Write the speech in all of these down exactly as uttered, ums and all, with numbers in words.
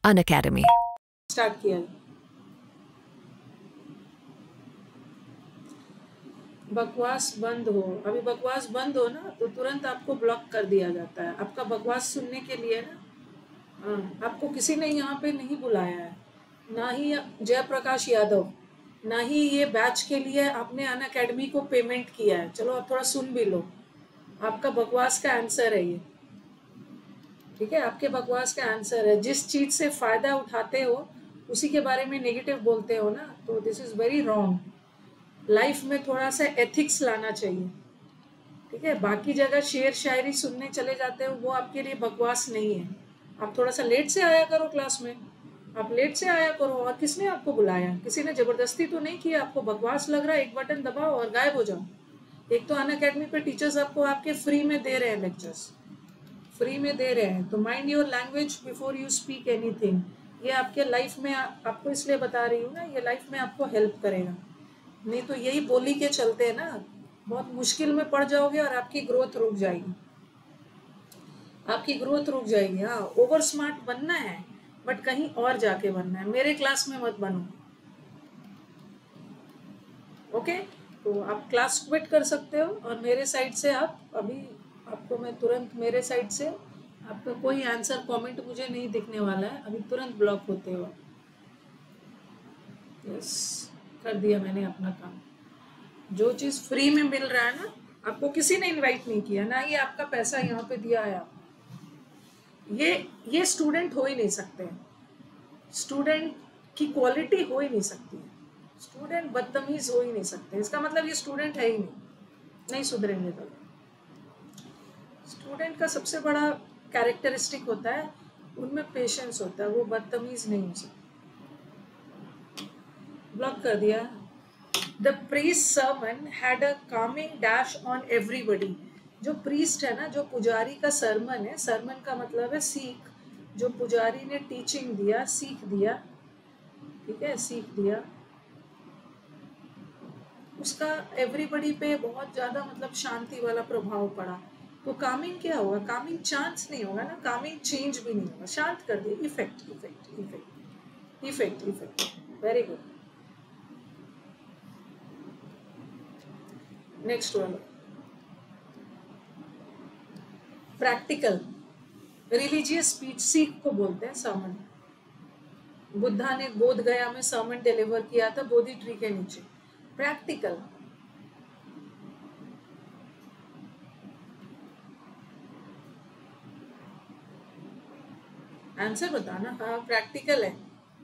Unacademy. Start किया है। बकवास बंद हो, अभी बकवास बंद हो ना तो तुरंत आपको ब्लॉक कर दिया जाता है। आपका बकवास सुनने के लिए ना, हाँ, आपको किसी ने यहाँ पे नहीं बुलाया है, ना ही जयप्रकाश यादव, ना ही ये बैच के लिए आपने अनअकैडमी को पेमेंट किया है। चलो आप थोड़ा सुन भी लो, आपका बकवास का आंसर है ये, ठीक है? आपके बकवास का आंसर है। जिस चीज से फायदा उठाते हो उसी के बारे में नेगेटिव बोलते हो ना, तो this is very wrong. Life में थोड़ा सा एथिक्स लाना चाहिए, ठीक है? बाकी जगह शेर शायरी सुनने चले जाते हो, वो आपके लिए बकवास नहीं है। आप थोड़ा सा लेट से आया करो क्लास में, आप लेट से आया करो। और किसने आपको बुलाया? किसी ने जबरदस्ती तो नहीं किया। आपको बकवास लग रहा है, एक बटन दबाओ और गायब हो जाओ। एक तो अनअकैडमी पे टीचर्स आपको आपके फ्री में दे रहे हैं, लेक्चर्स फ्री में दे रहे हैं, तो mind your language before you speak anything. ये आपके लाइफ में, आपको इसलिए बता रही हूँ ना, ये लाइफ में आपको हेल्प करेगा। नहीं तो यही बोली के चलते हैं ना, बहुत मुश्किल में पड़ जाओगे और आपकी ग्रोथ रुक जाएगी, आपकी ग्रोथ रुक जाएगी। हाँ, ओवर स्मार्ट बनना है बट कहीं और जाके बनना है, मेरे क्लास में मत बनो। ओके, तो आप क्लास क्विट कर सकते हो और मेरे साइड से आप अभी, आपको मैं तुरंत मेरे साइड से आपका कोई आंसर कमेंट मुझे नहीं दिखने वाला है, अभी तुरंत ब्लॉक होते हो। यस, कर दिया मैंने अपना काम। जो चीज़ फ्री में मिल रहा है ना, आपको किसी ने इनवाइट नहीं किया, ना ही आपका पैसा यहाँ पे दिया है आप, ये ये स्टूडेंट हो ही नहीं सकते। स्टूडेंट की क्वालिटी हो ही नहीं सकती, स्टूडेंट बदतमीज हो ही नहीं सकते। इसका मतलब ये स्टूडेंट है ही नहीं, नहीं सुधरेंगे तो। स्टूडेंट का सबसे बड़ा कैरेक्टरिस्टिक होता है, उनमें पेशेंस होता है, वो बदतमीज नहीं हो सकते। ब्लॉक कर दिया। The priest sermon had a calming dash on everybody. जो प्रीस्ट है ना, जो पुजारी का सरमन है, सरमन का मतलब है सीख, जो पुजारी ने टीचिंग दिया, सीख दिया, ठीक है, सीख दिया, उसका एवरीबडी पे बहुत ज्यादा मतलब शांति वाला प्रभाव पड़ा। तो कामिंग क्या होगा? कामिंग चांस नहीं होगा ना, कामिंग चेंज भी नहीं होगा, शांत कर दिया। Effect effect effect effect effect very good. Next वाला प्रैक्टिकल। रिलीजियस स्पीच, सीख को बोलते हैं सर्मन। बुद्धा ने बोध गया में सर्मन डिलीवर किया था, बोधि ट्री के नीचे। प्रैक्टिकल, आंसर बताना। हाँ, प्रैक्टिकल है।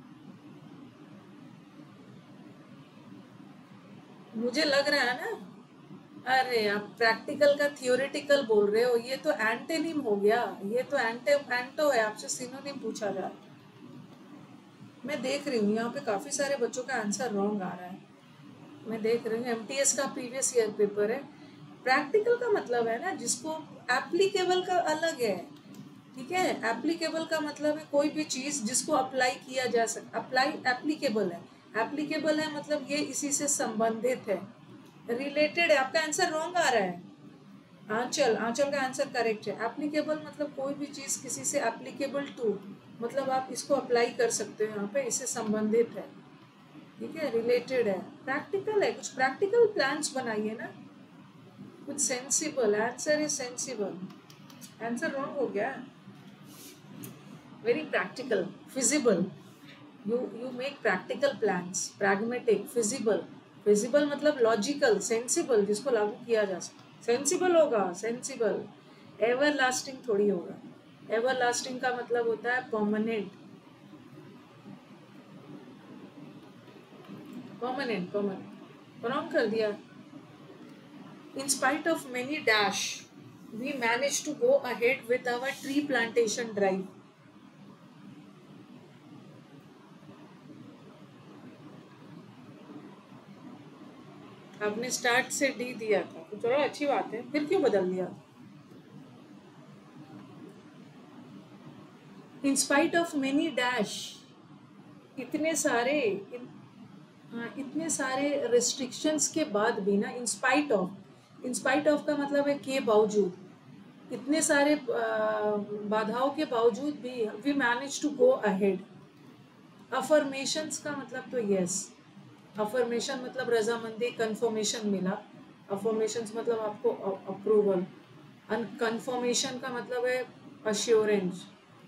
मुझे लग रहा है ना, अरे आप प्रैक्टिकल का थियोरेटिकल बोल रहे हो, ये तो एंटेनिम हो गया, ये तो एंटे एंटो है, आपसे सिनोनिम पूछा जा रहा है। मैं देख रही हूँ यहाँ पे काफी सारे बच्चों का आंसर रॉन्ग आ रहा है, मैं देख रही हूँ। एमटीएस का प्रीवियस ईयर पेपर है। प्रैक्टिकल का मतलब है ना, जिसको एप्लीकेबल का अलग है, ठीक है? एप्लीकेबल का मतलब है कोई भी चीज जिसको अप्लाई किया जा सकता, अप्लाई एप्लीकेबल है, एप्लीकेबल है मतलब ये इसी से संबंधित है, रिलेटेड है। आपका आंसर रॉन्ग आ रहा है। आंचल, आंचल का आंसर करेक्ट है। एप्लीकेबल मतलब कोई भी चीज किसी से एप्लीकेबल टू, मतलब आप इसको अप्लाई कर सकते हो यहाँ पे, इससे संबंधित है, ठीक है, रिलेटेड है। प्रैक्टिकल है, कुछ प्रैक्टिकल प्लान्स बनाइए ना, कुछ sensible. Answer is sensible, answer wrong हो गया। Very practical, feasible, you you make practical plans, pragmatic, feasible. Feasible मतलब लॉजिकल, सेंसिबल जिसको लागू किया जा सकता, सेंसिबल होगा, सेंसिबल। एवर लास्टिंग थोड़ी होगा, एवर लास्टिंग का मतलब होता है परमानेंट, परमानेंट परमानेंट रॉन्ग कर दिया। In spite of many dash, we managed to go ahead with our tree plantation drive. आपने स्टार्ट से डी दिया था तो चलो अच्छी बात है, फिर क्यों बदल दिया? In spite of many dash, इतने सारे इन, हाँ, इतने सारे रिस्ट्रिक्शंस के बाद भी ना, in spite of, in spite of का मतलब है के बावजूद, इतने सारे बाधाओं के बावजूद भी we manage to go ahead. Affirmations का मतलब तो यस, अफर्मेशन मतलब रजामंदी, कंफर्मेशन मिला। अफर्मेशंस मतलब आपको अप्रूवल, कंफर्मेशन का मतलब है अश्योरेंस।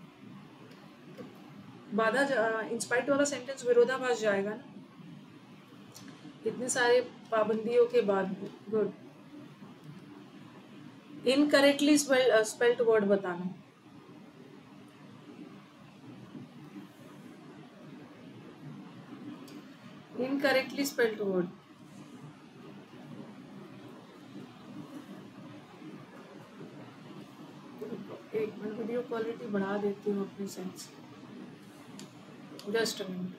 बाधा इंस्पाइट वाला सेंटेंस विरोधाभास जाएगा ना, इतने सारे पाबंदियों के बाद। गुड। इनकरेक्टली स्पेल्ड वर्ड बताना। इनकरेक्टली स्पेल्ड वर्ड, एक मिनट वीडियो क्वालिटी बढ़ा देती हूँ अपनी sense, just a minute.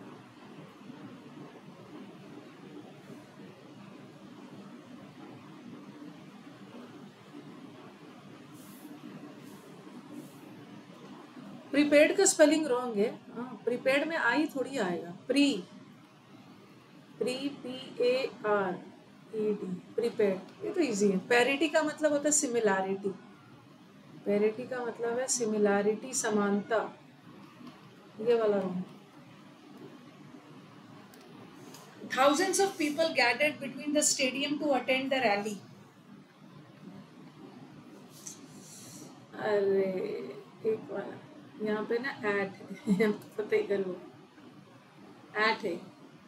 Prepaid का स्पेलिंग रॉन्ग है। हाँ, प्रीपेड में आई थोड़ी आएगा, pre, pre P A R E D, prepaid, ये तो इजी है। पैरिटी का मतलब होता है सिमिलैरिटी, पैरिटी का मतलब है सिमिलैरिटी, समानता, ये वाला wrong. Thousands of people gathered between the stadium to attend the rally. अरे एक वाला यहाँ पे ना एट है, पता ही कर लो, एट है।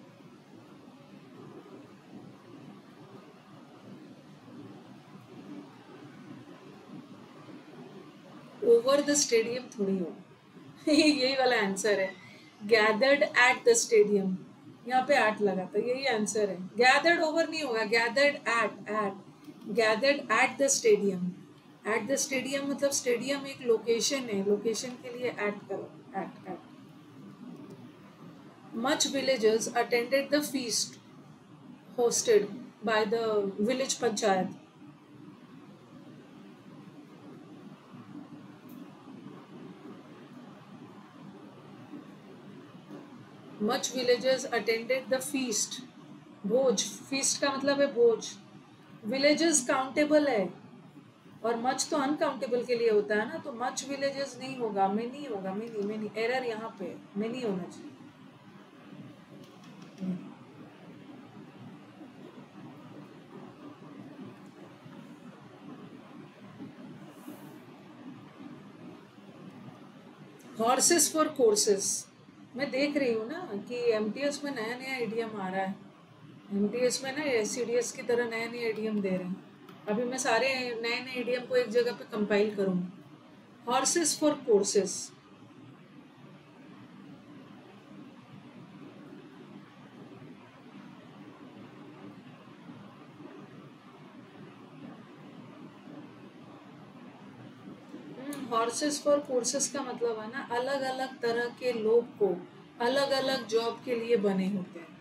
ओवर द स्टेडियम थोड़ी हो यही वाला आंसर है। गैदर्ड एट द स्टेडियम, यहाँ पे एट लगा था, यही आंसर है। गैदर्ड ओवर नहीं होगा, gathered at, at gathered at the stadium. At the stadium मतलब स्टेडियम एक लोकेशन है, लोकेशन के लिए एट करो, at at. Much villagers attended the feast hosted by the village panchayat. Much villagers attended the feast. भोज, feast का मतलब है भोज। villages काउंटेबल है और much तो अनकाउंटेबल के लिए होता है ना, तो much villages नहीं होगा, many होगा, many many। एरर यहाँ पे many होना चाहिए। हॉर्सेस फॉर कोर्सेस, मैं देख रही हूँ ना कि एमटीएस में नया नया इडियम आ रहा है। एमटीएस में ना एससीडीएस की तरह नए नए इडियम दे रहे हैं। अभी मैं सारे नए नए इडियम को एक जगह पे कंपाइल करूँगी। Horses for courses, horses for courses का मतलब है ना अलग अलग तरह के लोग को अलग अलग जॉब के लिए बने होते हैं।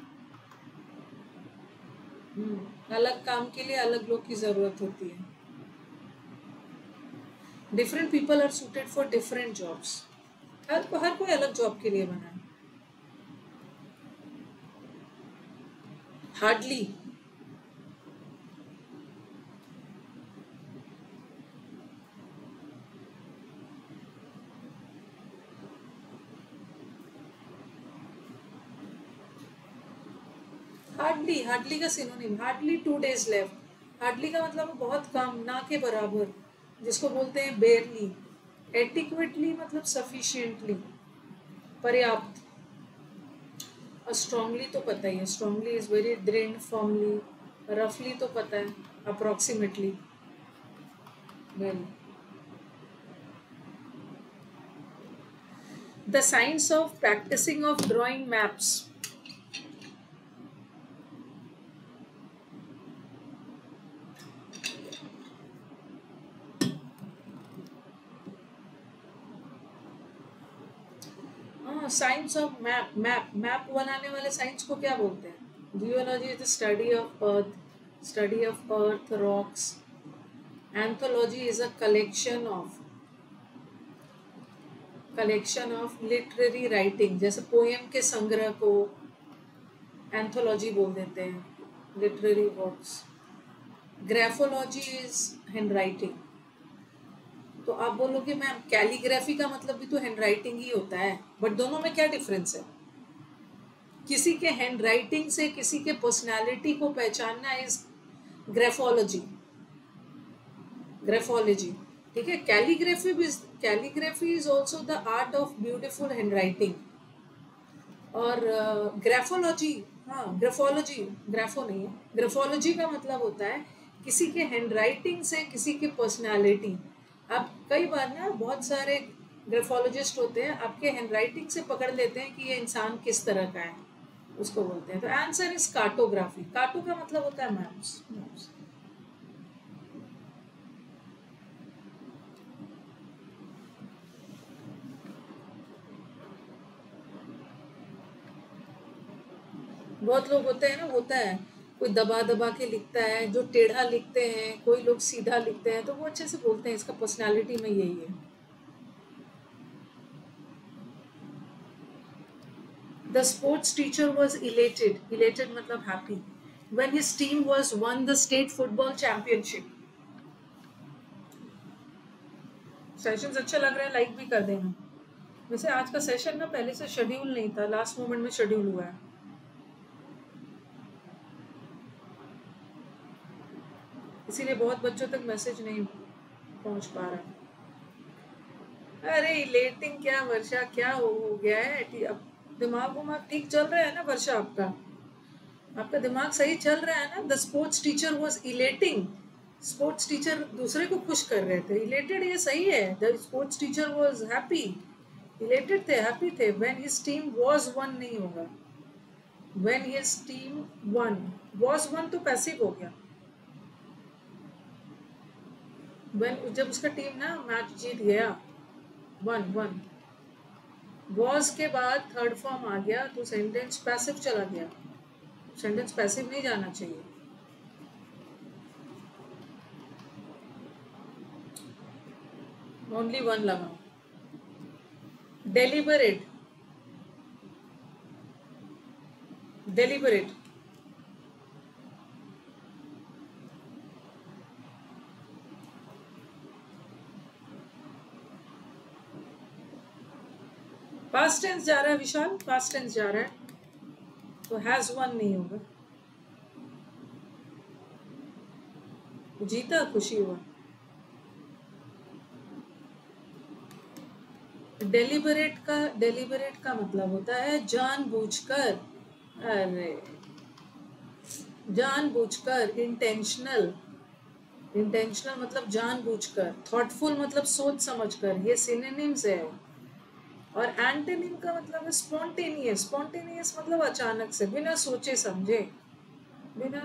अलग काम के लिए अलग लोग की जरूरत होती है। Different people are suited for different jobs. हर हर कोई अलग जॉब के लिए बना है। हार्डली, हार्डली, हार्डली का synonym, hardly two days left. Hardly का मतलब बहुत कम, ना के बराबर, जिसको बोलते हैं बेयरली। एडिक्वेटली मतलब सफिशिएंटली, पर्याप्त। और स्ट्रांगली तो पता ही है, strongly is very drain formally. रफली तो पता है, approximately. Well, the science of practicing of drawing maps. Science of map, map map बनाने वाले साइंस को क्या बोलते हैं? Geology is the study of earth, study of earth, rocks. Anthology is a collection of collection of literary writing, जैसे poem के संग्रह को एंथोलॉजी बोल देते हैं, literary works. Graphology is handwriting. तो आप बोलोगे मैम कैलीग्राफी का मतलब भी तो हैंडराइटिंग ही होता है, बट दोनों में क्या डिफरेंस है? किसी के हैंडराइटिंग से किसी के पर्सनालिटी को पहचानना इज ग्राफोलॉजी, ग्राफोलॉजी, ठीक है। कैलीग्राफी भी, calligraphy is also the art of beautiful handwriting. और ग्राफोलॉजी, हाँ ग्राफोलॉजी, ग्राफो नहीं है, ग्राफोलॉजी का मतलब होता है किसी के हैंडराइटिंग से किसी की पर्सनालिटी। आप कई बार ना बहुत सारे ग्राफोलॉजिस्ट होते हैं, आपके हैंडराइटिंग से पकड़ लेते हैं कि ये इंसान किस तरह का है, उसको बोलते हैं। तो आंसर इज कार्टोग्राफी। कार्टो का मतलब होता है मैप्स। बहुत लोग होते हैं ना, होता है कोई दबा दबा के लिखता है, जो टेढ़ा लिखते हैं, कोई लोग सीधा लिखते हैं, तो वो अच्छे से बोलते हैं इसका पर्सनालिटी में यही है। The sports teacher was elated. Elated मतलब happy when his team was won the state football championship. Sessions अच्छा लग रहा है, लाइक भी कर देना। वैसे आज का सेशन ना पहले से शेड्यूल नहीं था, लास्ट मोमेंट में शेड्यूल हुआ है, इसीलिए बहुत बच्चों तक मैसेज नहीं पहुंच पा रहा। अरे इलेटिंग क्या वर्षा, क्या हो गया है? अब दिमाग उमाग ठीक चल रहा है ना वर्षा? आपका आपका दिमाग सही चल रहा है ना? The sports teacher was elating. Sports teacher दूसरे को खुश कर रहे थे। इलेटेड ये सही है। The sports teacher was happy. Elated थे, हैप्पी थे। When his team was won नहीं होगा, when his team won. Was won तो पैसिव हो गया। व्हेन जब उसका टीम ना मैच जीत गया, वन वन। वॉज के बाद थर्ड फॉर्म आ गया तो सेंटेंस पैसिव चला गया। सेंटेंस पैसिव नहीं जाना चाहिए। ओनली वन लगाओ। डेलिबरेट, डेलिबरेट, पास्ट टेंस जा रहा है विशाल, पास्ट टेंस जा रहा है तो हैज वन नहीं होगा। जीता, खुशी हुआ। डेलिबरेट का, डेलिबरेट का मतलब होता है जानबूझकर। अरे जानबूझकर, इंटेंशनल। इंटेंशनल मतलब जानबूझकर। थॉटफुल मतलब सोच समझकर। ये सिनोनिम्स है। और एंटोनिम का मतलब है स्पॉन्टेनियस। स्पॉन्टेनियस मतलब अचानक से, बिना सोचे समझे, बिना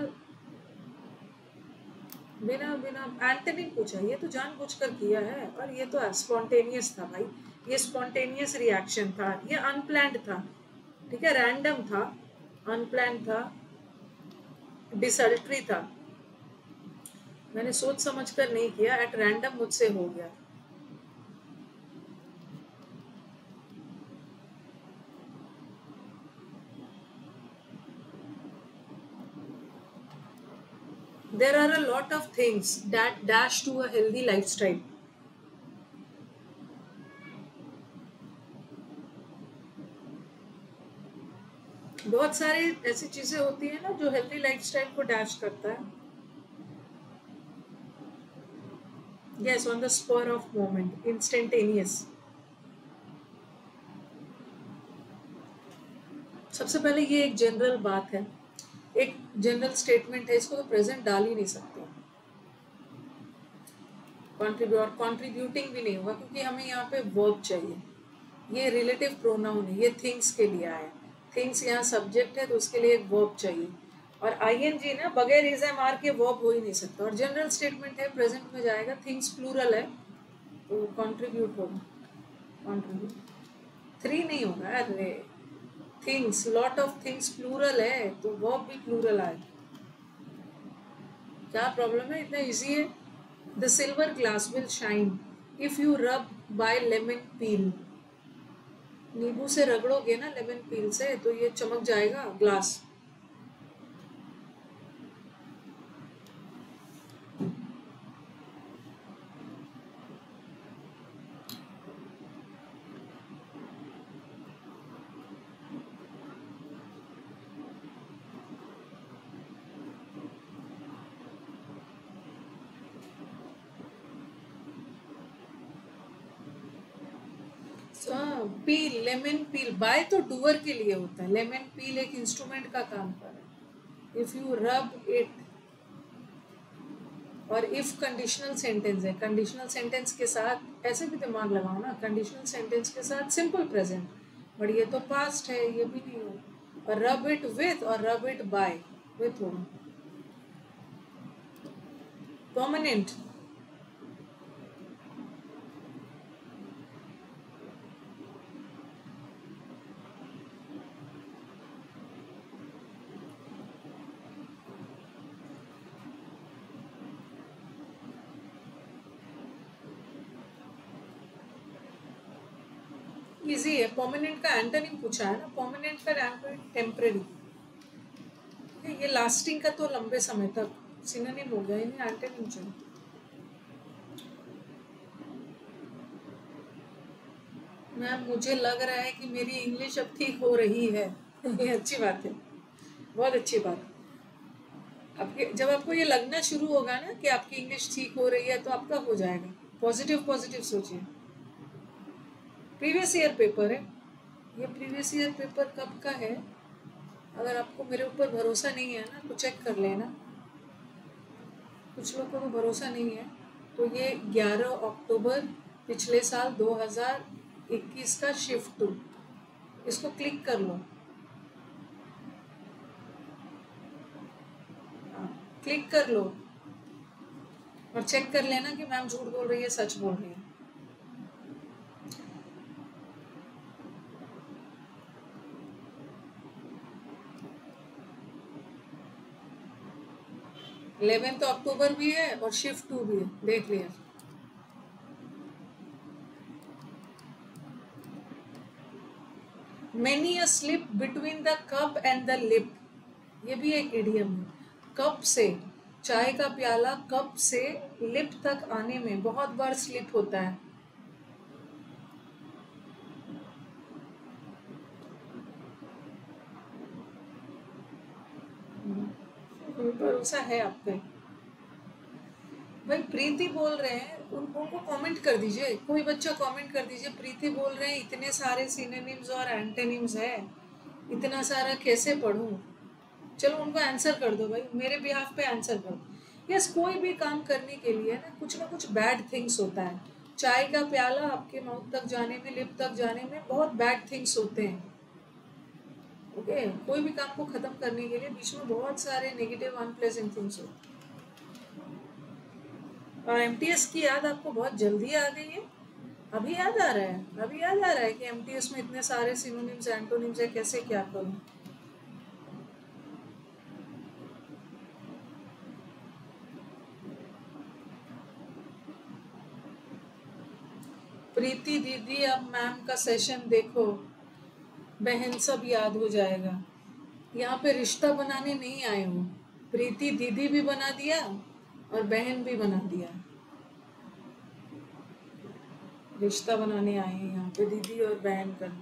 बिना बिना एंटोनिम पूछा। ये तो जानबूझकर किया है, और ये तो स्पॉन्टेनियस था भाई। ये स्पॉन्टेनियस रिएक्शन था, ये अनप्लान्ड था, ठीक है, रैंडम था, अनप्लान्ड था, डिसल्ट्री था। मैंने सोच समझकर नहीं किया, एट रैंडम मुझसे हो गया। There are a lot of things that dash to a healthy lifestyle. बहुत सारी ऐसी चीजें होती है ना जो हेल्दी लाइफस्टाइल को डैश करता है। Yes, on the spur of moment, instantaneous. सबसे पहले ये एक जनरल बात है, एक जनरल स्टेटमेंट है, इसको तो प्रेजेंट डाल ही नहीं सकते। कॉन्ट्रीब्यूट, कॉन्ट्रीब्यूटिंग भी नहीं होगा क्योंकि हमें यहाँ पे वर्ब चाहिए। ये रिलेटिव प्रोनाउन है, ये थिंग्स के लिए आया। थिंग्स यहाँ सब्जेक्ट है तो उसके लिए एक वर्ब चाहिए। और आईएनजी ना बगैर इज एम आर के वर्ब हो ही नहीं सकता। और जनरल स्टेटमेंट है, प्रेजेंट में जाएगा। थिंग्स प्लूरल है तो कंट्रीब्यूट होगा, कंट्रीब्यूट। थ्री नहीं होगा। अरे things, lot of things plural है तो वर्ब भी प्लूरल आए। क्या प्रॉब्लम है? इतना इजी है। The silver glass will shine if you rub by lemon peel. नींबू से रगड़ोगे ना, लेमन पील से, तो ये चमक जाएगा ग्लास। हाँ, पील, लेमन पील। बाय तो डूअर के लिए होता है, लेमन पील एक इंस्ट्रूमेंट का काम कर रहा है। इफ यू रब इट, और इफ कंडीशनल सेंटेंस है, कंडीशनल सेंटेंस के साथ ऐसे भी दिमाग लगाओ ना, कंडीशनल सेंटेंस के साथ सिंपल प्रेजेंट, बट ये तो पास्ट है, ये भी नहीं हो। और रब इट विथ और रब इट बाय, विथ होगा। परमानेंट, इजी है। परमानेंट का एंटोनिम पूछा है ना, परमानेंट का एंटोनिम टेम्परेरी। ये लास्टिंग का तो लंबे समय तक सिनोनिम हो गया, इन्हें एंटोनिम चाहिए। मैम मुझे लग रहा है कि मेरी इंग्लिश अब ठीक हो रही है। ये अच्छी बात है, बहुत अच्छी बात। आपके जब आपको ये लगना शुरू होगा ना कि आपकी इंग्लिश ठीक हो रही है, तो आपका हो जाएगा। पॉजिटिव पॉजिटिव सोचिए। प्रीवियस ईयर पेपर है ये, प्रीवियस ईयर पेपर कब का है? अगर आपको मेरे ऊपर भरोसा नहीं है ना, तो चेक कर लेना। कुछ लोगों को भरोसा नहीं है, तो ये ग्यारह अक्टूबर पिछले साल दो हज़ार इक्कीस का शिफ्ट टू, इसको क्लिक कर लो। क्लिक कर लो और चेक कर लेना कि मैम झूठ बोल रही है, सच बोल रही है। इलेवेंथ अक्टूबर भी है और शिफ्ट टू भी है, देख लिया। Many a slip between the cup and the lip, ये भी एक इडियम है। कप से, चाय का प्याला कप से लिप तक आने में बहुत बार स्लिप होता है। भरोसा है आप पे। भाई प्रीति बोल रहे हैं, उनको कमेंट कर दीजिए, कोई बच्चा कमेंट कर दीजिए, प्रीति बोल रहे हैं इतने सारे सिनोनिम्स और एंटोनिम्स है, इतना सारा कैसे पढ़ूं? चलो उनको आंसर कर दो भाई, मेरे बिहाफ पे आंसर कर दो। यस, कोई भी काम करने के लिए ना कुछ ना कुछ बैड थिंग्स होता है। चाय का प्याला आपके माउथ तक जाने में, लिप तक जाने में बहुत बैड थिंग्स होते हैं। Okay okay? कोई भी काम को खत्म करने के लिए बीच में बहुत सारे नेगेटिव अनप्लेजेंट थिंग्स होते हैं। और एमटीएस की याद आपको बहुत जल्दी आ गई है, अभी याद आ रहा है, अभी याद आ रहा है कि एमटीएस में इतने सारे सिनोनिम्स एंटोनिम्स है, कैसे क्या करूं? प्रीति दीदी अब मैम का सेशन देखो, बहन सब याद हो जाएगा। यहाँ पे रिश्ता बनाने नहीं आए हो, प्रीति दीदी भी बना दिया और बहन भी बना दिया। रिश्ता बनाने आए हैं यहाँ पे, दीदी और बहन करना।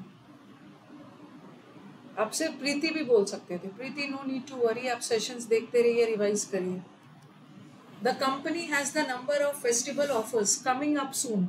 आप सिर्फ प्रीति भी बोल सकते थे। Preeti no need to worry, आप सेशंस देखते रहिए, रिवाइज करिए। The company has the number of festival offers coming up soon.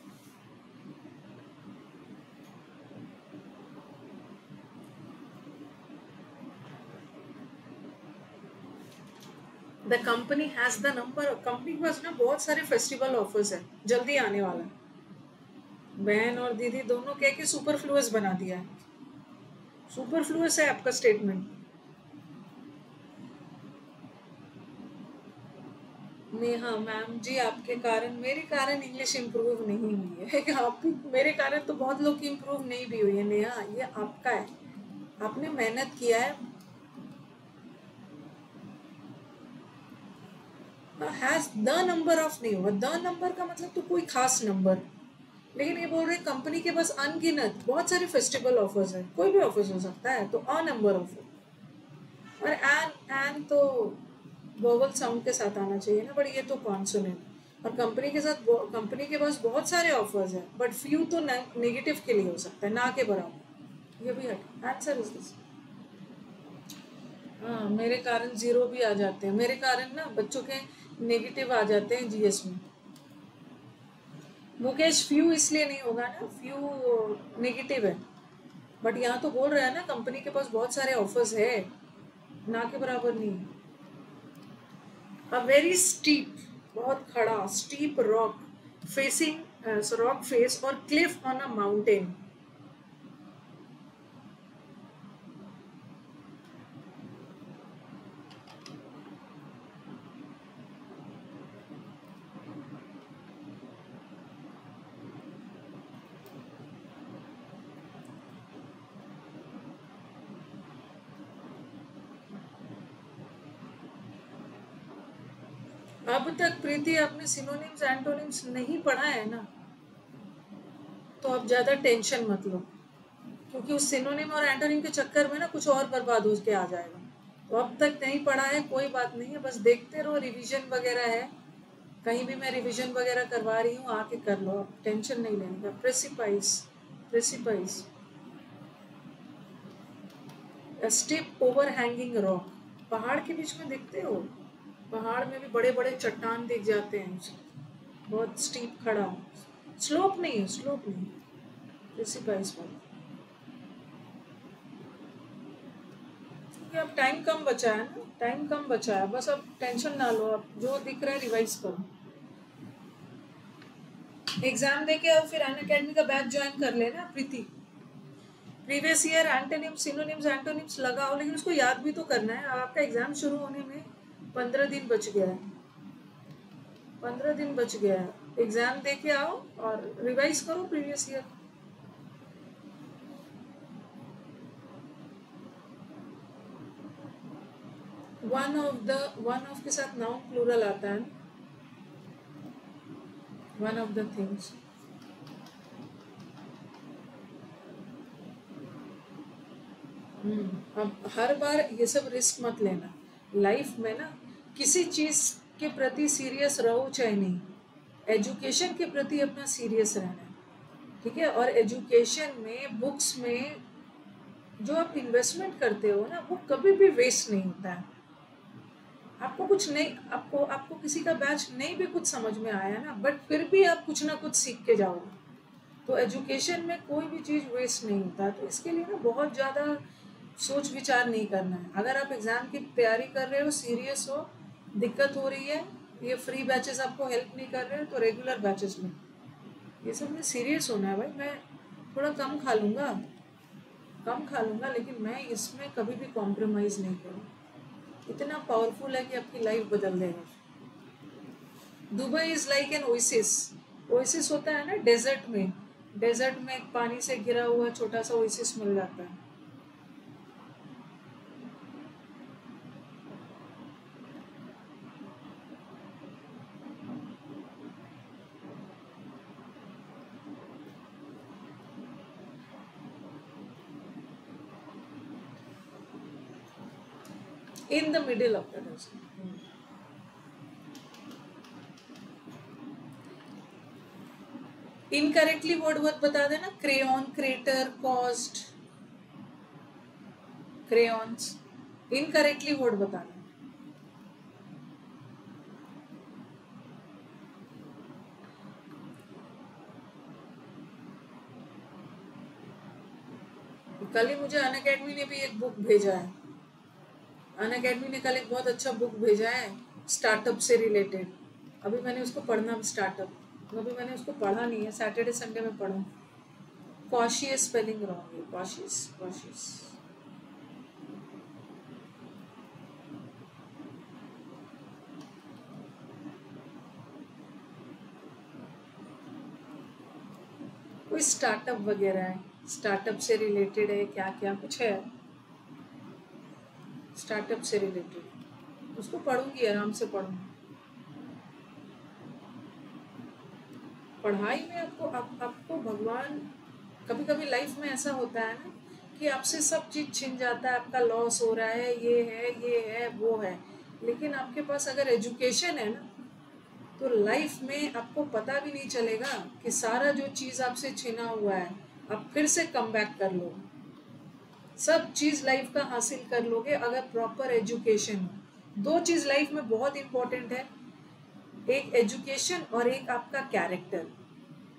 The company has the number, company के पास ना बहुत सारे फेस्टिवल ऑफर्स है, जल्दी आने वाला है। बहन और दीदी दोनों कह के सुपरफ्लुअस बना दिया है। सुपरफ्लुअस है आपका स्टेटमेंट। नेहा मैम जी, आपके कारण, मेरे कारण इंग्लिश इम्प्रूव नहीं हुई है। आप मेरे कारण तो बहुत लोग की इम्प्रूव नहीं भी हुई है। नेहा, ये आपका है, आपने मेहनत किया है। हैज द नंबर ऑफ नहीं होगा, द नंबर का मतलब तो कोई खास नंबर, लेकिन ये बोल रहे कंपनी के पास अनगिनत बहुत सारे फेस्टिवल ऑफर्स है, कोई भी ऑफर्स हो सकता है, तो अ नंबर ऑफर। और एन एन तो वोवल साउंड के साथ आना चाहिए ना, बट ये तो कॉन्सोनेंट। और कंपनी के साथ, कंपनी के पास बहुत सारे ऑफर्स है, बट फ्यू तो नेगेटिव के लिए हो सकता है, ना के बराबर। ये भी हट, आंसर इज दिस। हाँ, मेरे कारण जीरो भी आ जाते हैं, मेरे कारण ना बच्चों के नेगेटिव आ जाते हैं जीएस में। मुकेश फ्यू इसलिए नहीं होगा ना, फ्यू नेगेटिव है, बट यहाँ तो बोल रहा है ना कंपनी के पास बहुत सारे ऑफर्स है, ना के बराबर नहीं। अ वेरी स्टीप, बहुत खड़ा steep rock facing, rock face और क्लिफ ऑन अ माउंटेन। अब तक प्रीति आपने सिनोनिम्स एंटोनिम्स नहीं पढ़ा है ना, तो अब ज्यादा टेंशन मत लो, क्योंकि उस सिनोनिम और एंटोनिम के चक्कर में ना कुछ और बर्बाद हो के आ जाएगा। तो अब तक नहीं पढ़ा है कोई बात नहीं है, बस देखते रहो, रिवीजन वगैरह है, कहीं भी मैं रिवीजन वगैरह करवा रही हूँ, आके कर लो, अब टेंशन नहीं लेने का। Precipice, precipice step over hanging rock, पहाड़ के बीच में देखते हो, पहाड़ में भी बड़े बड़े चट्टान दिख जाते हैं, बहुत स्टीप खड़ा, स्लोप नहीं है, स्लोप नहीं, प्रेसिपाइस वाला। अब टाइम कम बचा है ना, टाइम कम बचा है, बस अब टेंशन ना लो, अब जो दिख रहा है रिवाइज करो, एग्जाम देके अब फिर अनअकैडमी का बैच ज्वाइन कर लेना Preeti. Previous year antonyms synonyms antonyms लगाओ, लेकिन उसको याद भी तो करना है। अब आपका एग्जाम शुरू होने में पंद्रह दिन बच गया है, पंद्रह दिन बच गया है, एग्जाम दे के आओ और रिवाइज करो previous year. One of the one of के साथ नाउन प्लूरल आता है, वन ऑफ द थिंग्स। अब हर बार ये सब रिस्क मत लेना लाइफ में ना, किसी चीज के प्रति सीरियस रहो चाहे नहीं, एजुकेशन के प्रति अपना सीरियस रहना है, ठीक है। और एजुकेशन में बुक्स में जो आप इन्वेस्टमेंट करते हो ना, वो कभी भी वेस्ट नहीं होता है। आपको कुछ नहीं, आपको आपको किसी का बैच नहीं भी कुछ समझ में आया ना, बट फिर भी आप कुछ ना कुछ सीख के जाओगे। तो एजुकेशन में कोई भी चीज़ वेस्ट नहीं होता, तो इसके लिए ना बहुत ज़्यादा सोच विचार नहीं करना है। अगर आप एग्ज़ाम की तैयारी कर रहे हो, सीरियस हो, दिक्कत हो रही है, ये फ्री बैचेस आपको हेल्प नहीं कर रहे हैं, तो रेगुलर बैचेस में ये सब में सीरियस होना है भाई। मैं थोड़ा कम खा लूँगा, कम खा लूँगा, लेकिन मैं इसमें कभी भी कॉम्प्रोमाइज़ नहीं करूँ। इतना पावरफुल है कि आपकी लाइफ बदल देगा। Dubai is like an oasis, oasis होता है ना डेजर्ट में, डेजर्ट में एक पानी से घिरा हुआ छोटा सा ओएसिस मिल जाता है। In the middle of the desert. Incorrectly word word बता देना, crayon, crater, cost, crayons, incorrectly word बताना। कल ही मुझे अनअकैडमी ने भी एक बुक भेजा है, अनअकैडमी ने कल एक बहुत अच्छा बुक भेजा है स्टार्टअप से रिलेटेड। अभी मैंने उसको पढ़ना, स्टार्टअप अभी मैंने उसको पढ़ा नहीं है, सैटरडे संडे में पढ़ा। कॉशियस स्पेलिंग रॉन्ग है, कॉशियस, कॉशियस। कोई स्टार्टअप वगैरह है, स्टार्टअप से रिलेटेड है, क्या क्या कुछ है स्टार्टअप से रिलेटेड, उसको पढ़ूंगी, आराम से पढ़ूंगी। पढ़ाई में आपको आप, आपको भगवान, कभी कभी लाइफ में ऐसा होता है ना कि आपसे सब चीज़ छिन जाता है, आपका लॉस हो रहा है, ये है, ये है, वो है, लेकिन आपके पास अगर एजुकेशन है ना, तो लाइफ में आपको पता भी नहीं चलेगा कि सारा जो चीज़ आपसे छिना हुआ है आप फिर से कम बैक कर लो, सब चीज़ लाइफ का हासिल कर लोगे अगर प्रॉपर एजुकेशन हो। दो चीज़ लाइफ में बहुत इंपॉर्टेंट है, एक एजुकेशन और एक आपका कैरेक्टर।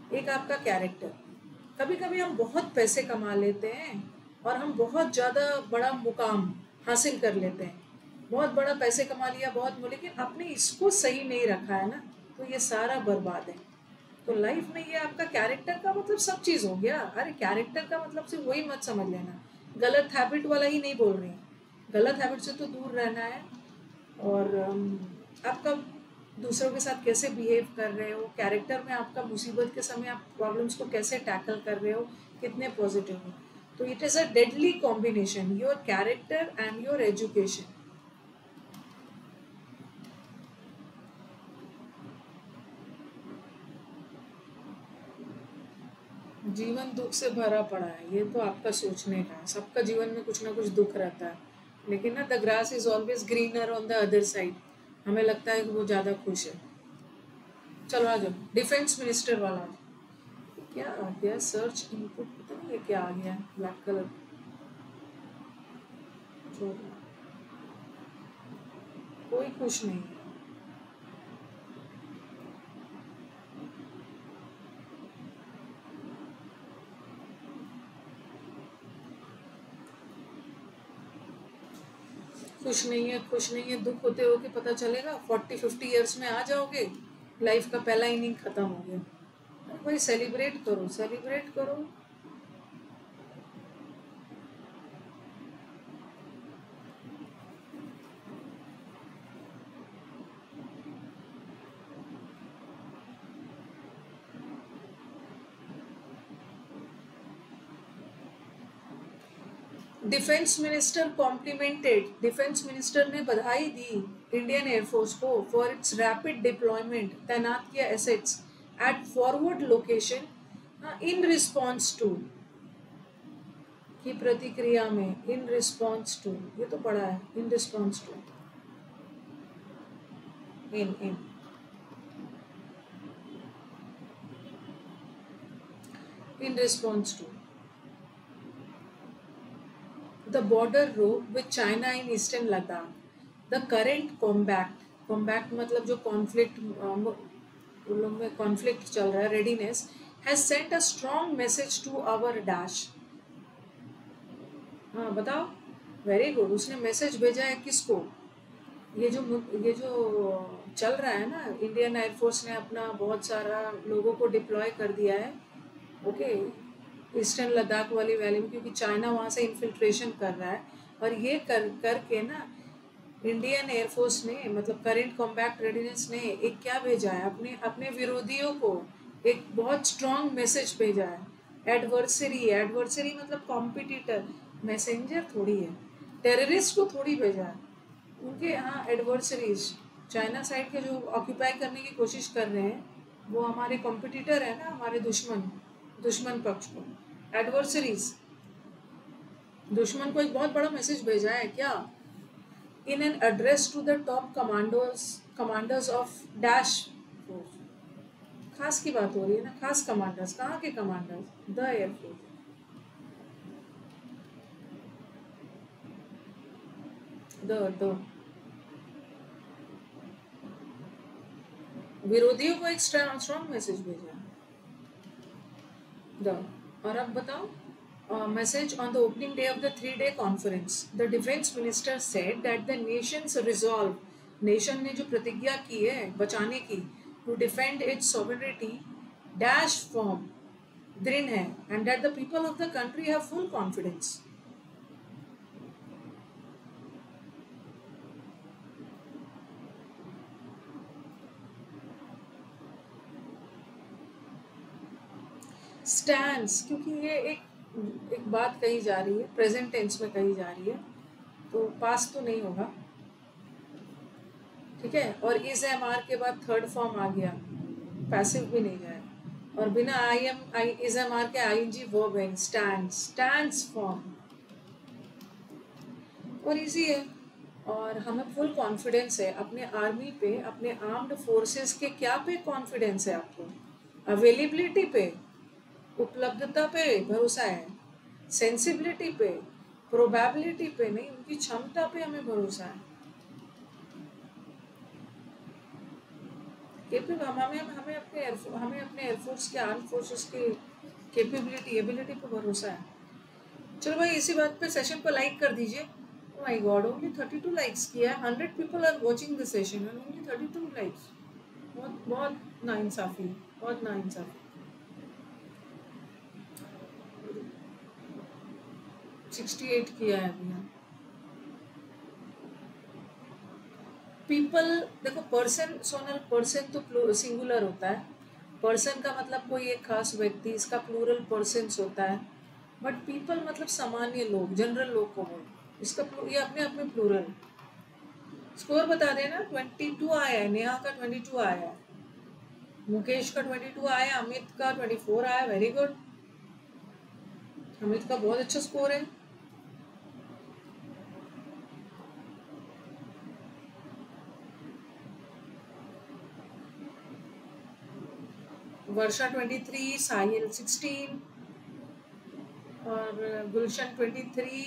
एक आपका कैरेक्टर। कभी कभी हम बहुत पैसे कमा लेते हैं और हम बहुत ज़्यादा बड़ा मुकाम हासिल कर लेते हैं, बहुत बड़ा पैसे कमा लिया, बहुत, लेकिन आपने इसको सही नहीं रखा है ना, तो ये सारा बर्बाद है। तो लाइफ में ये आपका कैरेक्टर का मतलब सब चीज़ हो गया। अरे कैरेक्टर का मतलब सिर्फ वही मत समझ लेना, गलत हैबिट वाला ही नहीं बोल रही, गलत हैबिट से तो दूर रहना है। और अम, आपका दूसरों के साथ कैसे बिहेव कर रहे हो, कैरेक्टर में आपका मुसीबत के समय आप प्रॉब्लम्स को कैसे टैकल कर रहे हो, कितने पॉजिटिव हो। तो it is a deadly combination, your character and your education. जीवन दुख से भरा पड़ा है, ये तो आपका सोचने का है। सबका जीवन में कुछ ना कुछ दुख रहता है, लेकिन ना the grass is always greener on the other side, हमें लगता है कि वो ज़्यादा खुश है। चलो आ जाओ, डिफेंस मिनिस्टर वाला। क्या आ गया सर्च इनपुट, पता नहीं ये क्या आ गया, ब्लैक कलर। छोड़ो, कोई खुश नहीं है। खुश नहीं है, खुश नहीं है, दुख होते होके पता चलेगा, फोर्टी फिफ्टी ईयर्स में आ जाओगे, लाइफ का पहला इनिंग खत्म हो गया। अरे भाई सेलिब्रेट करो, सेलिब्रेट करो। Defence minister complimented, defence minister ने बधाई दी इंडियन एयरफोर्स को फॉर इट्स रैपिड डिप्लॉयमेंट, तैनात किया assets at forward location in response to, की प्रतिक्रिया में, इन रिस्पॉन्स टू, ये तो पढ़ा है, in response to, in in in response to the border row with China in eastern Ladakh, the current combat, combat मतलब जो conflict, उन लोग में conflict चल रहा है, readiness has sent a strong message to our dash। हाँ बताओ, वेरी गुड, उसने मैसेज भेजा है किसको, ये जो ये जो चल रहा है ना, इंडियन एयरफोर्स ने अपना बहुत सारा लोगों को डिप्लॉय कर दिया है, ओके, ईस्टर्न लद्दाख वाली वैली में, क्योंकि चाइना वहाँ से इन्फिल्ट्रेशन कर रहा है। और ये कर करके ना इंडियन एयरफोर्स ने, मतलब करेंट कॉम्बैक्ट रेडीनेस ने एक क्या भेजा है, अपने अपने विरोधियों को एक बहुत स्ट्रॉन्ग मैसेज भेजा है। एडवर्सरी, एडवर्सरी मतलब कॉम्पिटिटर, मैसेंजर थोड़ी है, टेररिस्ट को थोड़ी भेजा है, उनके यहाँ एडवर्सरीज, चाइना साइड के जो ऑक्यूपाई करने की कोशिश कर रहे हैं, वो हमारे कॉम्पिटिटर है ना, हमारे दुश्मन, दुश्मन पक्ष को, एडवर्सरीज, दुश्मन को एक बहुत बड़ा मैसेज भेजा है क्या, in an address to the top commanders commanders of dash force. खास की बात हो रही है ना, खास कमांडर्स, कहाँ के commanders, the air force, the the विरोधियों को एक स्ट्रॉन्ग मैसेज भेजा है, द। और अब बताओ, Uh, message on the opening day of the three-day conference, the defense minister said that the nation's resolve, nation ने जो प्रतिज्ञा की है बचाने की, to defend its sovereignty dash firm, दृढ़ है, and that the people of the country have full confidence। Stands, क्योंकि ये एक एक बात कही जा रही है, प्रेजेंट टेंस में कही जा रही है, तो पास तो नहीं होगा, ठीक है। और इज एम आर के बाद थर्ड फॉर्म आ गया, पैसिव भी नहीं है, और बिना I am I is am are के आई एन जी वर्ब है, स्टैंड, स्टैंड्स फॉर्म, और इजी है। और हमें फुल कॉन्फिडेंस है अपने आर्मी पे, अपने आर्म्ड फोर्सेस के क्या पे कॉन्फिडेंस है आपको, अवेलेबिलिटी पे, उपलब्धता पे भरोसा है, सेंसिबिलिटी पे, प्रोबेबिलिटी पे नहीं, उनकी क्षमता पे हमें भरोसा है। केपेबल हमें हमें अपने एयर हमें अपने एयरफोर्स के आर्म फोर्सेस की कैपेबिलिटी एबिलिटी पे भरोसा है। चलो भाई इसी बात पे सेशन को लाइक कर दीजिए। Oh my god, only thirty two likes किया है। Hundred people are watching this session and only thirty two likes. बहुत बहुत नाइंसाफी, बहुत नाइंसाफी। सिक्सटी एट किया है अभी। पीपल देखो, पर्सन सोनल, पर्सन तो सिंगुलर होता है। पर्सन का मतलब कोई एक खास व्यक्ति, इसका प्लूरल पर्सन्स होता है। बट पीपल मतलब सामान्य लोग, जनरल लोग को बोल, इसका ये अपने आप में प्लूरल। स्कोर बता देना। ट्वेंटी टू आया है, नेहा का ट्वेंटी टू आया है, मुकेश का ट्वेंटी टू आया, अमित का ट्वेंटी फोर आया। वेरी गुड, अमित का बहुत अच्छा स्कोर है। Varsha twenty three, Sahil sixteen और Gulshan twenty three,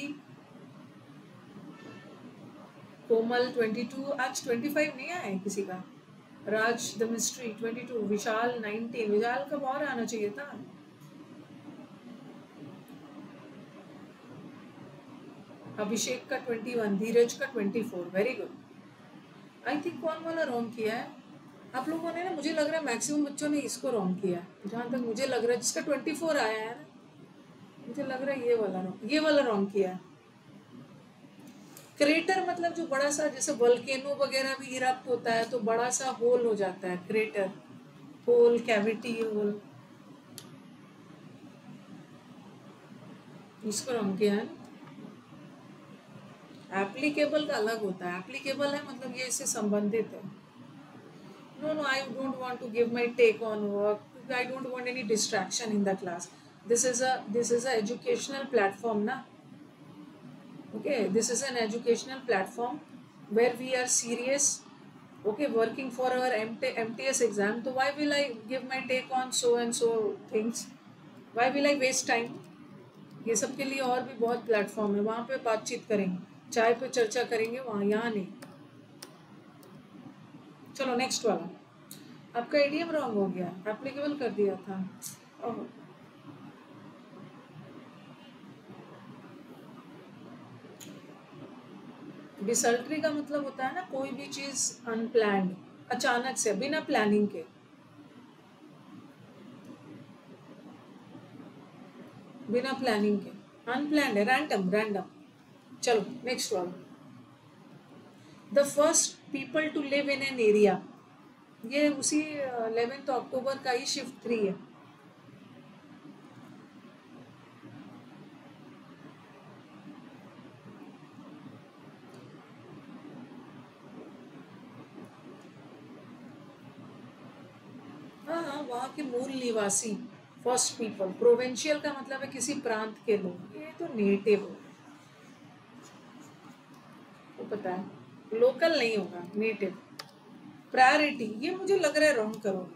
Komal twenty two. आज ट्वेंटी फाइव नहीं आया है किसी का। Raj the mystery twenty two, Vishal nineteen. Vishal का और आना चाहिए था। अभिषेक का ट्वेंटी वन, धीरज का twenty four. Very good. I think कौन वाला रॉन्ग किया है आप लोगों ने ना? मुझे लग रहा है मैक्सिमम बच्चों ने इसको रॉन्ग किया है, जहाँ तक मुझे लग रहा है। जिसका ट्वेंटी फोर आया है ना, मुझे लग रहा है ये वाला ये वाला रॉन्ग किया है। क्रेटर मतलब जो बड़ा सा, जैसे वोल्केनो वगैरह भी इरप्ट होता है तो बड़ा सा होल हो जाता है, क्रेटर होल, कैविटी होल, इसको रॉन्ग किया है। एप्लीकेबल का अलग होता है। एप्लीकेबल है मतलब ये इससे संबंधित है। No no, I don't want to give my take on work. I don't want any distraction in the class. This is a this is a educational platform ना। Okay, this is an educational platform where we are serious, okay, working for our M T S exam. So why will I give my take on so and so things? Why will I waste time? ये सब के लिए और भी बहुत platform है, वहाँ पे बातचीत करेंगे, चाय पे चर्चा करेंगे वहाँ, यहाँ नहीं। चलो नेक्स्ट वाला। आपका एडीएम रॉन्ग हो गया, एप्लीकेबल कर दिया था। ओह, डिसल्ट्री का मतलब होता है ना कोई भी चीज अनप्लान्ड, अचानक से, बिना प्लानिंग के। बिना प्लानिंग के, अनप्लान्ड है, रैंडम रैंडम। चलो next one. The first people to live in an area, ये उसी इलेवेंथ अक्टूबर का ही शिफ्ट थ्री है। हाँ हाँ, वहाँ के मूल निवासी, फर्स्ट पीपल। प्रोविंशियल का मतलब है किसी प्रांत के लोग, ये तो नेटिव तो पता है, लोकल नहीं होगा, नेटिव। प्रायोरिटी, ये मुझे लग रहा है रॉन्ग करोगे।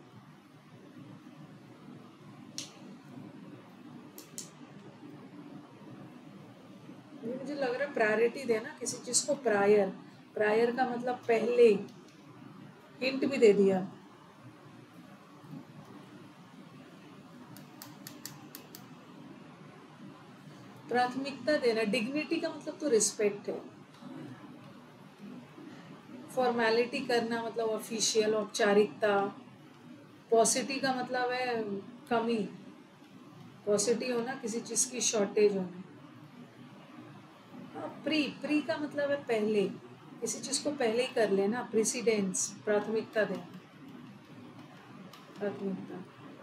ये मुझे लग रहा है प्रायोरिटी देना किसी चीज को, प्रायर। प्रायर का मतलब पहले, हिंट भी दे दिया। प्राथमिकता देना, डिग्निटी का मतलब तो रिस्पेक्ट है। फॉर्मेलिटी करना मतलब ऑफिशियल, औपचारिकता। पॉसिटी का मतलब है कमी, पॉसिटी होना, किसी चीज की शॉर्टेज होना। हाँ, प्री प्री का मतलब है पहले, किसी चीज को पहले ही कर लेना, प्रेसिडेंस, प्राथमिकता देना, प्राथमिकता।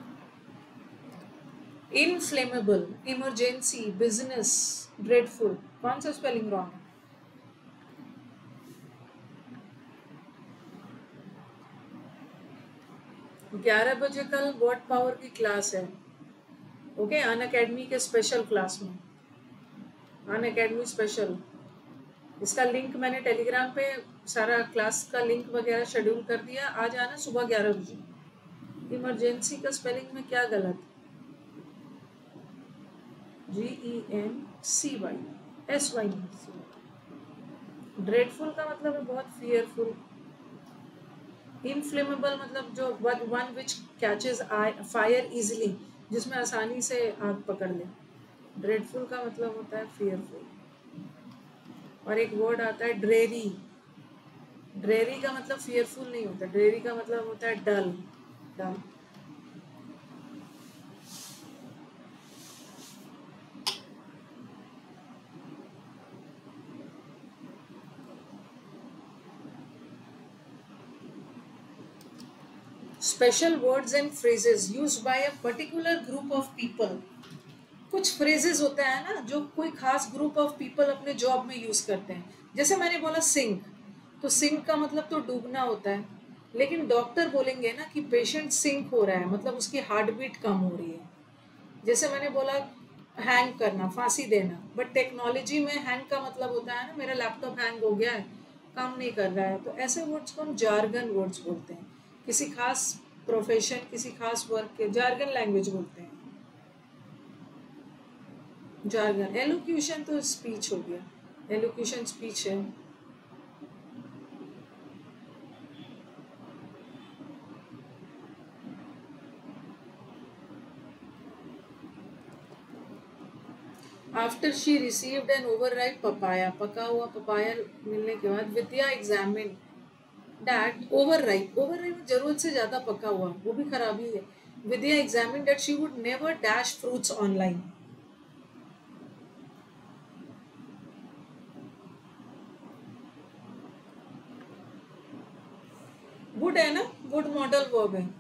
Inflammable, emergency, business, dreadful. कौन सा स्पेलिंग रॉन्ग है? ग्यारह बजे कल वर्ड पावर की क्लास है, ओके, अन अकेडमी के स्पेशल क्लास में, अन अकेडमी स्पेशल। इसका लिंक मैंने टेलीग्राम पे, सारा क्लास का लिंक वगैरह शेड्यूल कर दिया। आ जाना सुबह ग्यारह बजे। इमरजेंसी का स्पेलिंग में क्या गलत? G E N C Y, S Y नहीं, सी वाई। ड्रेडफुल का मतलब है बहुत फियरफुल। इनफ्लेमेबल मतलब जो one which catches fire easily, जिसमें आसानी से आग पकड़ ले। ड्रेडफुल का मतलब होता है फियरफुल। और एक वर्ड आता है ड्रेरी। ड्रेरी का मतलब फियरफुल नहीं होता, ड्रेरी का मतलब होता है dull. Dull. Special words and phrases used by a particular group of people. कुछ फ्रेजेस होता है ना जो कोई खास ग्रुप ऑफ पीपल अपने जॉब में यूज करते हैं। जैसे मैंने बोला सिंक, तो सिंक का मतलब तो डूबना होता है, लेकिन डॉक्टर बोलेंगे ना कि पेशेंट सिंक हो रहा है, मतलब उसकी हार्ट बीट कम हो रही है। जैसे मैंने बोला हैंग करना, फांसी देना, बट टेक्नोलॉजी में हैंग का मतलब होता है ना मेरा लैपटॉप हैंग हो गया है, काम नहीं कर रहा है। तो ऐसे वर्ड्स को हम जार्गन वर्ड्स बोलते हैं। किसी खास प्रोफेशन, किसी खास वर्क के जार्गन लैंग्वेज बोलते हैं। जार्गन। एलोक्यूशन तो स्पीच हो गया, एलोक्यूशन स्पीच है। After she received an over ripe papaya, पका हुआ पपाया मिलने के बाद Vidya examine that over ripe, over ripe जरूरत से ज्यादा पका हुआ, वो भी खराबी है। Vidya examine that she would never dash fruits online. Would है ना, वुड मॉडल वर्ब है।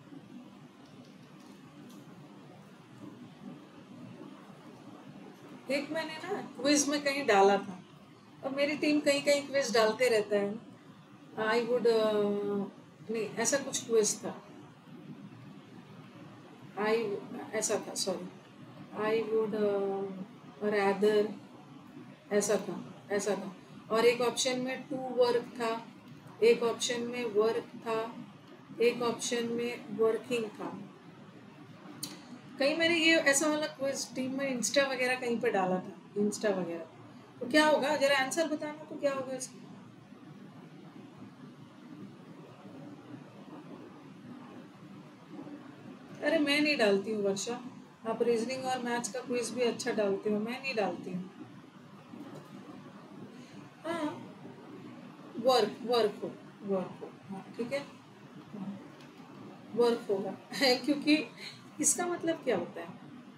एक मैंने ना क्विज में कहीं डाला था, और मेरी टीम कहीं कहीं क्विज डालते रहता है। आई वुड नहीं, ऐसा कुछ क्विज था। आई ऐसा था, सॉरी, आई वुड रैदर, ऐसा था, ऐसा था। और एक ऑप्शन में टू वर्क था, एक ऑप्शन में वर्क था, एक ऑप्शन में वर्किंग था। कहीं मैंने ये ऐसा वाला क्विज टीम में इंस्टा वगैरह कहीं पे डाला था, इंस्टा वगैरह। तो क्या होगा, जरा आंसर बताना तो क्या होगा इसका। अरे मैं नहीं डालती हूँ वर्षा, आप रीजनिंग और मैथ्स का क्विज भी अच्छा डालते हो, मैं नहीं डालती हूँ। हाँ, वर्क, वर्क हो, वर्क हो, हाँ ठीक है, वर्क होगा क्योंकि इसका मतलब क्या होता है,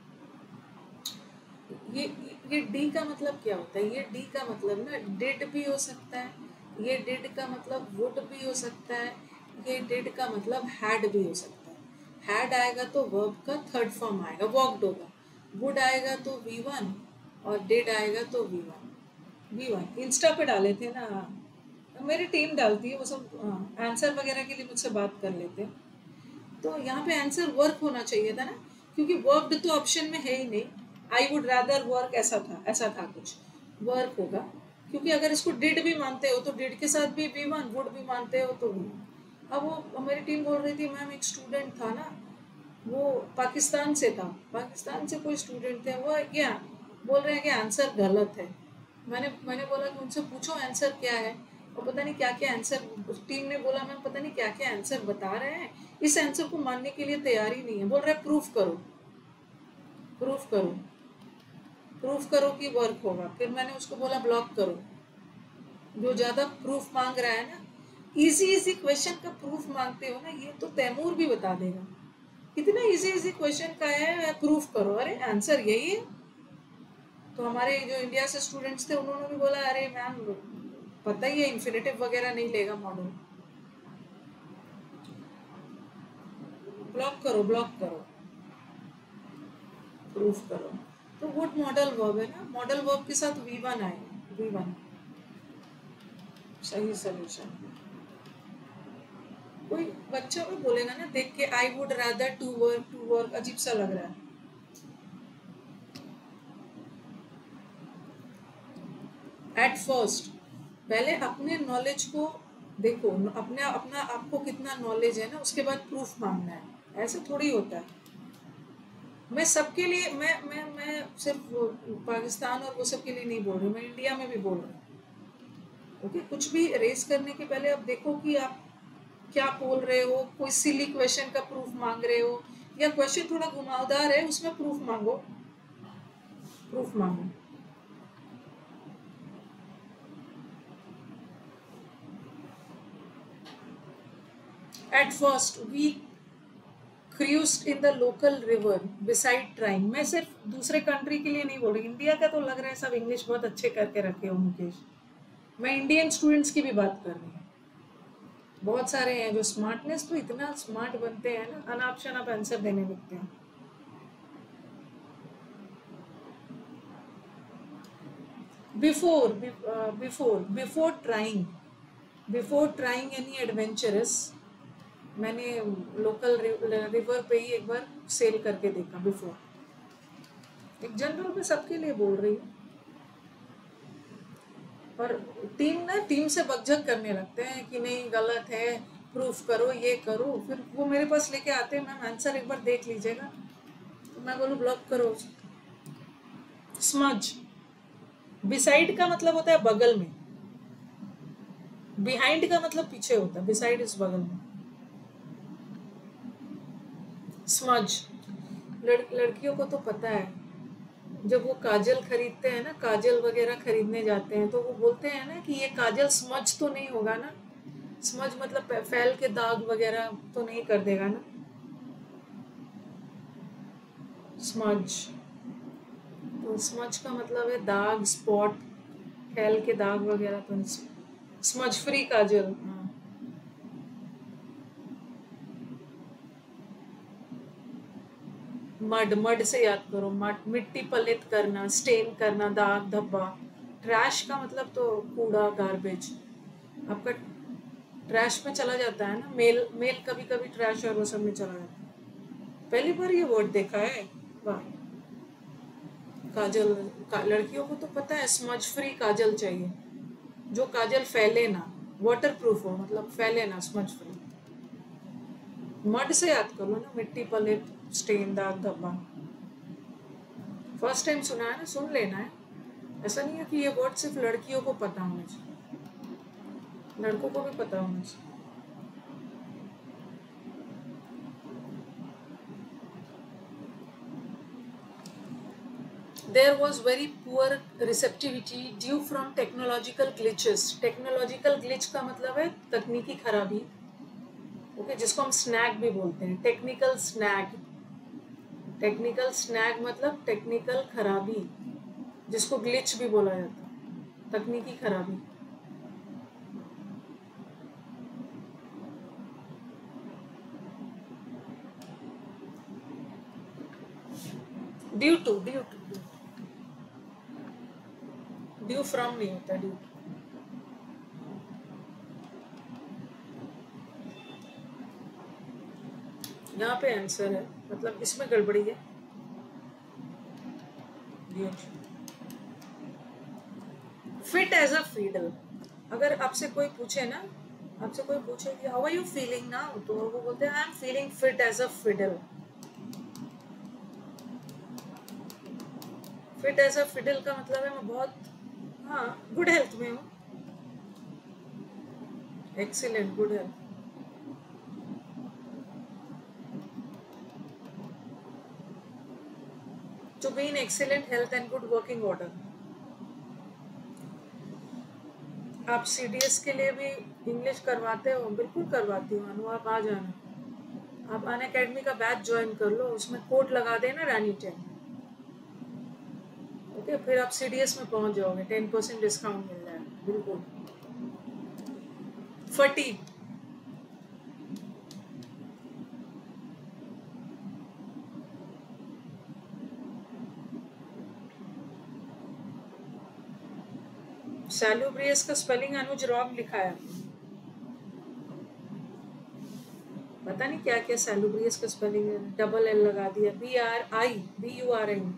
ये ये डी का मतलब क्या होता है, ये डी का मतलब ना डिड भी हो सकता है, ये डिड का मतलब वुड भी हो सकता है, ये डिड का मतलब हैड भी हो सकता है। हैड आएगा तो वर्ब का थर्ड फॉर्म आएगा, वॉकड होगा। वुड आएगा तो वी वन, और डिड आएगा तो V one. V one Insta पे डाले थे ना, मेरी टीम डालती है वो सब, आंसर वगैरह के लिए मुझसे बात कर लेते हैं। तो यहाँ पे आंसर वर्क होना चाहिए था ना, क्योंकि वर्क तो ऑप्शन में है ही नहीं। आई वुड रादर वर्क ऐसा था, ऐसा था कुछ, वर्क होगा। क्योंकि अगर इसको डिड भी मानते हो तो डिड के साथ भी वी वन, वुड भी मानते हो तो वी। अब वो हमारी टीम बोल रही थी मैम, एक स्टूडेंट था ना, वो पाकिस्तान से था, पाकिस्तान से कोई स्टूडेंट थे, वो क्या बोल रहे हैं कि आंसर गलत है। मैंने मैंने बोला कि उनसे पूछो आंसर क्या है, और पता नहीं क्या क्या आंसर, टीम ने बोला मैम पता नहीं क्या क्या आंसर बता रहे हैं, इस आंसर को मानने के लिए तैयार ही नहीं है। बोल रहा है प्रूफ करो, प्रूफ करो, प्रूफ करो कि वर्क होगा। फिर मैंने उसको बोला ब्लॉक करो, जो ज्यादा प्रूफ मांग रहा है ना, इजी इजी क्वेश्चन का प्रूफ मांगते हो ना, ये तो तैमूर भी बता देगा। इतना इजी इजी क्वेश्चन का है, प्रूफ करो, अरे आंसर यही है। तो हमारे जो इंडिया से स्टूडेंट्स थे उन्होंने भी बोला अरे मैम पता ही है, इन्फिनेटिव वगैरह नहीं लेगा मॉडल, ब्लॉक करो, ब्लॉक करो, प्रूफ करो। तो वुड मॉडल वर्ब है ना, मॉडल वर्ब के साथ वी वन आएगा, वी वन सही सोल्यूशन। कोई बच्चा भी बोलेगा ना देख के I would rather to work, to work अजीब सा लग रहा है। एट फर्स्ट, पहले अपने नॉलेज को देखो, अपने अपना आपको कितना नॉलेज है ना, उसके बाद प्रूफ मांगना है, ऐसे थोड़ी होता है। मैं सबके लिए, मैं मैं मैं सिर्फ पाकिस्तान और वो सब के लिए नहीं बोल रही, मैं इंडिया में भी बोल रही हूँ। ओके, कुछ भी रेस करने के पहले आप देखो कि आप क्या बोल रहे हो, कोई सिली क्वेश्चन का प्रूफ मांग रहे हो, या क्वेश्चन थोड़ा घुमावदार है उसमें प्रूफ मांगो, प्रूफ मांगो। At first we cruised in the local river beside trying. मैं सिर्फ दूसरे कंट्री के लिए नहीं बोल रही, इंडिया का तो लग रहा है सब इंग्लिश बहुत अच्छे करके रखे हो मुकेश। मैं इंडियन स्टूडेंट्स की भी बात कर रही हूँ। बहुत सारे हैं जो स्मार्टनेस तो इतना स्मार्ट बनते हैं ना, अनाप शनाप आंसर देने लगते हैं। Before before before trying before trying any adventurous, मैंने लोकल रिवर पे ही एक बार सेल करके देखा। बिफोर एक जनरल में सबके लिए बोल रही हूँ। और टीम ना टीम से बकझक करने लगते हैं कि नहीं गलत है, प्रूफ करो, ये करो, फिर वो मेरे पास लेके आते हैं, मैम आंसर एक बार देख लीजिएगा, तो मैं बोलूँ ब्लॉक करो। स्मज, बिसाइड का मतलब होता है बगल में, बिहाइंड का मतलब पीछे होता है, बिसाइड इज बगल में। स्मज, लड़, लड़कियों को तो पता है, जब वो काजल खरीदते हैं ना, काजल वगैरह खरीदने जाते हैं, तो वो बोलते हैं ना कि ये काजल स्मज तो नहीं होगा ना। स्मज मतलब फैल के दाग वगैरह तो नहीं कर देगा ना। स्मज, तो स्मज का मतलब है दाग, स्पॉट, फैल के दाग वगैरह तो नहीं। Smudge free kajal. हाँ। मड, मड से याद करो, मड मिट्टी पलित करना, स्टेन करना, दाग धब्बा। ट्रैश का मतलब तो कूड़ा, गार्बेज। आपका ट्रैश में चला जाता है ना, मेल मेल कभी कभी ट्रैश और वो सब में चला जाता है। पहली बार ये वर्ड देखा है, वाह। काजल का, लड़कियों को तो पता है स्मज फ्री काजल चाहिए, जो काजल फैले ना, वाटर प्रूफ हो, मतलब फैले ना, स्मज फ्री। मड से याद कर लो ना, मिट्टी पलित, स्टेन, दाग धब्बा। फर्स्ट टाइम सुना है ना, सुन लेना है। ऐसा नहीं है कि ये वर्ड सिर्फ लड़कियों को पता होना चाहिए, लड़कों को भी पता होना चाहिए। There was very poor receptivity due from technological glitches. Technological glitch का मतलब है तकनीकी खराबी, ओके okay, जिसको हम स्नैग भी बोलते हैं, टेक्निकल स्नैग। टेक्निकल स्नैग मतलब टेक्निकल खराबी, जिसको ग्लिच भी बोला जाता है, तकनीकी खराबी। Due to, due to, due from नहीं होता, ड्यू। यहाँ पे आंसर है, मतलब इसमें गड़बड़ी है। फिट एज अ फीडल, अगर आपसे कोई पूछे ना, आपसे कोई पूछे कि how are you feeling now, तो वो बोलते हैं I am feeling fit as a fiddle. Fit as a fiddle का मतलब है मैं बहुत, हाँ, गुड हेल्थ में हूँ। Excellent, good health. To be in excellent health and good working order. आप सी डी एस के लिए भी इंग्लिश करवाते हो? बिल्कुल करवाती हूँ अनु, आप आ जाना। आप अन अकेडमी का बैच ज्वाइन कर लो, उसमें कोड लगा देना रानी टेन, ओके, फिर आप सी डी एस में पहुंच जाओगे, टेन परसेंट डिस्काउंट मिल जाएगा। बिल्कुल। फटीग, सैलुब्रियस का स्पेलिंग अनुज रॉन्ग लिखा है, पता नहीं क्या क्या सैलुब्रियस का स्पेलिंग है, डबल एल लगा दिया, B R I, B U R I,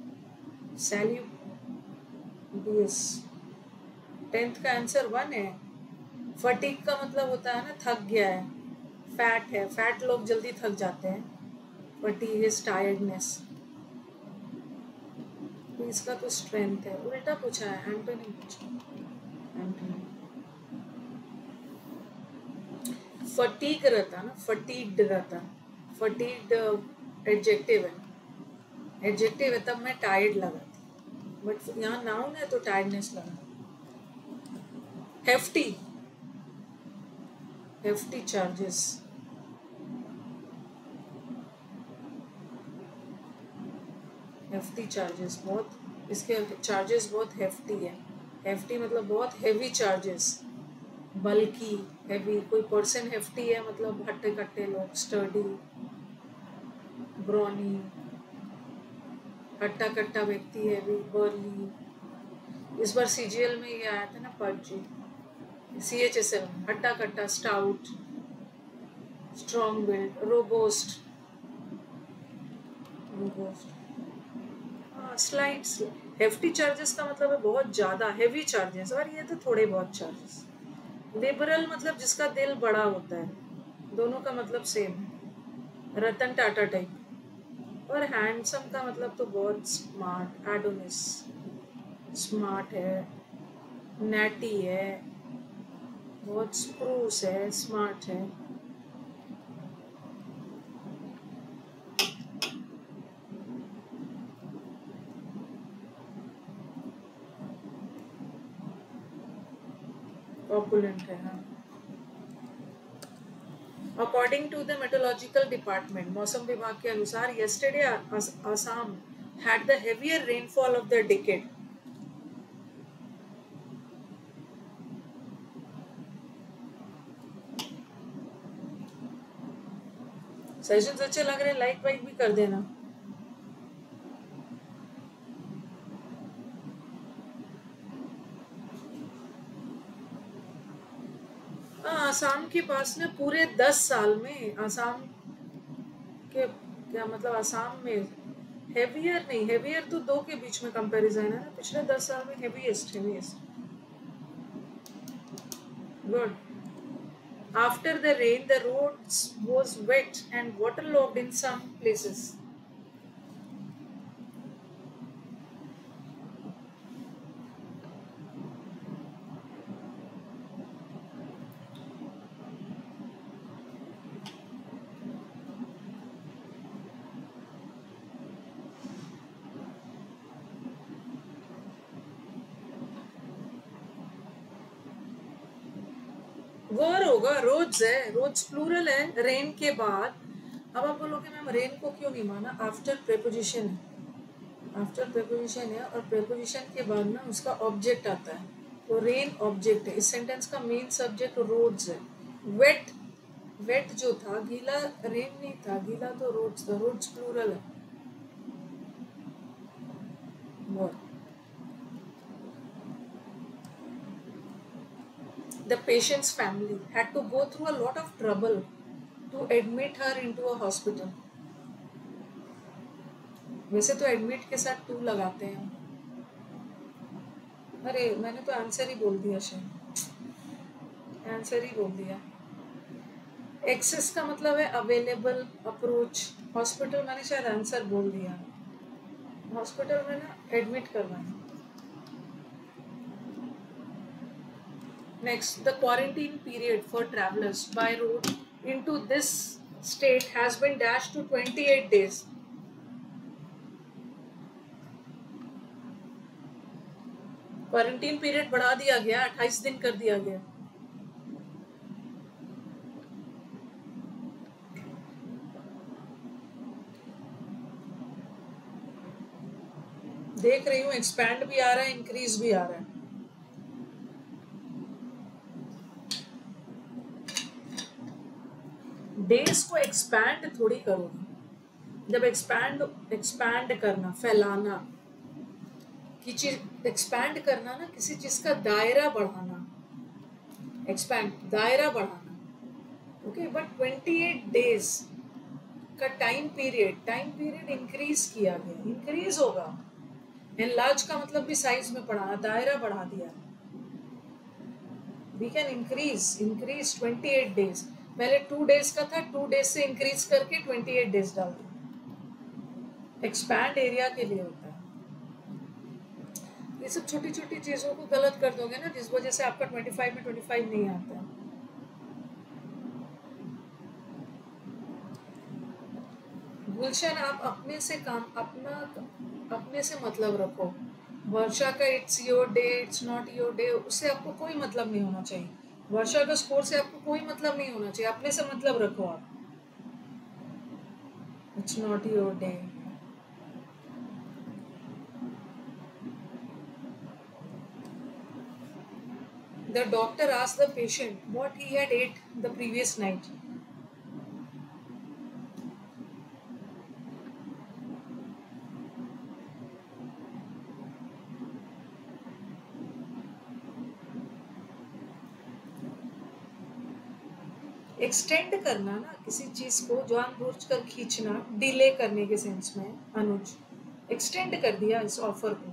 salubrious. Tenth का आंसर वन है। फटीग का मतलब होता है ना थक गया है, फैट है, फैट लोग जल्दी थक जाते हैं, फटीग इज टायर्डनेस। इसका तो स्ट्रेंथ है, उल्टा पूछा है, एंटोनी पूछा, एंटोनी। फटीग रहता ना, फटीग्ड रहता, फटीग्ड एडजेक्टिव है, एडजेक्टिव है, तब मैं टायर्ड लगा थी, बट यहाँ नाउन है तो टायर्डनेस लगा। Hefty, hefty charges, hefty charges, बहुत इसके चार्जेस बहुत हेफ्टी है। हेफ्टी मतलब बहुत हेवी चार्जेस, बल्कि हैवी, कोई पर्सन हेफ्टी है मतलब हट्टे कट्टे लोग, स्टडी, ब्रॉनी, हट्टा कट्टा व्यक्ति, हैवी, बर्ली। इस बार सीजीएल में ये आया था ना, पर्ची, सी एच एस एल, हट्टा कट्टा, stout, strong build, robust, robust, slides. Hefty charges का मतलब है बहुत ज्यादा हेवी चार्जेस, और ये तो थोड़े बहुत चार्जेस। लिबरल मतलब जिसका दिल बड़ा होता है, दोनों का मतलब सेम है, रतन टाटा टाइप। और हैंडसम का मतलब तो बहुत स्मार्ट, एडोनिस, स्मार्ट है, नैटी है, बहुत स्प्रूस है, स्मार्ट है। ऑपुलेंट है, हाँ। According to the meteorological department, मौसम विभाग के अनुसार, yesterday Assam had the heavier rainfall of the decade. Sessions अच्छे लग रहे हैं, लाइक वाइक भी कर देना। आसाम के पास ना पूरे दस साल में, आसाम के क्या मतलब, आसाम में हेवियर नहीं, हेवियर तो दो के बीच में कंपैरिजन है ना, पिछले दस साल में heaviest, heaviest, good. After the rain, the roads was wet and waterlogged in some places. Were होगा, रोड्स है, रोड्स प्लूरल है रेन के बाद। अब आप बोलोगे मैम रेन को क्यों नहीं माना, आफ्टर प्रेपोजिशन है, आफ्टर प्रेपोजिशन है, और प्रेपोजिशन के बाद ना उसका ऑब्जेक्ट आता है, तो रेन ऑब्जेक्ट है। इस सेंटेंस का मेन सब्जेक्ट रोड्स है। वेट, वेट जो था, गीला रेन नहीं था, गीला तो रोड्स था, रोड्स प्लूरल है। वर, the patient's family had to go through a lot of trouble to admit her into a hospital. वैसे तो एडमिट के साथ टू लगाते हैं। अरे मैंने तो आंसर ही बोल दिया, शायद आंसर ही बोल दिया। एक्सेस का मतलब है अवेलेबल, अप्रोच। हॉस्पिटल मैंने शायद आंसर बोल दिया, हॉस्पिटल में ना एडमिट करवाना। Next, the quarantine period for travelers by road into this state has been dashed to twenty-eight days. Quarantine period बढ़ा दिया गया, अट्ठाईस दिन कर दिया गया। देख रही हूँ एक्सपैंड भी आ रहा है, इंक्रीज भी आ रहा है। डेज को एक्सपैंड थोड़ी करोगे, जब एक्सपैंड, एक्सपैंड करना, फैलाना की चीज, एक्सपैंड करना ना, किसी चीज का दायरा बढ़ाना, एक्सपैंड, दायरा बढ़ाना, ओके। बट अट्ठाईस डेज का time period, time period increase किया गया, इंक्रीज होगा। एनलार्ज का मतलब भी साइज में बढ़ाना, दायरा बढ़ा दिया। वी कैन इंक्रीज, इंक्रीज अट्ठाईस डेज, पहले टू डेज का था, टू डेज से इंक्रीज करके अट्ठाईस डेज डाल दिया। एक्सपैंड एरिया के लिए होता है। ये सब छोटी छोटी चीजों को गलत कर दोगे ना, जिस वजह से आपका पच्चीस में पच्चीस नहीं आता है। गुलशन आप अपने से काम अपना अपने से मतलब रखो। वर्षा का it's your day, it's not your day, उससे आपको कोई मतलब नहीं होना चाहिए। वर्षा का स्कोर से आपको कोई मतलब नहीं होना चाहिए, अपने से मतलब रखो आप। It's not your day. The doctor asked the patient what he had ate the previous night. Extend करना ना किसी चीज को, जानबूझकर खींचना, डिले करने के सेंस में। अनुज एक्सटेंड कर दिया इस ऑफर को।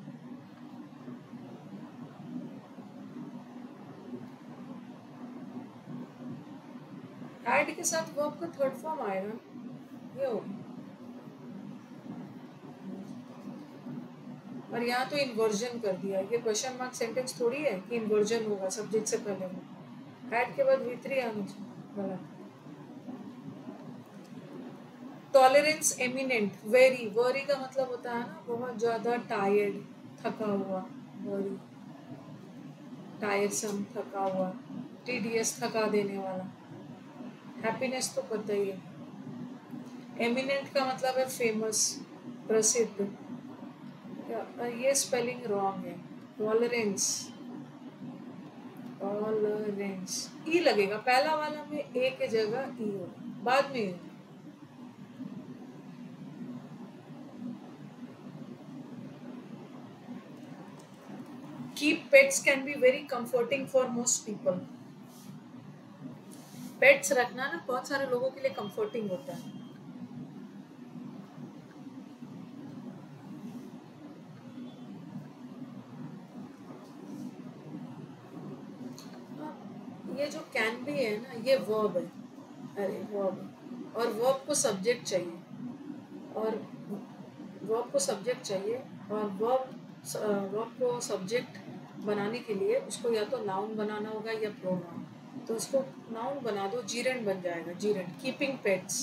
एड के साथ वर्ब का थर्ड फॉर्म आएगा, ये होगा। और यहाँ तो इन्वर्जन कर दिया, ये क्वेश्चन मार्क सेंटेंस थोड़ी है कि इन्वर्जन होगा सब्जेक्ट से पहले में। एड के बाद वी थ्री आना चाहिए, गलत। टॉलरेंस एमिनेंट, वेरी, वरी का मतलब होता है ना बहुत ज्यादा टायर्ड, थका हुआ, वरी, टायरसम, थका हुआ, टीडीएस, थका देने वाला। हैप्पीनेस तो पता ही है। एमिनेंट का मतलब है फेमस, प्रसिद्ध। ये स्पेलिंग रॉन्ग है। टॉलरेंस, टॉलरेंस ई लगेगा, पहला वाला में ए के जगह ई होगा, बाद में। Keep pets can be very comforting for most people. Pets रखना ना बहुत सारे लोगों के लिए comforting होता है। ये जो can be है ना, ये verb है, अरे verb, और verb को subject चाहिए, और verb को subject चाहिए, और verb verb को subject बनाने के लिए उसको या तो noun बनाना होगा या pronoun। तो उसको नाउन बना दो, जीरेंड बन जाएगा, जीरेंड। कीपिंग पेट्स,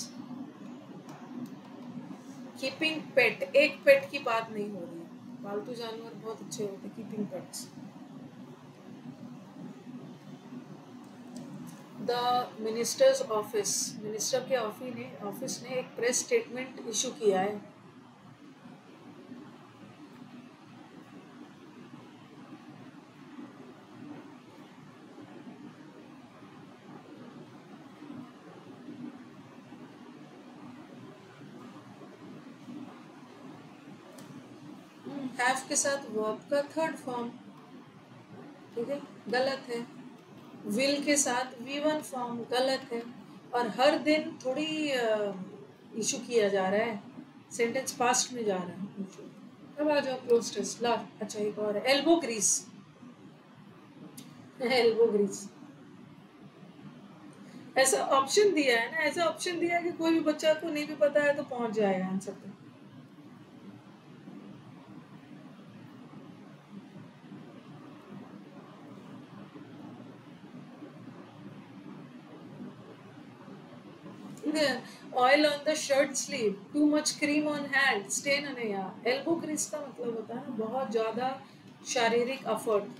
कीपिंग पेट, एक पेट की बात नहीं हो रही है, पालतू जानवर बहुत अच्छे होते हैं, keeping pets. The minister's office, minister के ऑफिस ने ऑफिस ने एक प्रेस स्टेटमेंट इशू किया है। हैव के साथ वर्ब का थर्ड फॉर्म, ठीक है, गलत है। विल के साथ वी वन फॉर्म, गलत है। और हर दिन थोड़ी इशू किया जा रहा है, सेंटेंस पास्ट में जा रहा है। अब आ जाओ क्लोज टेस्ट, ला। अच्छा एक और है, एल्बो ग्रीस, एल्बो ग्रीस। ऐसा ऑप्शन दिया है ना, ऐसा ऑप्शन दिया है कि कोई भी बच्चा को नहीं भी पता है तो पहुंच जाएगा आंसर पे। Oil on the shirt sleeve, too much cream on hand, stain on hair. Elbow grease का मतलब होता है ना बहुत ज्यादा शारीरिक एफर्ट।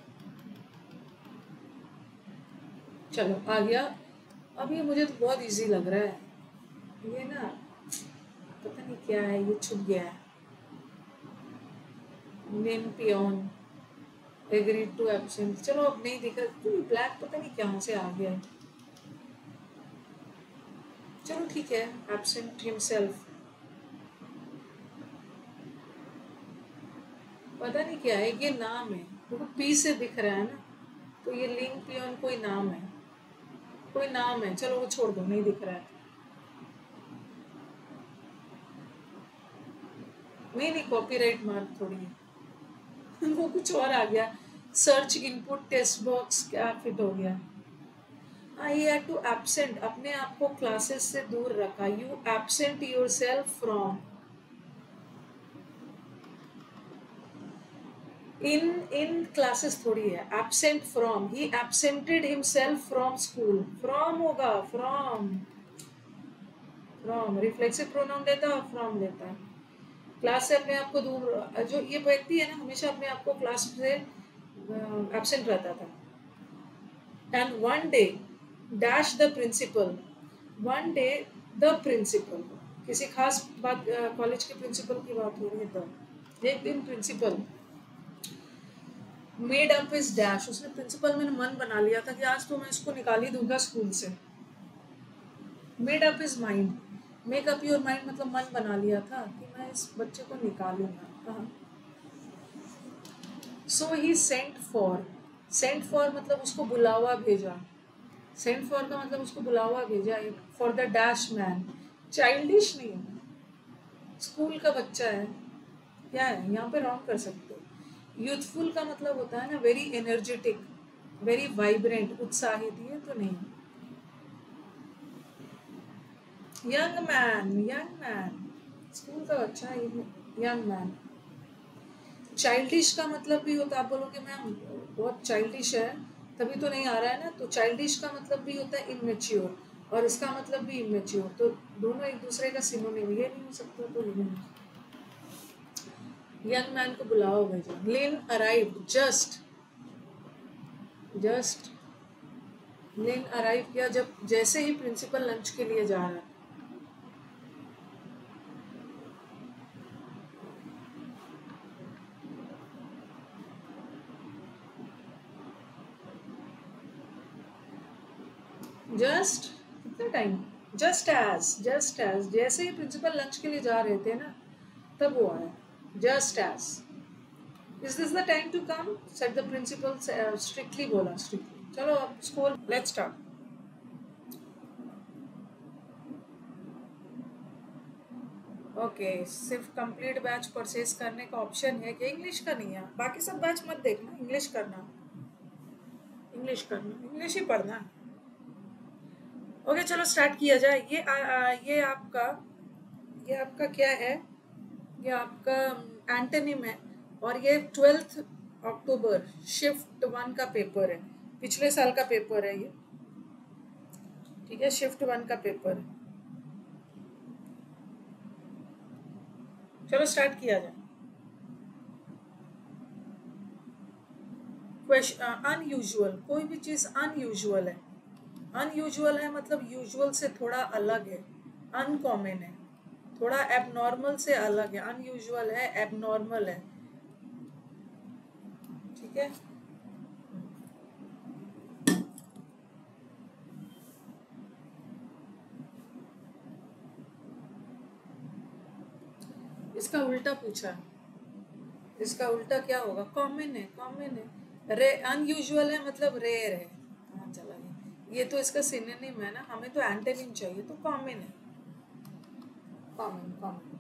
चलो आ गया। अब ये मुझे तो बहुत इजी लग रहा है, ये ना पता नहीं क्या है, ये छुप गया है। Name peon, agreed to absent, चलो अब नहीं दिख रहा, ब्लैक पता नहीं कहाँ से आ गया है। चलो ठीक है, एब्सेंट हिमसेल्फ, पता नहीं क्या है, ये नाम है, देखो पी से दिख रहा है ना, तो ये लिंक पियोन कोई नाम है, कोई नाम है, चलो वो छोड़ दो, नहीं दिख रहा है। नहीं नहीं, कॉपीराइट मार्क थोड़ी है। वो कुछ और आ गया, सर्च इनपुट टेक्स्ट बॉक्स, क्या फिट हो गया। आई हैड टू एब्सेंट, अपने आप को क्लासेस से दूर रखा। You absent yourself from, in in classes थोड़ी है, absent from, he absented himself from school, from होगा, फ्रॉम। फ्रॉम रिफ्लेक्सिव प्रोनाउन लेता है और फ्रॉम लेता है। क्लास से अपने आप को दूर, जो ये व्यक्ति है ना हमेशा अपने आप को क्लास से एब्सेंट रहता था। And one day dash the principal, one day the principal, किसी खास बात, कॉलेज के प्रिंसिपल की बात हो रही है तब। एक दिन principal made up his dash, उसने प्रिंसिपल में मन बना लिया था कि आज तो मैं इसको निकाल ही दूंगा स्कूल से। Made up his mind, make up your mind मतलब मन बना लिया था कि मैं इस बच्चे को निकालूंगा। कहाँ? So he sent for, sent for मतलब उसको बुलावा भेजा, सेंट फॉर का मतलब उसको बुलावा भेजा for the dash man. Childish नहीं है, स्कूल का बच्चा है, क्या है यहाँ पे रॉन्ग कर सकते हो। यूथफुल का मतलब होता है ना वेरी एनर्जेटिक, वेरी वाइब्रेंट, उत्साहित, ये तो नहीं। Young man, young man, school का बच्चा, यंग मैन। चाइल्डिश का मतलब भी होता है, आप बोलोगे मैम बहुत चाइल्डिश है तभी तो नहीं आ रहा है ना, तो चाइल्डिश का मतलब भी होता है इमेच्योर, और इसका मतलब भी इमेच्योर, तो दोनों एक दूसरे का सिनोनिम, ये नहीं हो सकता तो ये नहीं। यंग मैन को बुलाओ भेजा। Lane arrived, just, just lane arrive किया जब, जैसे ही प्रिंसिपल लंच के लिए जा रहा है। जस्ट कितना time, just as, just as जैसे ही प्रिंसिपल लंच के लिए जा रहे थे ना तब वो आया। Just as, is this the time to come, said the principal, strictly बोला, स्ट्रिक्टली। चलो अब स्कूल, लेट्स स्टार्ट। ओके, सिर्फ कंप्लीट बैच परचेज करने का ऑप्शन है कि इंग्लिश का नहीं है, बाकी सब बैच मत देखना, इंग्लिश करना, इंग्लिश करना, इंग्लिश ही पढ़ना। ओके चलो स्टार्ट किया जाए। ये आ, आ, ये आपका, ये आपका क्या है, ये आपका एंटोनिम है, और ये ट्वेल्थ अक्टूबर शिफ्ट वन का पेपर है, पिछले साल का पेपर है ये, ठीक है, शिफ्ट वन का पेपर है। चलो स्टार्ट किया जाए। क्वेश्चन, अनयूजुअल, कोई भी चीज अनयूजुअल है, अनयूजुअल है मतलब यूजुअल से थोड़ा अलग है, अनकॉमन है, थोड़ा एबनॉर्मल से अलग है, अनयूजुअल है, एबनॉर्मल है, ठीक है। इसका उल्टा पूछा, इसका उल्टा क्या होगा, कॉमन है, कॉमन है, रे, अनयूजुअल है मतलब रेयर है, हाँ चला गया, ये तो इसका सिनोनिम है ना, हमें तो एंटोनिम चाहिए, तो कॉमन है, common, common.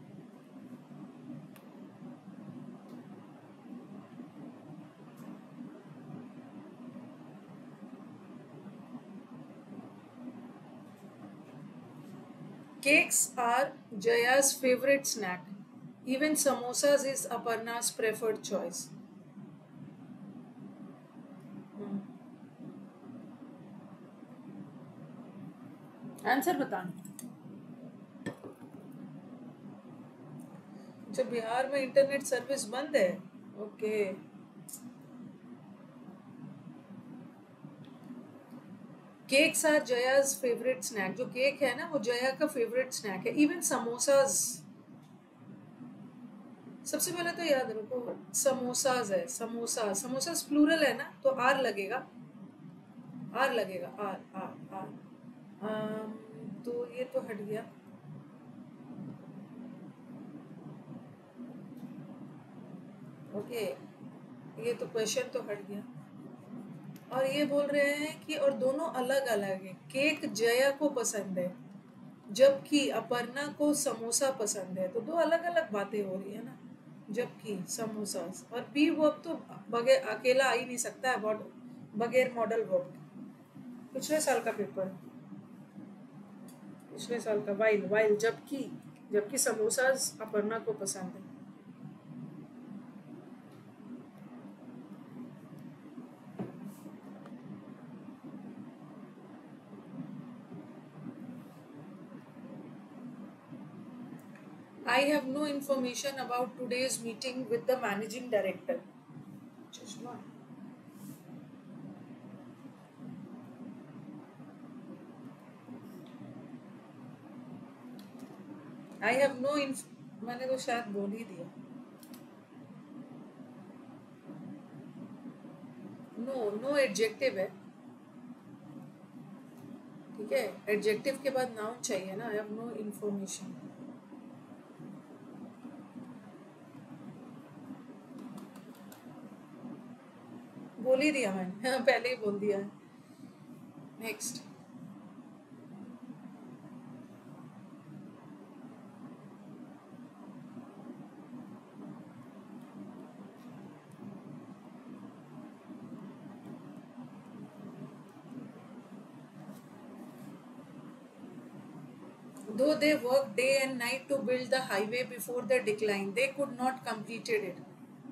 Cakes are Jaya's favorite snack. Even samosas is Aparna's preferred choice. Answer बताना। जब बिहार में इंटरनेट सर्विस बंद है, okay. Cakes are Jaya's favourite snack, जो केक है ना वो जया का फेवरेट स्नैक है। इवन समोसाज, सबसे पहले तो याद रखो समोसाज है, समोसा, समोसाज प्लूरल है ना तो आर लगेगा, आर लगेगा, आर आर आर आम, तो ये तो हट गया। ओके, ये तो क्वेश्चन तो हट गया। और ये बोल रहे हैं कि और दोनों अलग अलग है, केक जया को पसंद है जबकि अपर्णा को समोसा पसंद है, तो दो अलग अलग बातें हो रही है ना, जबकि समोसा। और बी वर्ब तो बगैर अकेला आ ही नहीं सकता है, बगैर मॉडल वर्ब। पिछले साल का पेपर, पिछले साल का, वाइल, वाइल जबकि, जबकि समोसा अपर्णा को पसंद है। I have no information about today's meeting with the managing director. Chashma. I have no inf मैंने तो शायद बोल ही दिया. नो नो एडजेक्टिव है, ठीक है. एडजेक्टिव के बाद नाउन चाहिए ना. I have no information. बोल ही दिया मैंने. हाँ, पहले ही बोल दिया है. Next. Though they worked day and night to build the highway before the decline, they could not completed it.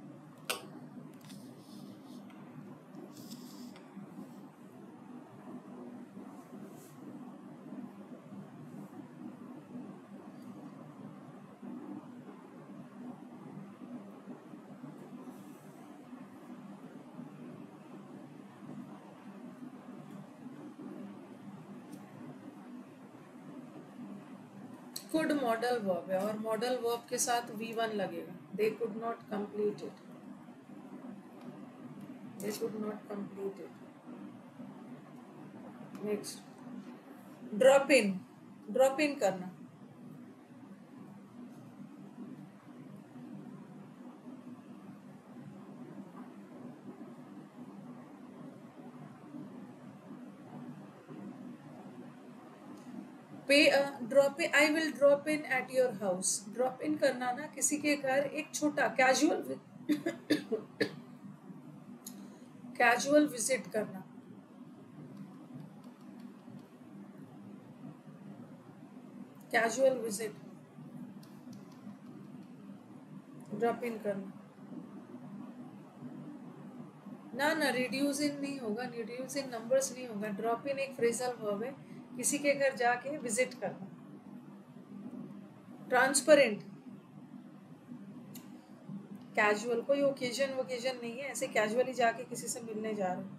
Could modal verb है और मॉडल वर्ब के साथ वी वन लगेगा. They could not complete it. They could not complete it. Next. Drop in. Drop in करना. पे drop in. I will drop in at your house. Drop in करना ना किसी के घर, एक छोटा कैजुअल कैजुअल विजिट करना. Casual visit. ड्रॉप इन करना ना ना. रिड्यूस इन नहीं होगा. रिड्यूस इन नंबर्स नहीं होगा. ड्रॉप इन एक फ्रेजल वर्ब है. किसी के घर जाके विजिट करना. ट्रांसपेरेंट. कैजुअल. कोई ओकेजन वोकेजन नहीं है, ऐसे कैजुअली जाके किसी से मिलने जा रहे.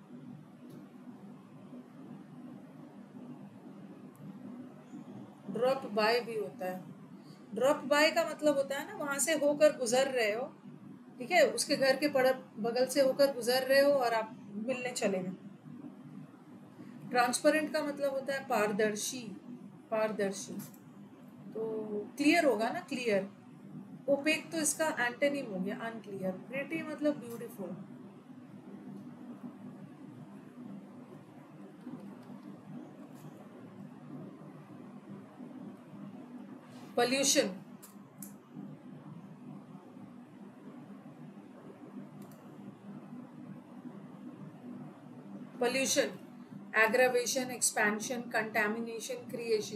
ड्रॉप बाय भी होता है. ड्रॉप बाय का मतलब होता है ना वहां से होकर गुजर रहे हो, ठीक है, उसके घर के पड़ बगल से होकर गुजर रहे हो और आप मिलने चले गए. ट्रांसपेरेंट का मतलब होता है पारदर्शी. पारदर्शी तो क्लियर होगा ना. क्लियर. ओपेक तो इसका एंटोनिम हो गया अनक्लियर. प्रिटी मतलब beautiful. Pollution. Pollution. Aggravation, expansion, contamination, creation.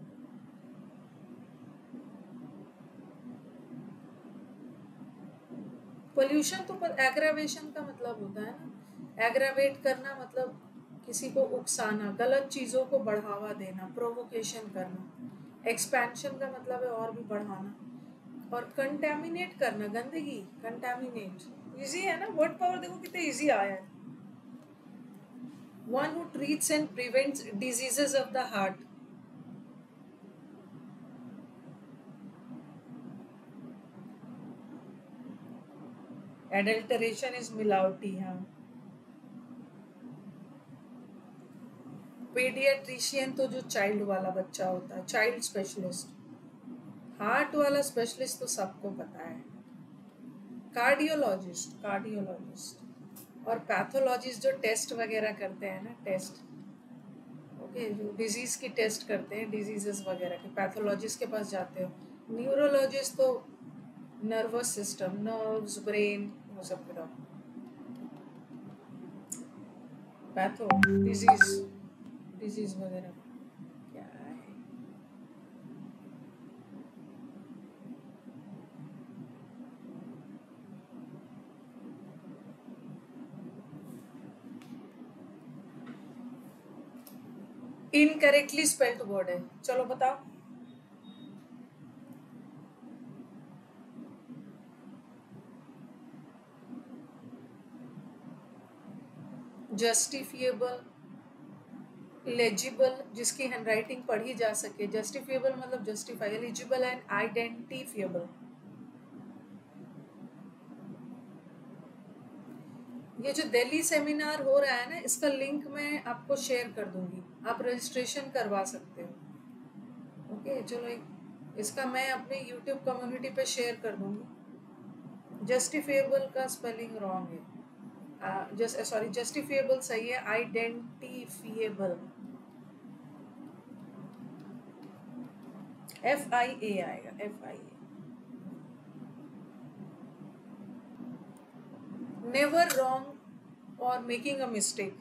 Pollution तो एग्रावेशन का मतलब होता है ना. एग्रावेट करना मतलब किसी को उकसाना, गलत चीजों को बढ़ावा देना, प्रोवोकेशन करना. एक्सपेंशन का मतलब है और भी बढ़ाना. और कंटेमिनेट करना, गंदगी. कंटेमिनेट इजी है ना. वर्ड पावर देखो कितने इजी आया है. One who treats and prevents diseases of the heart. Adulteration is मिलावटी. हाँ. पेडियाट्रिशियन तो जो चाइल्ड वाला बच्चा होता है, चाइल्ड स्पेशलिस्ट. हार्ट वाला स्पेशलिस्ट तो सबको पता है. कार्डियोलॉजिस्ट. कार्डियोलॉजिस्ट. और पैथोलॉजिस्ट जो टेस्ट वगैरह करते हैं ना, टेस्ट, ओके, जो डिजीज की टेस्ट करते हैं, डिजीजेस वगैरह के, पैथोलॉजिस्ट के पास जाते हो. न्यूरोलॉजिस्ट तो नर्वस सिस्टम, नर्व्स, ब्रेन, वो सब पूरा. पैथो डिजीज, डिजीज वगैरह क्या है. इनकरेक्टली स्पेल्ड वर्ड है. चलो बताओ. जस्टिफिएबल, लेजिबल जिसकी हैंडराइटिंग पढ़ी जा सके, जस्टिफिएबल मतलब जस्टिफाई, एलिजिबल एंड आइडेंटिफिएबल। ये जो दिल्ली सेमिनार हो रहा है ना, इसका लिंक मैं आपको शेयर कर दूंगी, आप रजिस्ट्रेशन करवा सकते हो। ओके चलो, इसका मैं अपने यूट्यूब कम्युनिटी पे शेयर कर दूंगी। जस्टिफिएबल का स्पेलिंग रॉन्ग है, जस्ट सॉरी जस्टिफिएबल सही है, आइडेंटिफिएबल एफ आई ए आएगा, F I A. Never wrong और मेकिंग अ मिस्टेक।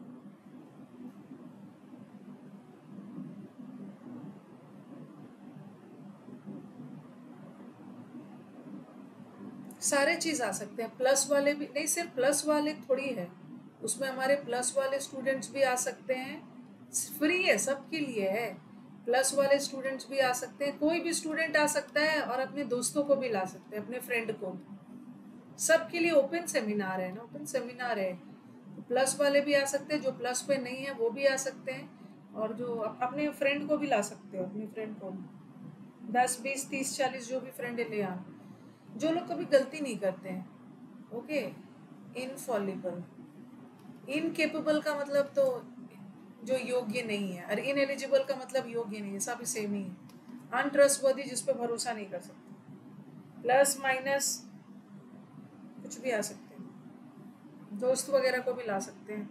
सारे चीज आ सकते हैं, प्लस वाले भी नहीं, सिर्फ प्लस वाले थोड़ी है, उसमें हमारे प्लस वाले स्टूडेंट्स भी आ सकते हैं, फ्री है, सबके लिए है। प्लस वाले स्टूडेंट्स भी आ सकते हैं, कोई भी स्टूडेंट आ सकता है, और अपने दोस्तों को भी ला सकते हैं, अपने फ्रेंड को, सबके लिए ओपन सेमिनार है ना, ओपन सेमिनार है। प्लस वाले भी आ सकते हैं, जो प्लस पे नहीं है वो भी आ सकते हैं, और जो अपने फ्रेंड को भी ला सकते हो, अपनी फ्रेंड को, दस बीस तीस चालीस जो भी फ्रेंड है ले आ, जो लोग कभी गलती नहीं करते हैं। ओके, इनफॉलिबल, इनकेपेबल का मतलब तो जो योग्य नहीं है, और इनएलिजिबल का मतलब योग्य नहीं है, सब सेम ही है। अनट्रस्टवर्दी जिस पे भरोसा नहीं कर सकते, प्लस माइनस कुछ भी आ सकते हैं, दोस्त वगैरह को भी ला सकते हैं।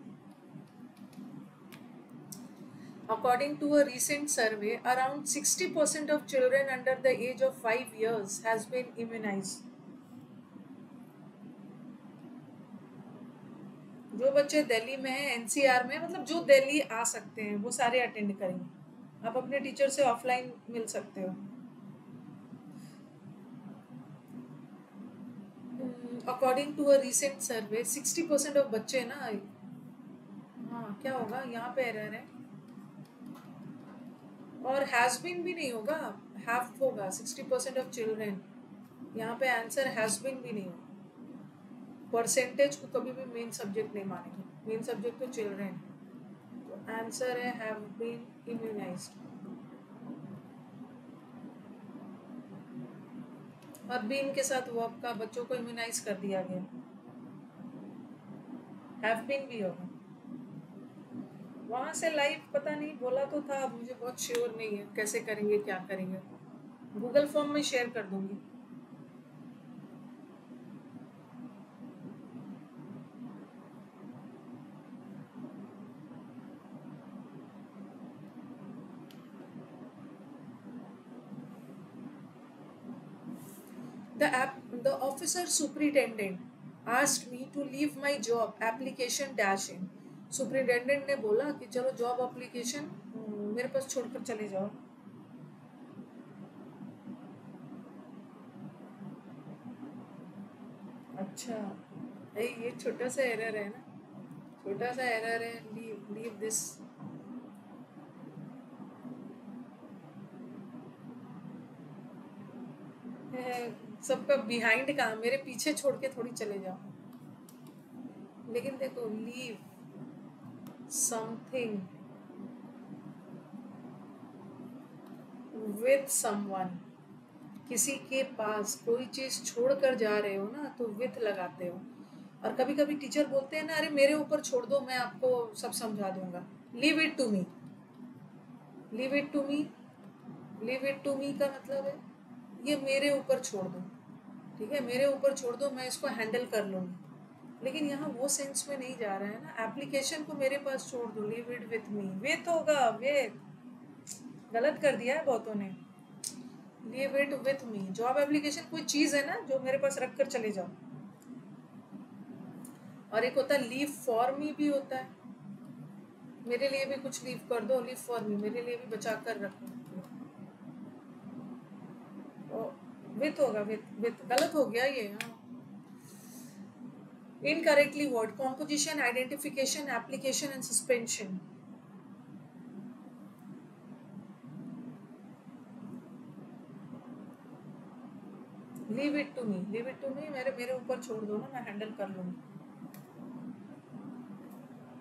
According to a recent survey, around sixty percent of children under the age of five years has been immunized. जो बच्चे दिल्ली में हैं, एनसीआर में, मतलब जो दिल्ली आ सकते हैं वो सारे अटेंड करेंगे। आप अपने टीचर से ऑफलाइन मिल सकते हो। According to a recent survey, sixty percent of बच्चे ना, हाँ क्या होगा यहाँ पे एरर है, और हैज बीन भी नहीं होगा, हैव होगा। सिक्सटी परसेंट ऑफ चिल्ड्रेन, यहाँ पे आंसर हैज बीन भी नहीं होगा। परसेंटेज को कभी भी मेन सब्जेक्ट नहीं मानेंगे, मेन सब्जेक्ट तो चिल्ड्रेन, तो आंसर है हैव बीन इम्यूनाइज्ड। और बीन के साथ वर्ब का बच्चों को इम्यूनाइज कर दिया गया, हैव बीन भी होगा। वहां से लाइव पता नहीं, बोला तो था, अब मुझे बहुत श्योर नहीं है कैसे करेंगे क्या करेंगे, गूगल फॉर्म में शेयर कर दूंगी। The app, the officer superintendent asked me to leave my job application dash in. Superintendent ने बोला कि चलो जॉब एप्लीकेशन मेरे पास छोड़कर चले जाओ। अच्छा, ये छोटा सा एरर है ना, छोटा सा एरर है, लीव लीव दिस। सबका बिहाइंड का, मेरे पीछे छोड़ के थोड़ी चले जाओ, लेकिन देखो लीव समथिंग विथ समवन, किसी के पास कोई चीज छोड़ कर जा रहे हो ना तो विथ लगाते हो। और कभी कभी टीचर बोलते हैं ना, अरे मेरे ऊपर छोड़ दो, मैं आपको सब समझा दूंगा, leave it to me, leave it to me, leave it to me का मतलब है ये मेरे ऊपर छोड़ दो, ठीक है, मेरे ऊपर छोड़ दो, मैं इसको हैंडल कर लूंगी। लेकिन यहाँ वो सेंस में नहीं जा रहा है ना, एप्लीकेशन को मेरे पास छोड़ दो, leave it with me, with होगा, विथ गलत कर दिया है बहुतों ने, leave it with me. Job application कोई चीज है ना जो मेरे पास रख कर चले जाओ, और एक होता है लीव फॉर मी भी होता है, मेरे लिए भी कुछ लीव कर दो, लीव फॉर मी, मेरे लिए भी बचा कर रखो, विथ होगा, विथ विथ गलत हो गया ये। हाँ, incorrectly word, composition, identification, application and suspension. Leave it to me, leave it to me, मेरे मेरे ऊपर छोड़ दो ना, मैं हैंडल कर लूंगी।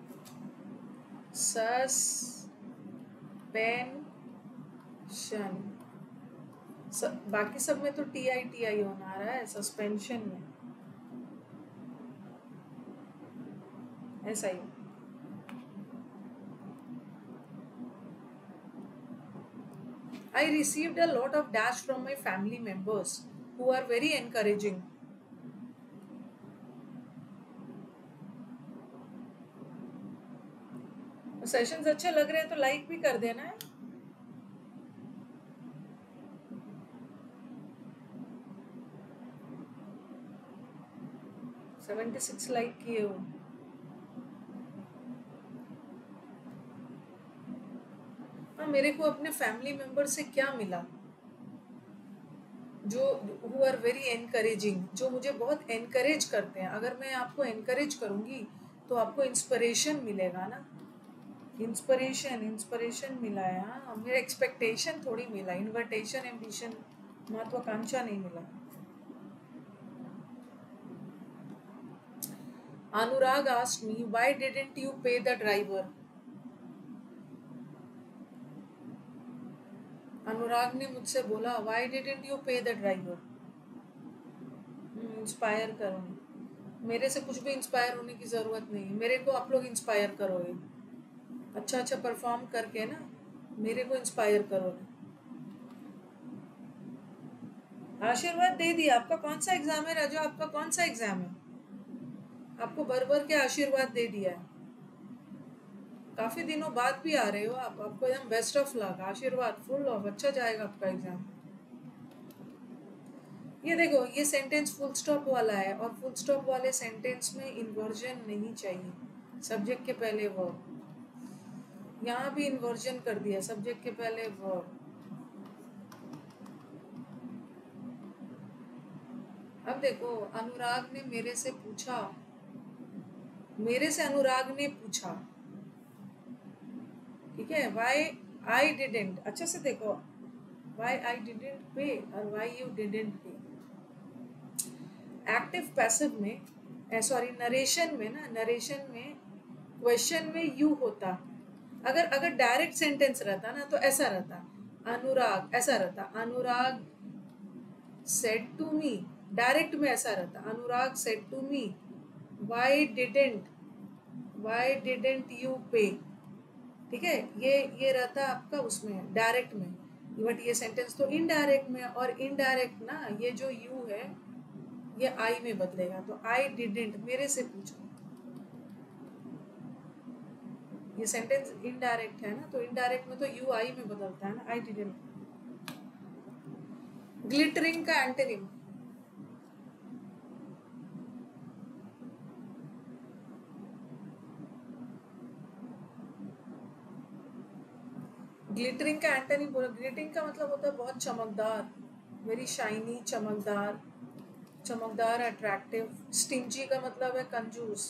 सस्पेंशन, स, बाकी सब में तो टी आई टी आई होना आ रहा है, सस्पेंशन में ऐसा ही। I received a lot of dash from my family members who are very encouraging. Sessions अच्छे लग रहे हैं तो लाइक भी कर देना है। सेवेंटी सिक्स लाइक किए हो। हाँ, मेरे को अपने फैमिली मेंबर से क्या मिला, जो हु आर वेरी एनकरेजिंग, जो मुझे बहुत एनकरेज करते हैं। अगर मैं आपको एनकरेज करूंगी तो आपको इंस्पिरेशन मिलेगा ना, इंस्पिरेशन इंस्पिरेशन मिला है। हाँ, मेरा एक्सपेक्टेशन थोड़ी मिला, इन्विटेशन, एम्बिशन, महत्वाकांक्षा नहीं मिला। अनुराग asked me, why didn't you pay the driver? अनुराग ने मुझसे बोला, why didn't you pay the driver? Inspire करूँगी, मेरे से कुछ भी इंस्पायर होने की ज़रूरत नहीं है, मेरे को आप लोग इंस्पायर करोगे, अच्छा अच्छा परफॉर्म करके ना मेरे को इंस्पायर करोगे। आशीर्वाद दे दिया। आपका कौन सा एग्जाम है राजू? आपका कौन सा एग्जाम है? आपको भर भर के आशीर्वाद दे दिया है। काफी दिनों बाद भी आ रहे हो आप, आपको एकदम बेस्ट ऑफ लक, आशीर्वाद फुल ऑफ, अच्छा जाएगा आपका एग्जाम। ये देखो, ये सेंटेंस फुल स्टॉप वाला है और फुल स्टॉप वाले सेंटेंस में इन्वर्जन नहीं चाहिए। सब्जेक्ट के पहले वर्ब, यहाँ भी इन्वर्जन कर दिया, सब्जेक्ट के पहले वर्ब। अब देखो, अनुराग ने मेरे से पूछा, मेरे से अनुराग ने पूछा, ठीक है, वाई आई डिडेंट, अच्छे से देखो, वाई आई डिडेंट पे और why you didn't pay. Active passive में, सॉरी नरेशन में ना, नरेशन में क्वेश्चन में यू होता। अगर अगर डायरेक्ट सेंटेंस रहता ना तो ऐसा रहता, अनुराग, ऐसा रहता, Anurag said to me. Direct में ऐसा रहता, Anurag said to me, why didn't, why didn't you pay. ठीक है, ये ये रहता आपका उसमें डायरेक्ट में, बट ये सेंटेंस तो इनडायरेक्ट में, और इनडायरेक्ट ना ये जो यू है ये आई में बदलेगा, तो आई डिडेंट, मेरे से पूछो। ये सेंटेंस इनडायरेक्ट है ना, तो इनडायरेक्ट में तो यू आई में बदलता है ना, आई डिडेंट। ग्लिटरिंग का एंटोनिम, ग्लिटरिंग का एंटोनिम बोलो। ग्लिटरिंग का मतलब होता है बहुत चमकदार, वेरी शाइनी, चमकदार, चमकदार, अट्रैक्टिव। स्टिंजी का मतलब है कंजूस,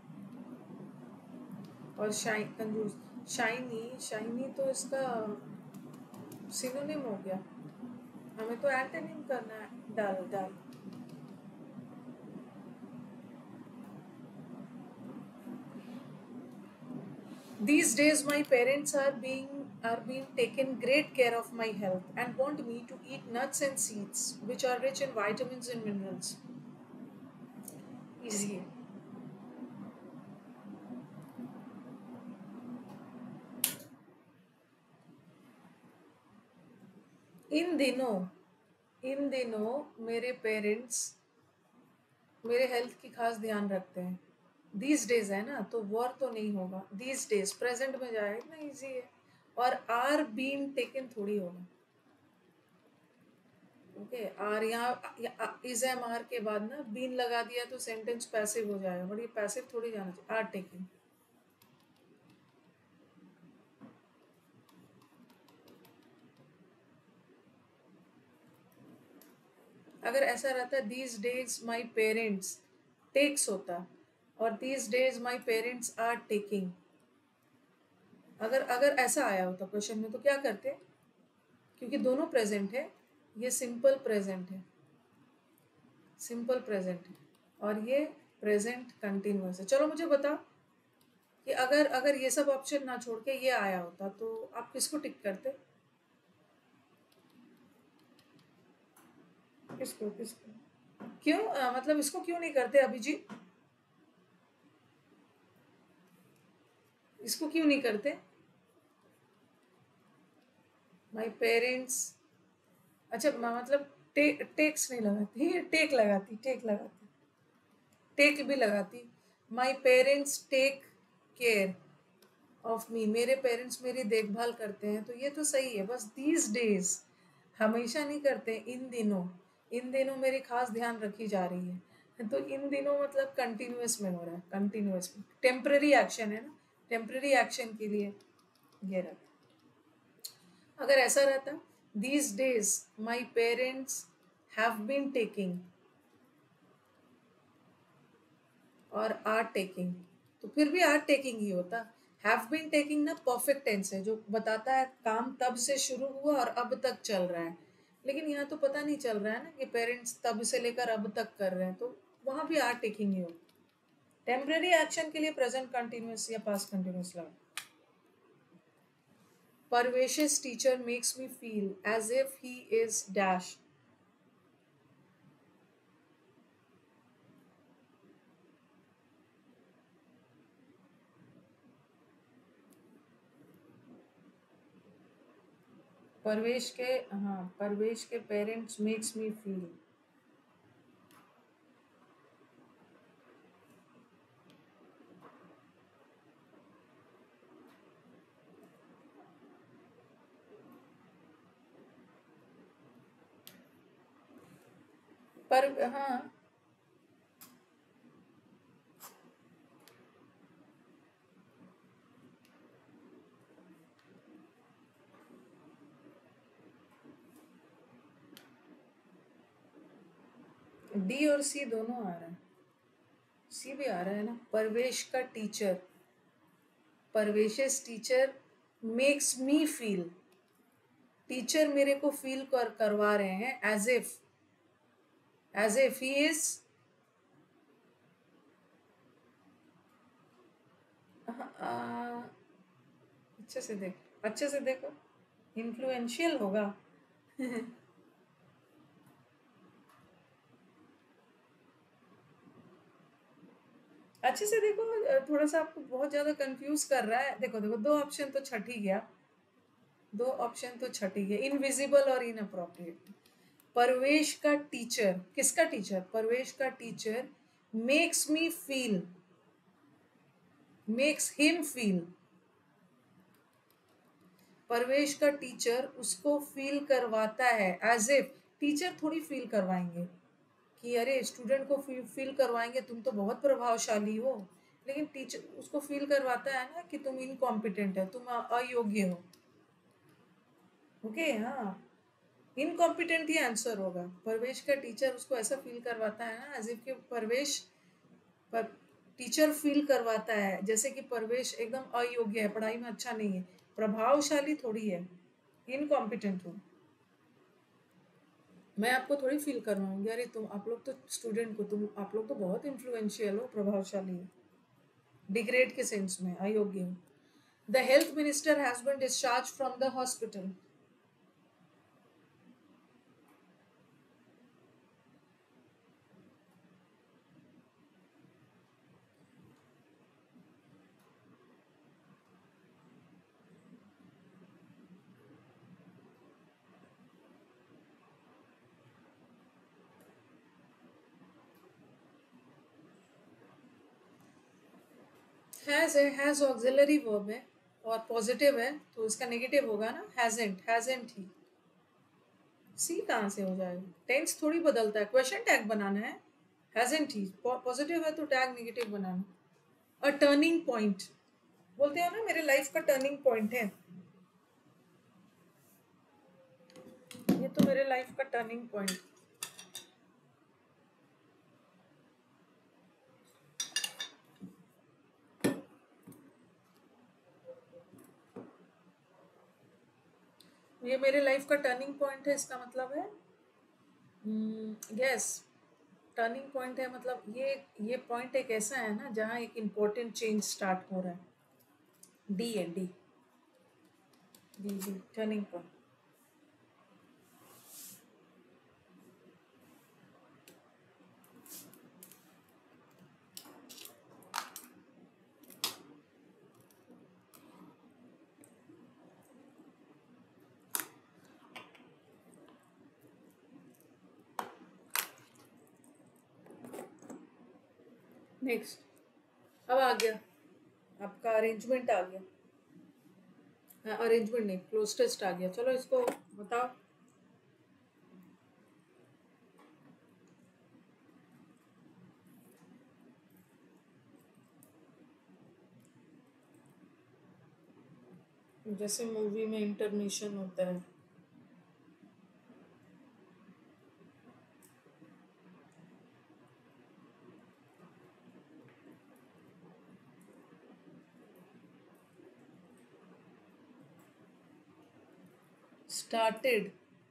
और शाइन, कंजूस, शाइनी, शाइनी तो इसका सिनोनिम हो गया, हमें तो एंटोनिम करना है, डाल डाल। These days my parents are being are being taken great care of my health and want me to eat nuts and seeds which are rich in vitamins and minerals. Easy है। इन दिनों, इन दिनों मेरे parents मेरे health की खास ध्यान रखते हैं। दीज डेज है ना, तो वर तो नहीं होगा, दीज डेज प्रेजेंट में जाएगा, इतना इजी है। और आर बीन टेकन थोड़ी होगा, ओके। आर यहाँ इज एम आर के बाद ना बीन लगा दिया तो सेंटेंस पैसिव हो जाएगा, बट ये पैसिव थोड़ी जाना चाहिए, आर टेकन। अगर ऐसा रहता these days my parents takes होता, और these days my parents are taking. अगर अगर ऐसा आया होता क्वेश्चन में तो क्या करते, क्योंकि दोनों प्रेजेंट है, ये सिंपल प्रेजेंट है, सिंपल प्रेजेंट है, और ये प्रेजेंट कंटिन्यूअस है। चलो मुझे बताओ कि अगर अगर ये सब ऑप्शन ना छोड़ के ये आया होता तो आप किसको टिक करते? किसको किसको क्यों अ, मतलब इसको क्यों नहीं करते अभिजीत? इसको क्यों नहीं करते? माई पेरेंट्स, अच्छा म- मतलब टे, टेक्स नहीं लगाती, टेक लगाती, टेक लगाती, टेक भी लगाती। My parents take care of me, मेरे पेरेंट्स मेरी देखभाल करते हैं, तो ये तो सही है। बस दीज डेज, हमेशा नहीं करते, इन दिनों, इन दिनों मेरी खास ध्यान रखी जा रही है, तो इन दिनों मतलब कंटिन्यूअस में हो रहा है, कंटिन्यूअस में, टेम्पररी एक्शन है ना, टेम्पररी एक्शन के लिए ये रहता। अगर ऐसा रहता, these days my parents have been taking और आर टेकिंग, तो फिर भी आर टेकिंग ही होता। हैव बीन टेकिंग ना परफेक्ट टेंस है, जो बताता है काम तब से शुरू हुआ और अब तक चल रहा है, लेकिन यहाँ तो पता नहीं चल रहा है ना कि पेरेंट्स तब से लेकर अब तक कर रहे हैं, तो वहां भी आर टेकिंग ही होता। टेम्पररी एक्शन के लिए प्रेजेंट कंटिन्यूअस या पास्ट कंटिन्यूअस लगा। Parvesh's teacher makes me feel as if he is dash, Parvesh के, हाँ परवेश के पेरेंट्स मेक्स मी फील, पर हाँ डी और सी दोनों आ रहा है, सी भी आ रहा है ना। परवेश का teacher, Parvesh's teacher makes me feel, teacher मेरे को फील कर करवा रहे हैं as if, as if he is, अच्छे से देख, अच्छे से देखो, इन्फ्लुएंशियल होगा। अच्छे से देखो, थोड़ा सा आपको बहुत ज्यादा कंफ्यूज कर रहा है। देखो देखो, दो ऑप्शन तो छट ही गया, दो ऑप्शन तो छट ही गया, इनविजिबल और इनअप्रोप्रिएट। परवेश का टीचर, किसका टीचर? परवेश का teacher makes me feel, makes him feel, Parvesh का टीचर उसको फील करवाता है एज इफ, टीचर थोड़ी फील करवाएंगे कि अरे स्टूडेंट को फील फील करवाएंगे तुम तो बहुत प्रभावशाली हो, लेकिन टीचर उसको फील करवाता है ना कि तुम इनकॉम्पिटेंट है, तुम अयोग्य हो। ओके, हाँ, इनकॉम्पिटेंट ही आंसर होगा। परवेश का टीचर उसको ऐसा फील करवाता है ना एज इफ कि परवेश, पर टीचर फील करवाता है जैसे कि परवेश एकदम अयोग्य है, पढ़ाई में अच्छा नहीं है, प्रभावशाली थोड़ी है, इनकॉम्पिटेंट हो। मैं आपको थोड़ी फील करवाऊंगी अरे तुम, आप लोग तो स्टूडेंट को, तुम आप लोग तो बहुत इन्फ्लुएंशियल हो, प्रभावशाली हो, डिग्रेड के सेंस में अयोग्य हो। The health minister has been discharge from the hospital, has है, हैज ऑक्सिलरी वर्ब है और पॉजिटिव है, तो इसका नेगेटिव होगा ना, हैजेंट, हैजेंट ही। सी कहाँ से हो जाएगा? टेंस थोड़ी बदलता है, क्वेश्चन टैग बनाना है। हैजेंट ही पॉजिटिव है तो टैग नेगेटिव बनाना। अ टर्निंग पॉइंट, बोलते हो ना मेरे लाइफ का टर्निंग पॉइंट है, ये तो मेरे लाइफ का टर्निंग पॉइंट। ये मेरे लाइफ का टर्निंग पॉइंट है, इसका मतलब है यस, टर्निंग पॉइंट है मतलब ये ये पॉइंट एक ऐसा है ना जहाँ एक इम्पोर्टेंट चेंज स्टार्ट हो रहा है। डी है, D D D turning point. Next, अब आ गया आपका अरेंजमेंट आ गया, हाँ अरेंजमेंट नहीं, क्लोज टेस्ट आ गया। चलो इसको बताओ। जैसे मूवी में इंटरमिशन होता है, स्टार्टेड,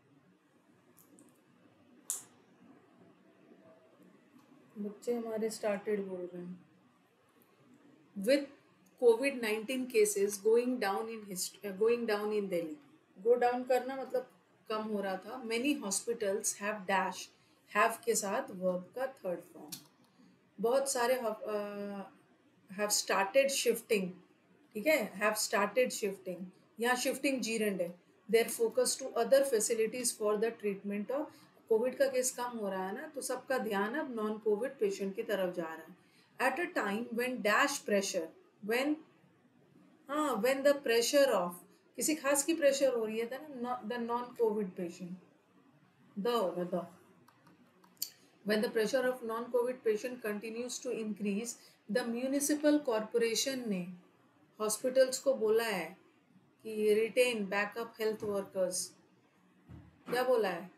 बच्चे हमारे स्टार्टेड बोल रहे हैं। With COVID nineteen cases going down in history, going down in Delhi. Go down करना मतलब कम हो रहा था। Many hospitals have dash, have के साथ वर्ब का थर्ड फॉर्म। बहुत सारे हैव स्टार्टेड शिफ्टिंग, ठीक है, हैव स्टार्टेड शिफ्टिंग, यहाँ शिफ्टिंग जीरेंड है। Their focus to other facilities for the treatment of, COVID का केस कम हो रहा है ना, तो सबका ध्यान अब नॉन कोविड पेशेंट की तरफ जा रहा है। At a time when dash pressure, when, हाँ व्हेन द प्रेशर ऑफ, किसी खास की प्रेशर हो रही है ना, the non COVID patient, the होगा the, when the pressure of non-covid patient continues to increase, the municipal corporation ने हॉस्पिटल्स को बोला है कि रिटेन बैकअप हेल्थ वर्कर्स। क्या बोला है?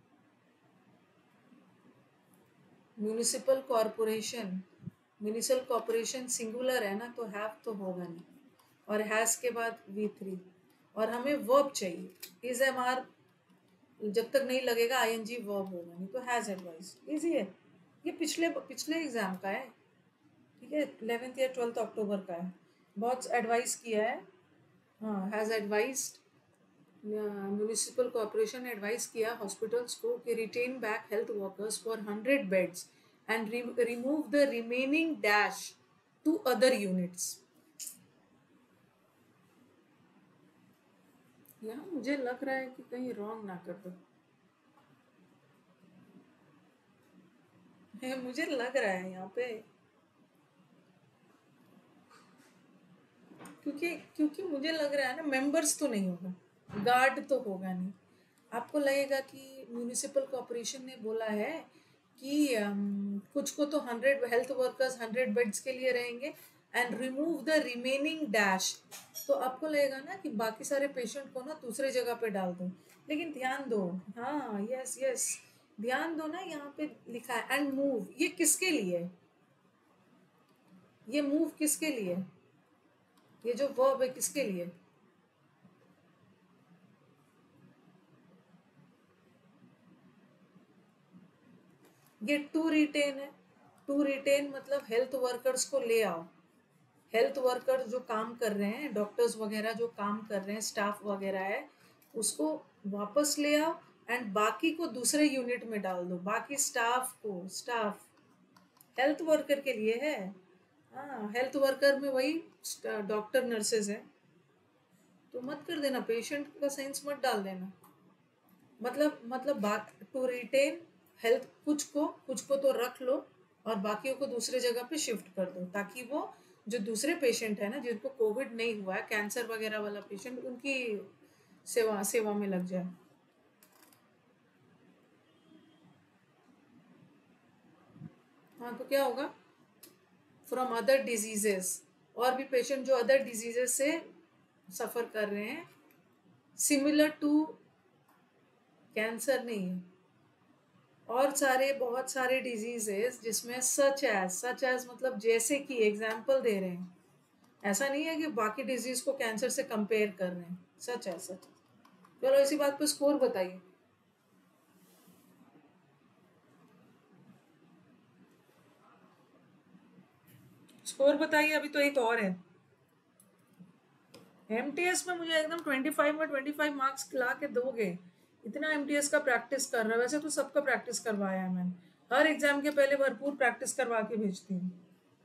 Municipal corporation, municipal corporation singular है ना, तो हैव तो होगा नहीं, और हैज के बाद वी थ्री, और हमें वर्ब चाहिए। इज एम आर जब तक नहीं लगेगा आईएनजी वर्ब होगा नहीं, तो हैज एडवाइस। इजी है ये, पिछले पिछले एग्जाम का है, ठीक है, इलेवेंथ या ट्वेल्थ अक्टूबर का है, बहुत एडवाइस किया है। हाँ, हैज एडवाइज्ड, म्यूनिसिपल कॉर्पोरेशन ने एडवाइस किया हॉस्पिटल्स को कि retain back health workers for hundred beds and remove the remaining dash to other units. यहाँ मुझे लग रहा है कि कहीं रॉन्ग ना कर दो, है मुझे लग रहा है यहाँ पे, क्योंकि क्योंकि मुझे लग रहा है ना, मेंबर्स तो नहीं होगा, गार्ड तो होगा नहीं। आपको लगेगा कि म्यूनिसिपल कॉर्पोरेशन ने बोला है कि um, कुछ को तो hundred health workers hundred beds के लिए रहेंगे and remove the remaining dash, तो आपको लगेगा ना कि बाकी सारे पेशेंट को ना दूसरे जगह पे डाल दो। लेकिन ध्यान दो, हाँ यस यस, ध्यान दो ना, यहाँ पे लिखा है एंड मूव, ये किसके लिए है? ये मूव किसके लिए? ये जो वर्ब है किसके लिए? ये टू रिटेन है। टू रिटेन मतलब हेल्थ वर्कर्स को ले आओ, हेल्थ वर्कर्स जो काम कर रहे हैं, डॉक्टर्स वगैरह जो काम कर रहे हैं, स्टाफ वगैरह है, उसको वापस ले आओ एंड बाकी को दूसरे यूनिट में डाल दो। बाकी स्टाफ को, स्टाफ हेल्थ वर्कर के लिए है। हाँ, हेल्थ वर्कर में वही डॉक्टर नर्सेज है, तो मत कर देना, पेशेंट का सेंस मत डाल देना। मतलब मतलब बात टू रिटेन हेल्थ, कुछ को कुछ को तो रख लो और बाकियों को दूसरे जगह पे शिफ्ट कर दो, ताकि वो जो दूसरे पेशेंट है ना, जिनको कोविड नहीं हुआ है, कैंसर वगैरह वाला पेशेंट, उनकी सेवा सेवा में लग जाए। हाँ, तो क्या होगा? फ्रॉम अदर डिजीजेस, और भी पेशेंट जो अदर डिजीजेस से सफर कर रहे हैं, सिमिलर टू कैंसर नहीं है, और सारे बहुत सारे डिजीजेस जिसमें सच एज, सच एज मतलब जैसे कि, एग्जाम्पल दे रहे हैं, ऐसा नहीं है कि बाकी डिजीज को कैंसर से कंपेयर कर रहे हैं, सच है सच। चलो इसी बात पे स्कोर बताइए। स्कोर बताइए, अभी तो एक और है। एमटीएस में मुझे एकदम ट्वेंटी फाइव में ट्वेंटी फाइव मार्क्स ला के दोगे? इतना एमटीएस का प्रैक्टिस कर रहा है। वैसे तो सबका प्रैक्टिस करवाया है मैंने, हर एग्जाम के पहले भरपूर प्रैक्टिस करवा के भेजती हूँ।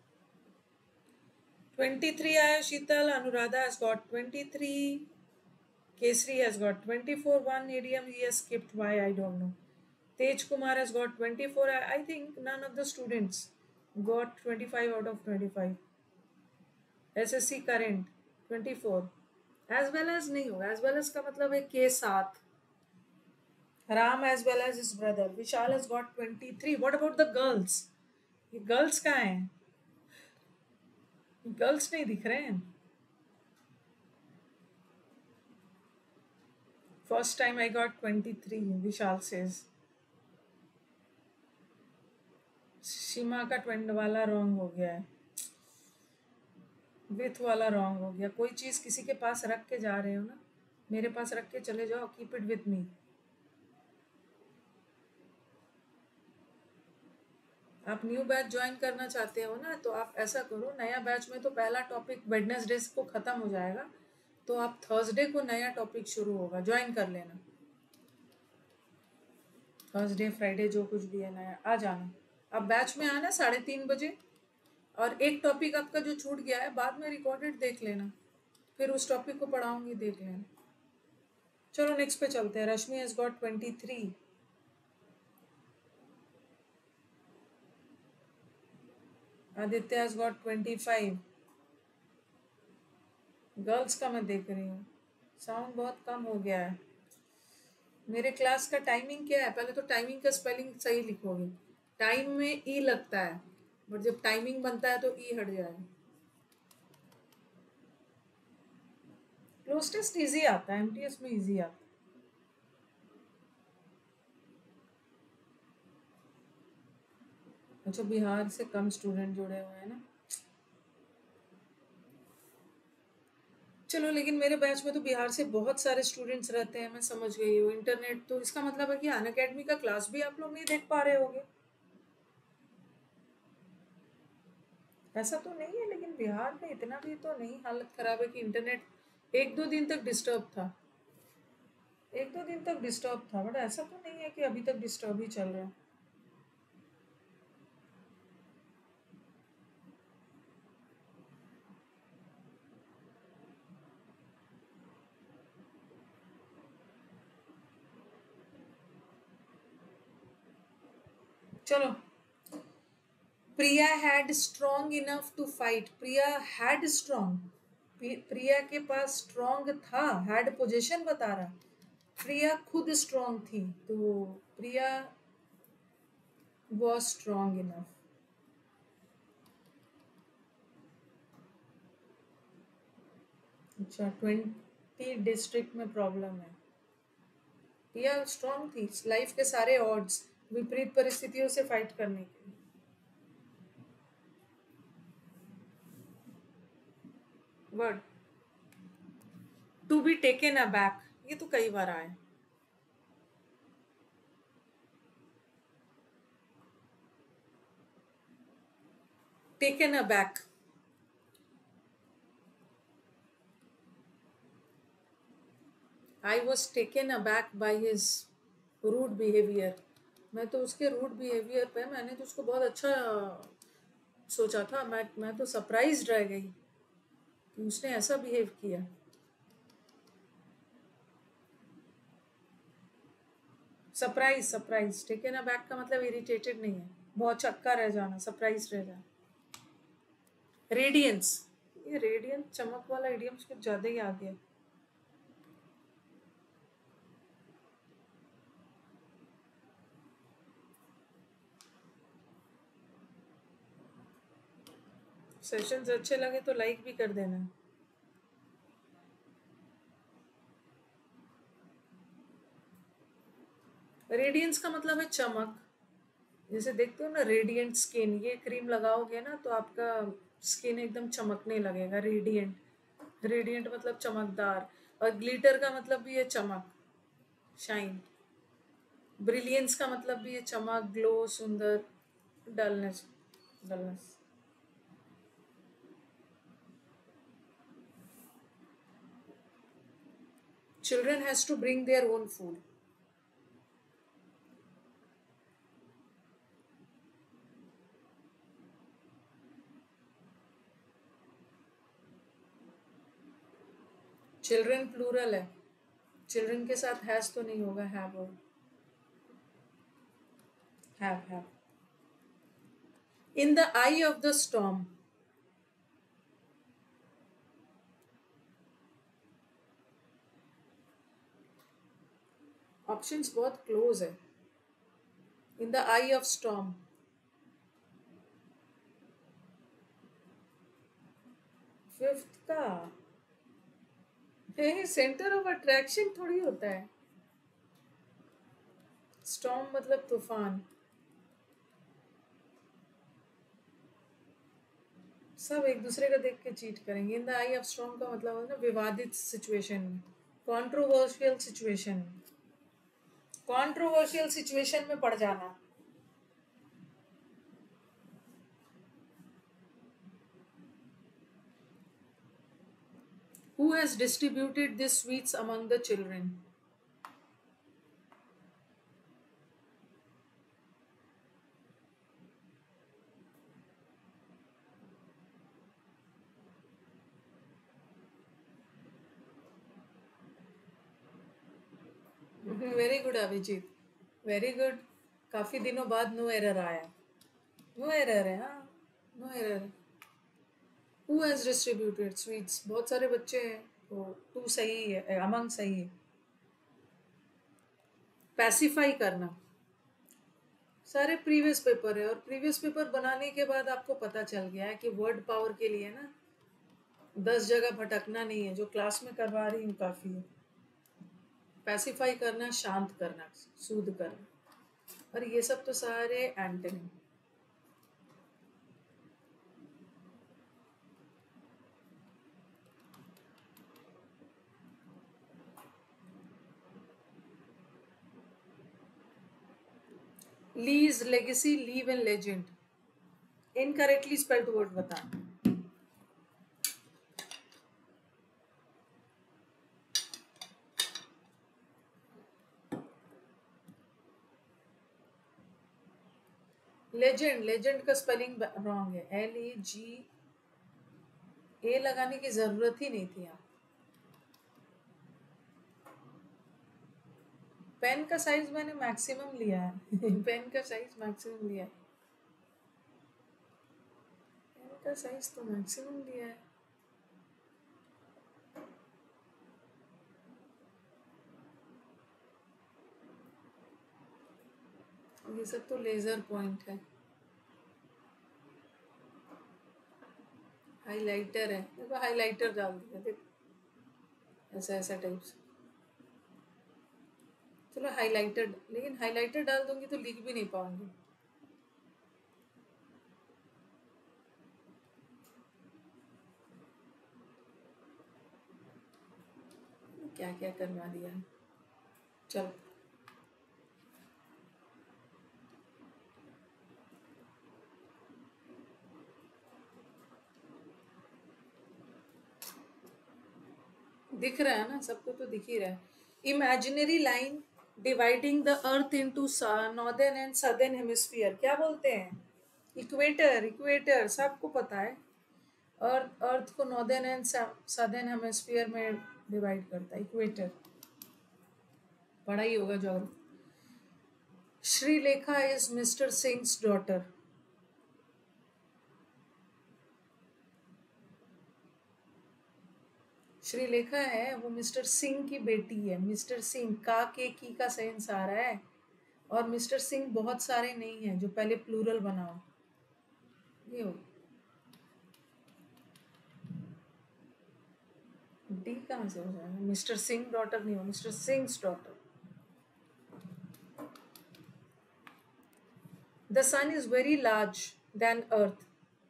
ट्वेंटी थ्री आया Sheetal, Anuradha has got twenty three, Kesri has got twenty-four, one idiom he has skipped, why I don't know. Tej Kumar has got twenty-four. I, I think none of the students got twenty-five out of twenty-five. S S C current twenty-four. As well as नहीं होगा, as well as का मतलब है के साथ। Ram as well as his brother. Vishal has got twenty-three. What about the girls? ये girls कहाँ हैं? Girls नहीं दिख रहे हैं। First time I got twenty-three, Vishal says. सीमा का ट्वेंड वाला रॉन्ग हो गया है, विथ वाला रॉन्ग हो गया। कोई चीज़ किसी के पास रख के जा रहे हो ना, मेरे पास रख के चले जाओ, कीप इट विथ मी। आप न्यू बैच ज्वाइन करना चाहते हो ना, तो आप ऐसा करो, नया बैच में तो पहला टॉपिक वेडनेसडे को ख़त्म हो जाएगा, तो आप थर्सडे को नया टॉपिक शुरू होगा, ज्वाइन कर लेना। थर्सडे फ्राइडे जो कुछ भी है नया, आ जाना। अब बैच में आना साढ़े तीन बजे, और एक टॉपिक आपका जो छूट गया है बाद में रिकॉर्डेड देख लेना, फिर उस टॉपिक को पढ़ाऊंगी, देख लेना। चलो नेक्स्ट पे चलते हैं। Rashmi has got twenty three, Aditya has got twenty five. Girls का मैं देख रही हूँ, साउंड बहुत कम हो गया है। मेरे क्लास का टाइमिंग क्या है? पहले तो टाइमिंग का स्पेलिंग सही लिखोगे। टाइम में ई लगता है, बट जब टाइमिंग बनता है तो ई हट जाएगा। क्लोज टेस्ट इजी आता है, एमटीएस में इजी आता है। अच्छा, बिहार से कम स्टूडेंट जुड़े हुए हैं ना। चलो, लेकिन मेरे बैच में तो बिहार से बहुत सारे स्टूडेंट्स रहते हैं, मैं समझ गई हूँ। इंटरनेट तो इसका मतलब है कि अनअकैडमी का क्लास भी आप लोग नहीं देख पा रहे होगे। ऐसा तो नहीं है, लेकिन बिहार में इतना भी तो नहीं हालत खराब है कि इंटरनेट एक दो दिन तक डिस्टर्ब था, एक दो दिन तक डिस्टर्ब था, बट ऐसा तो नहीं है कि अभी तक डिस्टर्ब ही चल रहा है। चलो, Priya had strong enough to fight. Priya had strong, Priya के पास स्ट्रॉन्ग था, हैड पोजीशन बता रहा। प्रिया खुद स्ट्रॉन्ग थी, तो प्रिया वॉज स्ट्रॉन्ग इनफ। अच्छा, ट्वेंटी डिस्ट्रिक्ट में प्रॉब्लम है। प्रिया स्ट्रॉन्ग थी लाइफ के सारे ऑड्स, विपरीत परिस्थितियों से फाइट करने के लिए। Word to be taken aback, ये तो कई बार आया। Taken aback, I was taken aback by his rude behaviour. मैं तो उसके रूड बिहेवियर पे, मैंने तो उसको बहुत अच्छा सोचा था, मैं मैं तो सरप्राइज रह गई कि उसने ऐसा बिहेव किया। Surprise, surprise. टेकन अबैक का मतलब इरिटेटेड नहीं है, बहुत चक्का रह जाना, सरप्राइज रह जाना। रेडियंस, ये रेडियंस चमक वाला इडियम्स कुछ ज्यादा ही आ गया। सेशंस अच्छे लगे तो लाइक भी कर देना। रेडियंस का मतलब है चमक। जैसे देखते हो ना, रेडियंट स्किन, ये क्रीम लगाओगे ना तो आपका स्किन एकदम चमकने लगेगा। रेडियंट, रेडियंट मतलब चमकदार, और ग्लिटर का मतलब भी है चमक, शाइन। ब्रिलियंस का मतलब भी है चमक, ग्लो, सुंदर। Dullness, dullness. Children has to bring their own food. Children plural है, चिल्ड्रन के साथ हैज तो नहीं होगा, हैव होगा, have have. In the eye of the storm, options बहुत क्लोज है। In the eye of storm, fifth का सेंटर ऑफ अट्रैक्शन थोड़ी होता है। स्टॉर्म मतलब तूफान। सब एक दूसरे का देख के चीट करेंगे। In the eye of storm का मतलब होता है विवादित सिचुएशन में, कॉन्ट्रोवर्शियल सिचुएशन में, कॉन्ट्रोवर्शियल सिचुएशन में पड़ जाना। Who has distributed these sweets among the children? Very good Abhijeet, very good. काफी दिनों बाद नो एरर आया। नो एरर है, हाँ no error. Who has distributed sweets? बहुत सारे बच्चे हैं तो टू सही है, अमंग सही है। पैसिफाई करना सारे प्रीवियस पेपर है, और प्रीवियस पेपर बनाने के बाद आपको पता चल गया है कि वर्ड पावर के लिए ना दस जगह भटकना नहीं है, जो क्लास में करवा रही हूँ काफी है। पैसिफाई करना, शांत करना, सूद करना, और ये सब तो सारे antonym. Lease, legacy, leave and legend. Incorrectly spelled word बताना। लेजेंड, लेजेंड का स्पेलिंग रॉन्ग है, एल ई जी ए लगाने की जरूरत ही नहीं थी। यहाँ पेन का साइज मैंने मैक्सिमम लिया है पेन का साइज मैक्सिमम लिया है, पेन का साइज तो मैक्सिमम लिया है। ये सब तो लेजर पॉइंट है, हाइलाइटर है, देखो हाइलाइटर डाल दिया, देखो ऐसा ऐसा टाइप से। चलो हाइलाइटर, लेकिन हाइलाइटर डाल दूंगी तो लिख भी नहीं पाऊंगी। क्या क्या करवा दिया। चलो दिख रहा है ना, सबको तो दिख ही रहा है। Imaginary line dividing the earth into northern and southern hemisphere, क्या बोलते हैं? इक्वेटर, इक्वेटर सबको पता है। अर्थ अर्थ को नॉर्दर्न एंड सदर्न हेमिस्फीयर में डिवाइड करता है, इक्वेटर। पढ़ा ही होगा geography. Shrilekha is mister Singh's daughter. Shrilekha है वो मिस्टर सिंह की बेटी है। मिस्टर सिंह का के की का सेंस आ रहा है, और मिस्टर सिंह बहुत सारे नहीं हैं जो पहले प्लूरल बनाओ। ये हो डी कहाँ से हो जाएगा? मिस्टर सिंह डॉटर नहीं हो, mister Singh's daughter. The sun is very large than earth.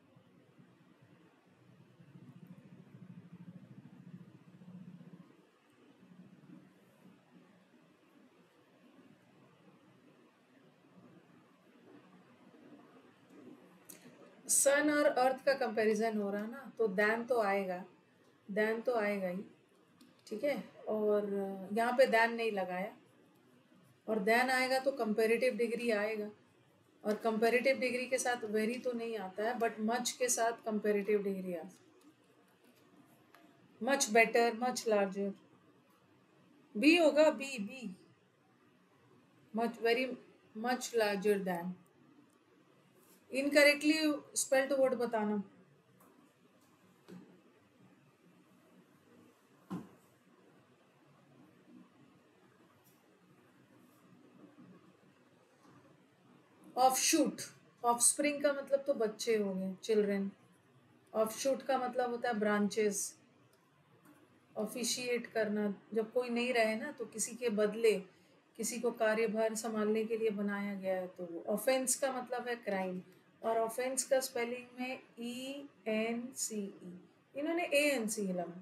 Sun और अर्थ का कंपैरिजन हो रहा ना, तो दैन तो आएगा, दैन तो आएगा ही, ठीक है। और यहाँ पे दैन नहीं लगाया, और दैन आएगा तो कंपेरेटिव डिग्री आएगा, और कंपेरेटिव डिग्री के साथ वेरी तो नहीं आता है, बट मच के साथ कंपेरेटिव डिग्री आता है। Much better, much larger, be होगा, be be much, very much larger than. Incorrectly spelled word बताना। ऑफशूट, ऑफस्प्रिंग का मतलब तो बच्चे हो गए, चिल्ड्रन। ऑफशूट का मतलब होता है ब्रांचेस। ऑफिशिएट करना, जब कोई नहीं रहे ना तो किसी के बदले किसी को कार्यभार संभालने के लिए बनाया गया है, तो वो ऑफेंस का मतलब है क्राइम, और ऑफेंस का स्पेलिंग में ई एन सी ई, इन्होंने ए एन सी लगा।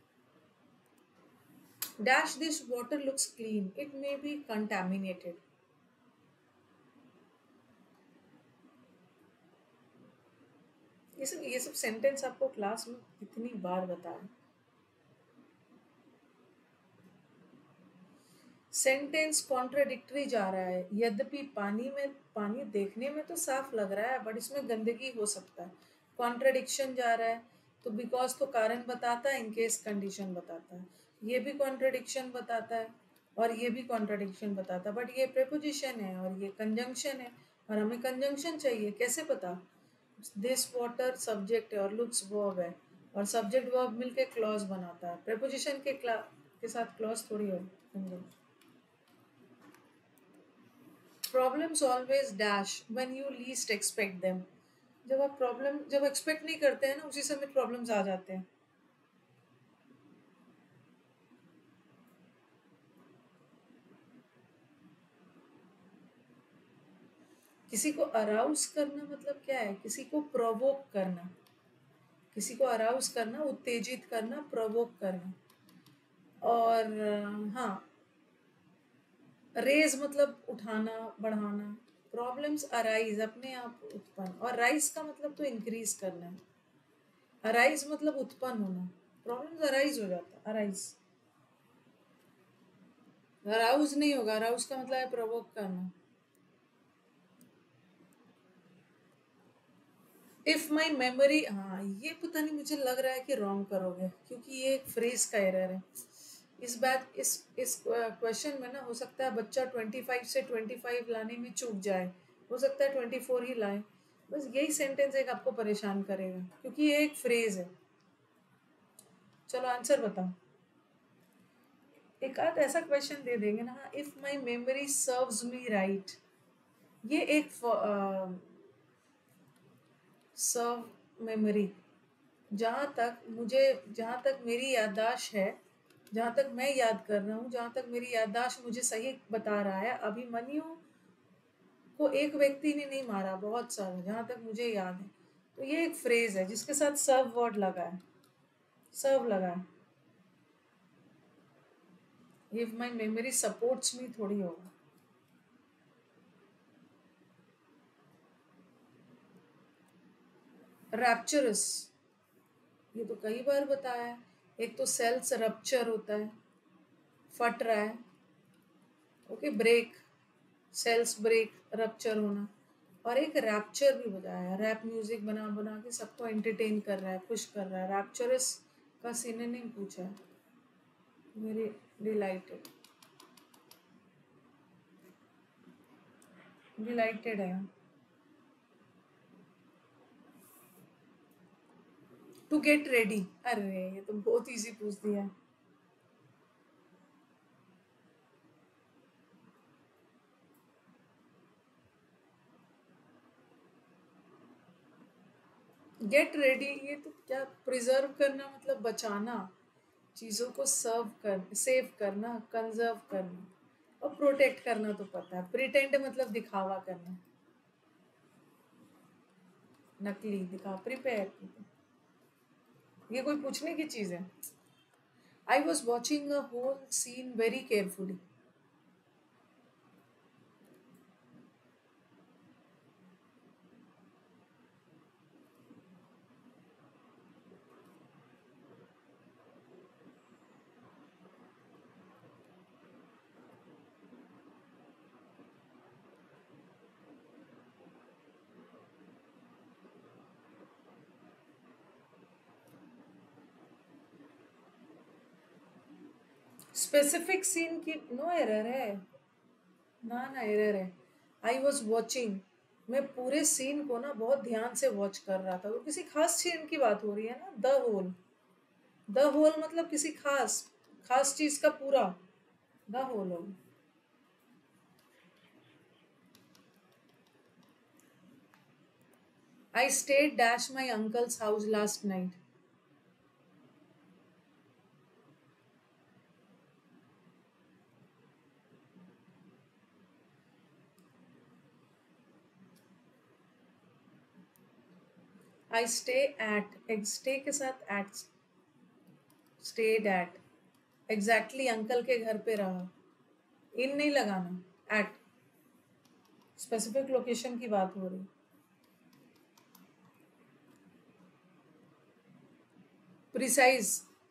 Dash this water looks clean, it may be contaminated. ये सब ये सब सेंटेंस आपको क्लास में कितनी बार बताया। सेंटेंस कॉन्ट्राडिक्टरी जा रहा है, यद्यपि पानी में पानी देखने में तो साफ लग रहा है, बट इसमें गंदगी हो सकता है। कॉन्ट्राडिक्शन जा रहा है, तो बिकॉज तो कारण बताता है, इन केस कंडीशन बताता है। ये भी कॉन्ट्राडिक्शन बताता है और ये भी कॉन्ट्राडिक्शन बताता है, बट ये प्रेपोजिशन है और ये कंजंक्शन है, और हमें कंजंक्शन चाहिए। कैसे पता? दिस वाटर सब्जेक्ट है और लुक्स वर्ब है, और सब्जेक्ट वर्ब मिलके क्लॉज बनाता है। प्रेपोजिशन के क्ला के साथ क्लॉज थोड़ी हो। Problems always dash when you least expect them. जब आप प्रॉब्लम जब एक्सपेक्ट नहीं करते हैं ना, उसी समय प्रॉब्लम्स आ जाते हैं। किसी को अराउज करना मतलब क्या है? किसी को प्रोवोक करना, किसी को अराउज करना, उत्तेजित करना, प्रोवोक करना। और हाँ, रेज मतलब उठाना, बढ़ाना। प्रॉब्लम्स अराइज, अपने आप उत्पन्न, और राइज का मतलब तो इंक्रीज करना है। अराइज मतलब उत्पन्न होना, प्रॉब्लम्स अराइज हो जाता है, अराइज। अराउज नहीं होगा, अराउज का मतलब है प्रोवोक करना। इफ माई मेमोरी, हाँ ये पता नहीं, मुझे लग रहा है कि रॉन्ग करोगे, क्योंकि ये एक फ्रेज का एरर है। इस बात इस इस क्वेश्चन में ना, हो सकता है बच्चा ट्वेंटी फाइव से ट्वेंटी फाइव लाने में चूक जाए, हो सकता है ट्वेंटी फोर ही लाए। बस यही सेंटेंस एक आपको परेशान करेगा, क्योंकि ये एक फ्रेज है। चलो आंसर बताओ। एक आध ऐसा क्वेश्चन दे देंगे ना, if my memory serves me right, ये एक सर्व मेमोरी, जहाँ तक मुझे जहाँ तक मेरी याददाश्त है, जहाँ तक मैं याद कर रहा हूँ, जहाँ तक मेरी याददाश्त मुझे सही बता रहा है, अभिमन्यु को एक व्यक्ति ने नहीं मारा, बहुत सारे, जहाँ तक मुझे याद है। तो ये एक फ्रेज है जिसके साथ सर्व वर्ड लगा है, सर्व लगा है। If my memory supports me थोड़ी होगा। रैप्चरस, ये तो कई बार बताया है। एक तो सेल्स रप्चर होता है, फट रहा है, okay, break, cells break, rupture होना। और एक रैप्चर भी बताया है, रैप म्यूजिक बना बना के सबको एंटरटेन कर रहा है, खुश कर रहा है। रैप्चरस का सिनोनिम पूछा है, मेरी डिलाइटेड, डिलाइटेड है। टू गेट रेडी, अरे ये तो बहुत इजी पूछ दिया। गेट रेडी, ये तो क्या, प्रिजर्व करना मतलब बचाना, चीज़ों को सर्व कर, सेव करना, कंजर्व करना, और प्रोटेक्ट करना तो पता है। प्रिटेंड मतलब दिखावा करना, नकली दिखा, प्रिपेयर। ये कोई पूछने की चीज़ है? I was watching a whole scene very carefully. Specific scene की नो एरर है ना ना एरर है। आई वॉज वॉचिंग, मैं पूरे सीन को ना बहुत ध्यान से वॉच कर रहा था। तो किसी खास सीन की बात हो रही है ना, द होल। द होल मतलब किसी खास खास चीज का पूरा, the whole whole. I stayed dash my uncle's house last night. I stay at, stay के साथ at, stayed at, exactly uncle के घर पे रहा। इन नहीं लगाना, एट, स्पेसिफिक लोकेशन की बात हो रही। प्रिसाइज,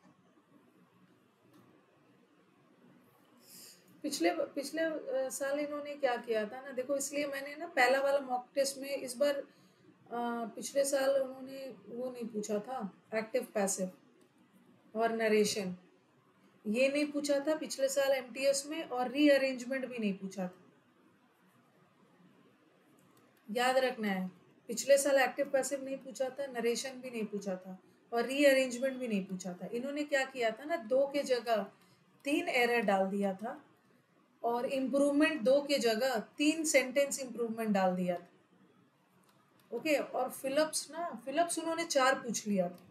पिछले पिछले अ, साल इन्होंने क्या किया था ना, देखो इसलिए मैंने ना पहला वाला मॉक टेस्ट में इस बार अ, पिछले साल उन्होंने वो नहीं पूछा था, एक्टिव पैसिव और नरेशन, ये नहीं पूछा था पिछले साल एमटीएस में, और रीअरेंजमेंट भी नहीं पूछा था। याद रखना है, पिछले साल एक्टिव पैसिव नहीं पूछा था, नरेशन भी नहीं पूछा था, और रीअरेंजमेंट भी नहीं पूछा था। इन्होंने क्या किया था ना, दो के जगह तीन एरर डाल दिया था, और इम्प्रूवमेंट दो के जगह तीन सेंटेंस इम्प्रूवमेंट डाल दिया था। ओके, और फिलअप्स ना, फिलअप्स उन्होंने चार पूछ लिया था।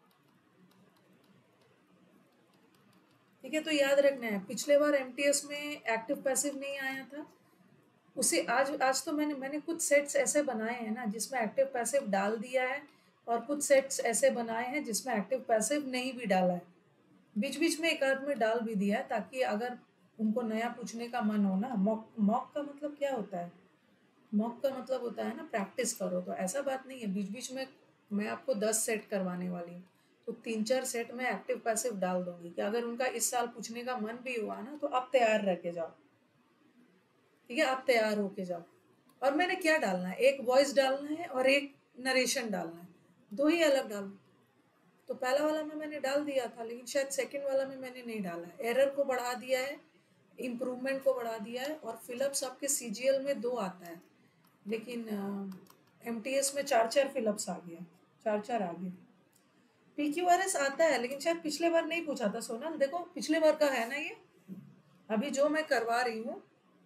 ठीक है, तो याद रखना है, पिछले बार एमटीएस में एक्टिव पैसिव नहीं आया था, उसे आज आज तो मैंने मैंने कुछ सेट्स ऐसे बनाए हैं ना जिसमें एक्टिव पैसिव डाल दिया है, और कुछ सेट्स ऐसे बनाए हैं जिसमें एक्टिव पैसिव नहीं भी डाला है, बीच बीच में एक आध में डाल भी दिया है, ताकि अगर उनको नया पूछने का मन हो ना, मॉक मॉक का मतलब क्या होता है, मॉक का मतलब होता है ना प्रैक्टिस करो, तो ऐसा बात नहीं है बीच बीच में मैं आपको दस सेट करवाने वाली हूँ, तो तीन चार सेट में एक्टिव पैसिव डाल दूंगी कि अगर उनका इस साल पूछने का मन भी हुआ ना, तो आप तैयार रह के जाओ। ठीक है, आप तैयार होके जाओ। और मैंने क्या डालना है, एक वॉइस डालना है और एक नरेशन डालना है, दो ही अलग डालना। तो पहला वाला में मैंने डाल दिया था, लेकिन शायद सेकंड वाला में मैंने नहीं डाला है, एरर को बढ़ा दिया है, इम्प्रूवमेंट को बढ़ा दिया है, और फिलअप्स आपके सीजीएल में दो आता है, लेकिन एमटीएस में चार चार फिलअप्स आ गया, चार चार आ गए। पीक्यूआरएस आता है, लेकिन शायद पिछले बार नहीं पूछा था सोनल, देखो पिछले बार का है ना ये, अभी जो मैं करवा रही हूँ,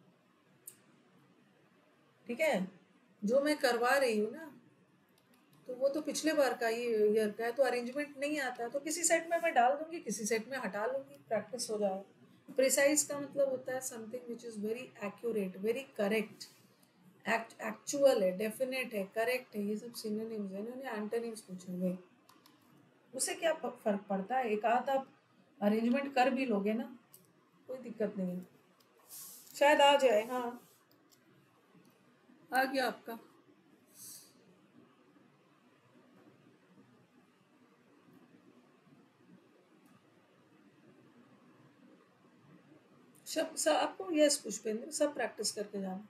ठीक है, जो मैं करवा रही हूँ ना, तो वो तो पिछले बार का ही ईयर का है, तो अरेंजमेंट नहीं आता है, तो किसी सेट में मैं डाल दूंगी, किसी सेट में हटा लूंगी, प्रैक्टिस हो जाए। प्रिसाइज का मतलब होता है something which is very accurate, very correct, act actual है, डेफिनेट है, करेक्ट है, ये सब सिनोनिम्स है, इन्होंने एंटोनिम्स पूछे हुए। उससे क्या फर्क पड़ता है, एक आध आप अरेंजमेंट कर भी लोगे ना, कोई दिक्कत नहीं है, शायद आ जाए। हाँ, आ गया आपका। सब सब आपको, यस पुष्पेंद्र, सब प्रैक्टिस करके जाना।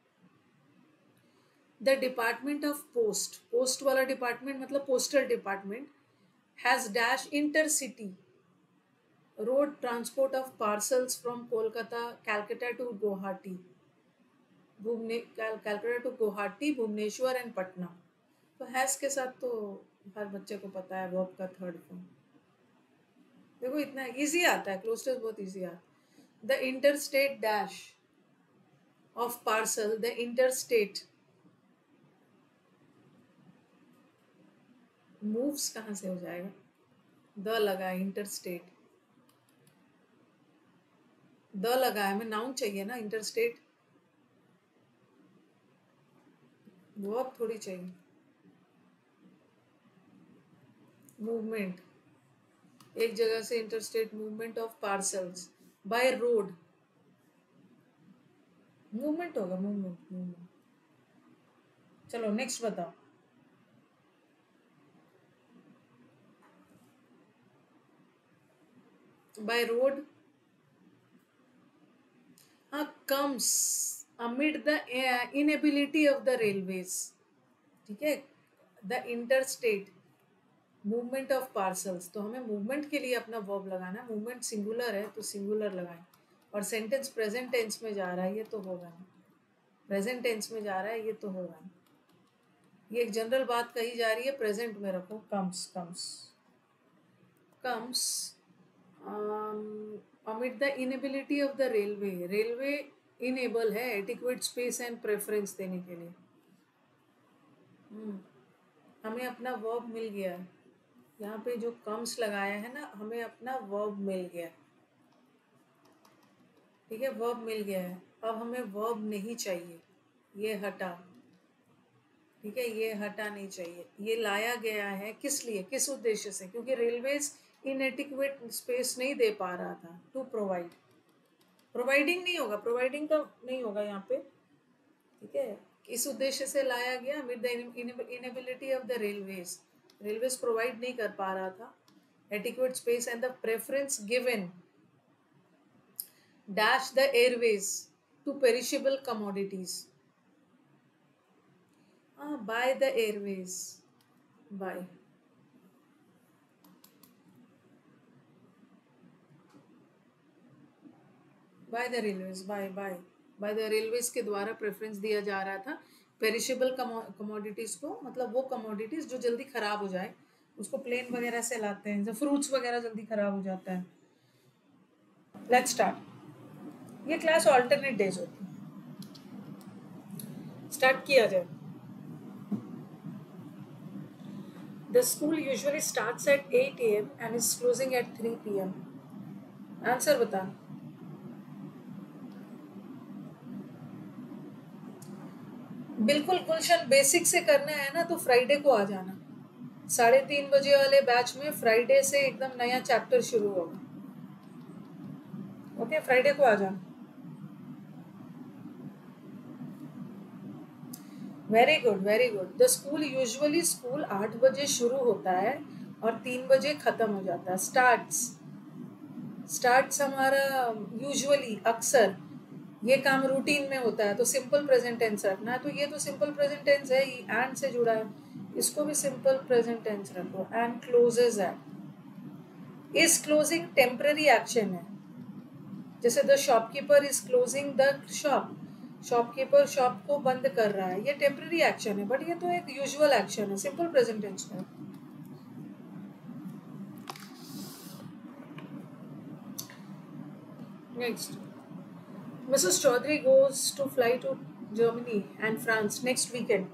The department of post, post वाला डिपार्टमेंट मतलब postal department, has dash intercity road transport of parcels from Kolkata Calcutta to Guwahati, भुवने कैलकाटा टू गुवाहाटी, भुवनेश्वर एंड पटना। तो हैज के साथ तो हर बच्चे को पता है वर्ब का थर्ड फॉर्म। देखो इतना इजी आता है, क्लोज टेस्ट बहुत इजी आता है। The interstate dash of parcel, the interstate moves कहाँ से हो जाएगा, द लगा है, इंटरस्टेट द लगा है, हमें नाउन चाहिए ना, इंटरस्टेट वर्ब थोड़ी चाहिए। मूवमेंट, एक जगह से interstate movement of parcels by road, movement होगा, मूवमेंट मूवमेंट। चलो नेक्स्ट बताओ। बाय रोड, हाँ, comes amid the inability of the railways. ठीक है, the interstate movement of parcels, तो हमें मूवमेंट के लिए अपना वर्ब लगाना है। मूवमेंट सिंगुलर है तो सिंगुलर लगाएं, और सेंटेंस प्रेजेंट टेंस में जा रहा है ये तो होगा नहीं, प्रेजेंट टेंस में जा रहा है ये तो होगा नहीं। ये एक जनरल बात कही जा रही है, प्रेजेंट में रखो। Comes comes comes amid the inability of the railway, railway unable है एडिक्वेट स्पेस एंड प्रेफरेंस देने के लिए। हम्म, हमें अपना वर्ब मिल गया है, यहाँ पे जो कम्स लगाया है ना, हमें अपना वर्ब मिल गया है, ठीक है, वर्ब मिल गया है। अब हमें वर्ब नहीं चाहिए, ये हटा, ठीक है, ये हटा नहीं चाहिए। ये लाया गया है किस लिए, किस उद्देश्य से, क्योंकि रेलवेज इनएडिक्वेट स्पेस नहीं दे पा रहा था टू प्रोवाइड, प्रोवाइडिंग नहीं होगा, प्रोवाइडिंग का नहीं होगा यहाँ पे, ठीक है। इस उद्देश्य से लाया गया, with the inability of the railways, railways provide नहीं कर पा रहा था adequate space and the preference given dash the airways to perishable commodities, by the airways, by by the railways, by by by the railways के द्वारा preference दिया जा रहा था पेरिशेबल कमोडिटीज को, मतलब वो कमोडिटीज जो जल्दी खराब हो जाए, उसको प्लेन वगैरह से लाते हैं, जैसे फ्रूट्स वगैरह जल्दी खराब हो जाता है। Let's start. ये क्लास ऑल्टरनेट डेज होती है, स्टार्ट किया जाए। The school usually starts at eight a m and is closing at three p m answer बता। बिल्कुल गुलशन, बेसिक से करना है ना तो फ्राइडे को आ जाना, साढ़े तीन बजे वाले बैच में फ्राइडे से एकदम नया चैप्टर शुरू होगा। ओके, फ्राइडे को आ जाना। Very good very good. The school usually, school आठ बजे शुरू होता है और तीन बजे खत्म हो जाता है। स्टार्ट्स, स्टार्ट्स हमारा यूजुअली, अक्सर, ये काम रूटीन में होता है तो सिंपल प्रेजेंट टेंस रखना है, तो ये तो सिंपल प्रेजेंट टेंस है, एंड से जुड़ा है, इसको भी सिंपल प्रेजेंट टेंस रखो। And closes at. Is closing temporary action है, जैसे the shopkeeper is closing the shop, shopkeeper shop को बंद कर रहा है, ये टेम्पररी एक्शन है, बट ये तो एक यूजुअल एक्शन है, सिंपल प्रेजेंट टेंस में। Next, Missus Chaudhary goes to fly to Germany and France next weekend.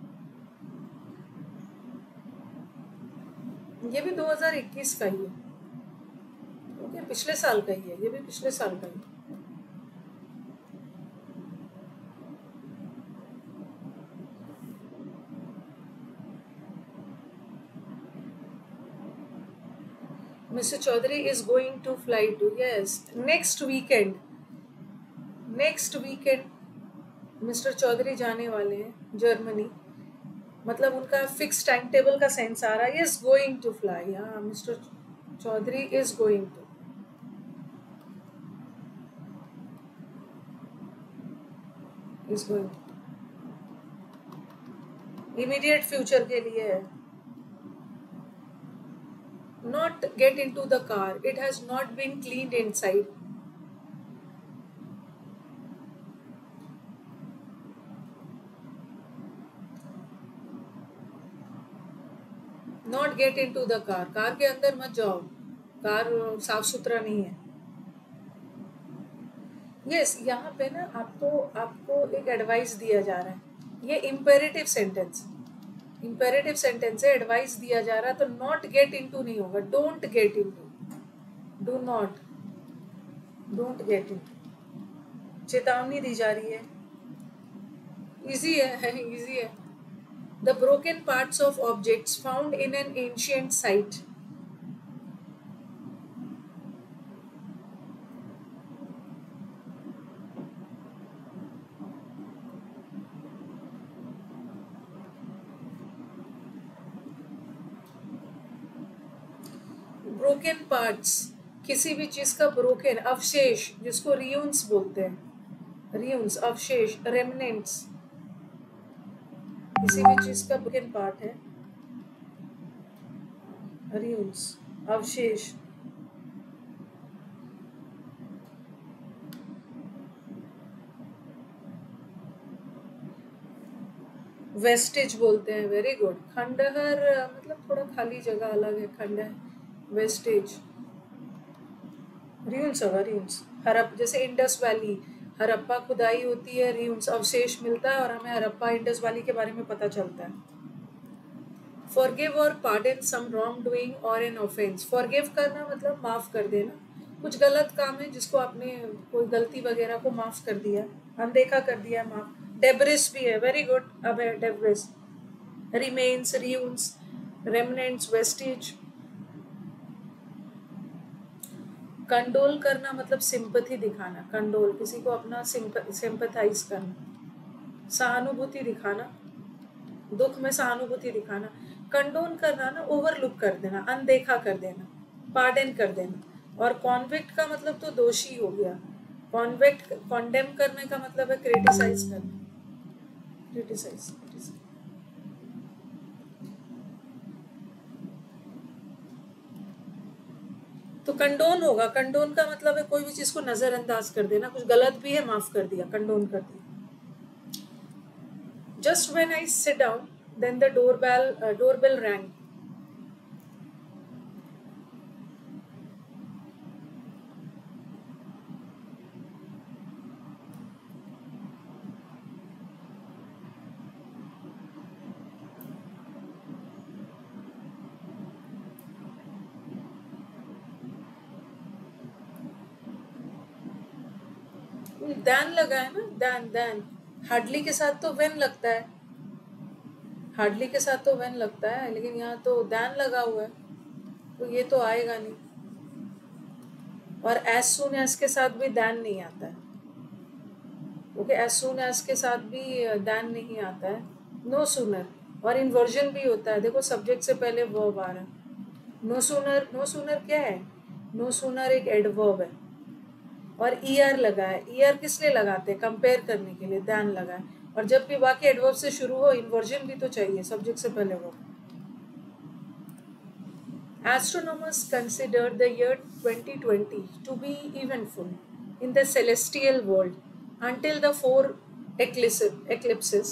ये भी दो हज़ार इक्कीस का ही है, ओके, पिछले साल का ही है, ये भी पिछले साल का ही है। Mister Chaudhary is going to fly to, yes, next weekend, next weekend mister Chaudhary जाने वाले हैं जर्मनी, मतलब उनका फिक्स टाइम टेबल का सेंस आ रहा है। इज गोइंग टू फ्लाई, हाँ, mister Chaudhary is going to, is going, immediate future के लिए है। Not get in to the car, it has not been cleaned inside, not get in to the car, car के अंदर मत जाओ, car साफ सुथरा नहीं है। यस yes, यहाँ पे ना आपको आपको एक एडवाइस दिया जा रहा है, ये इम्पेरेटिव सेंटेंस, इम्पेरेटिव सेंटेंस है, एडवाइस दिया जा रहा है, तो नॉट गेट इनटू नहीं होगा, don't get into, do not, don't get into, चेतावनी दी जा रही है। इजी है, इजी है। The broken parts of objects found in an ancient site. Broken parts, किसी भी चीज का ब्रोकन, अवशेष, जिसको रियून्स बोलते हैं, रियून्स, अवशेष, रेमनेंट्स, किसी भी चीज का ब्रोकन पार्ट है। र्यून्स, अवशेष, वेस्टेज बोलते हैं। Very good. खंडहर मतलब थोड़ा खाली जगह अलग है, खंडहर, वेस्टेज, र्यून्स होगा, र्यून्स। हरप, जैसे इंडस वैली, हरप्पा खुदाई होती है, र्यून्स अवशेष मिलता है और हमें हरप्पा इंडस वैली के बारे में पता चलता है। फॉरगिव और पार्डन सम रॉन्ग डूइंग और एन ऑफेंस। फॉरगिव करना मतलब माफ कर देना, कुछ गलत काम है जिसको आपने, कोई गलती वगैरह को माफ कर दिया, अनदेखा कर दिया, माफ। डेब्रिस भी है, वेरी गुड। अब है debris, remains, ruins, remnants, wastage. Condole करना मतलब सिंपैथी दिखाना, कंडोल, किसी को अपना सिंपैथाइज करना, सहानुभूति दिखाना, दुख में सहानुभूति दिखाना। कंडोन करना ना, ओवरलुक कर देना, अनदेखा कर देना, पार्डन कर देना। और कॉन्विक्ट का मतलब तो दोषी हो गया। कॉन्विक्ट, कॉन्डेम करने का मतलब है क्रिटिसाइज करना, क्रिटिसाइज। तो कंडोन होगा, कंडोन का मतलब है कोई भी चीज को नजरअंदाज कर देना, कुछ गलत भी है माफ कर दिया, कंडोन कर दिया। Just when I sit down then the doorbell doorbell rang. Than लगा है ना, दैन, दैन। हार्डली के साथ तो वेन लगता है, हार्डली के साथ तो वेन लगता है, लेकिन यहाँ तो दैन लगा हुआ है, तो ये तो आएगा नहीं। और एज सून एज के साथ भी दैन नहीं आता है, ओके, एज सून एज के साथ भी दैन नहीं आता है। नो सूनर, और इन्वर्जन भी होता है, देखो सब्जेक्ट से पहले वर्ब आ रहा है। नो सूनर, नो सूनर क्या है? नो सूनर एक एडवर्ब है, और ईआर लगा है। ईआर किस लिए लगाते हैं? कंपेयर करने के लिए दैन लगा है। और जब भी वाक्य एडवर्ब से शुरू हो, इन्वर्जन भी तो चाहिए सब्जेक्ट से पहले वो। Astronomers considered the year twenty twenty to be eventful in the celestial world until the four eclipses.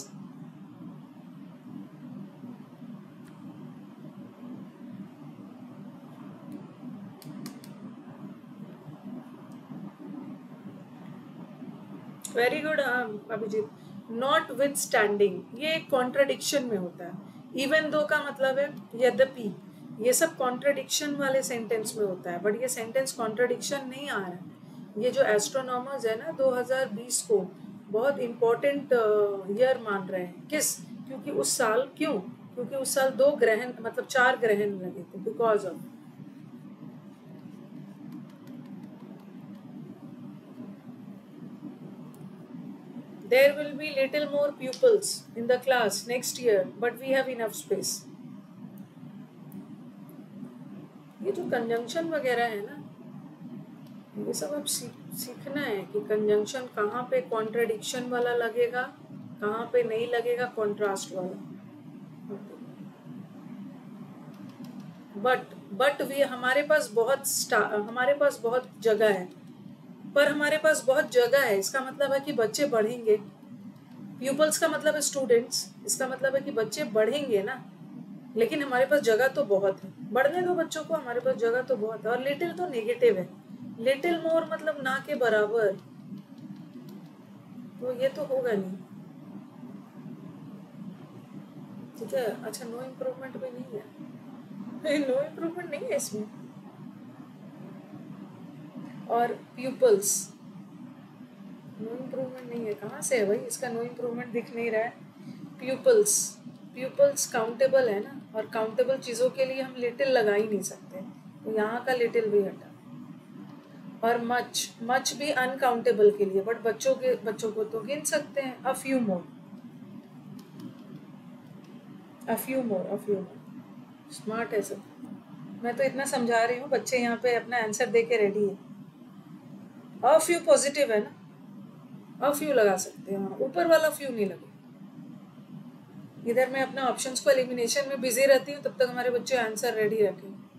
Very good Abhijit. Notwithstanding, ये एक कॉन्ट्रडिक्शन में होता है। इवन दो का मतलब है यद्यपि, ये सब कॉन्ट्रडिक्शन वाले सेंटेंस में होता है, बट ये सेंटेंस कॉन्ट्रडिक्शन नहीं आ रहा है। ये जो एस्ट्रोनॉमर्स है ना, दो हज़ार बीस को बहुत इम्पोर्टेंट ईयर मान रहे हैं। किस? क्योंकि उस साल, क्यों? क्योंकि उस साल दो ग्रहण, मतलब चार ग्रहण लगे थे, because of. There will be little more pupils in the class next year, but we have enough space. ये जो कंजंक्शन वगैरह है ना, ये सब अब सीख सीखना है कि कंजंक्शन कहाँ पे कॉन्ट्रडिक्शन वाला लगेगा, कहाँ पे नहीं लगेगा कॉन्ट्रास्ट वाला। बट बट भी हमारे पास बहुत हमारे पास बहुत जगह है, पर हमारे पास बहुत जगह है, इसका मतलब है कि बच्चे बढ़ेंगे। प्यूपल्स का मतलब है स्टूडेंट्स, इसका मतलब है कि बच्चे बढ़ेंगे ना, लेकिन हमारे पास जगह तो बहुत है। बढ़ने दो बच्चों को, हमारे पास जगह तो बहुत है। और लिटिल तो नेगेटिव है, लिटिल मोर मतलब ना के बराबर, तो ये तो होगा नहीं। ठीक है, अच्छा, नो इम्प्रूवमेंट भी नहीं है, नो इम्प्रूवमेंट नहीं है इसमें। और प्यूपल्स, नो इम्प्रूवमेंट नहीं है, कहाँ से है भाई? इसका नो इम्प्रूवमेंट दिख नहीं रहा है। प्यूपल्स, प्यूपल्स काउंटेबल है ना, और काउंटेबल चीज़ों के लिए हम लिटिल लगा ही नहीं सकते, तो यहाँ का लिटिल भी हटा। और मच, मच भी अनकाउंटेबल के लिए, बट बच्चों के बच्चों को तो गिन सकते हैं। A few more, a few more, a few more. Smart है सब, मैं तो इतना समझा रही हूँ, बच्चे यहाँ पे अपना आंसर दे के रेडी है। अ फ्यू पॉजिटिव है ना, अ फ्यू लगा सकते हैं, ऊपर वाला फ्यू नहीं लगे। इधर मैं अपना ऑप्शंस को एलिमिनेशन में बिजी रहती हूँ, तब तक हमारे बच्चे आंसर रेडी रखें।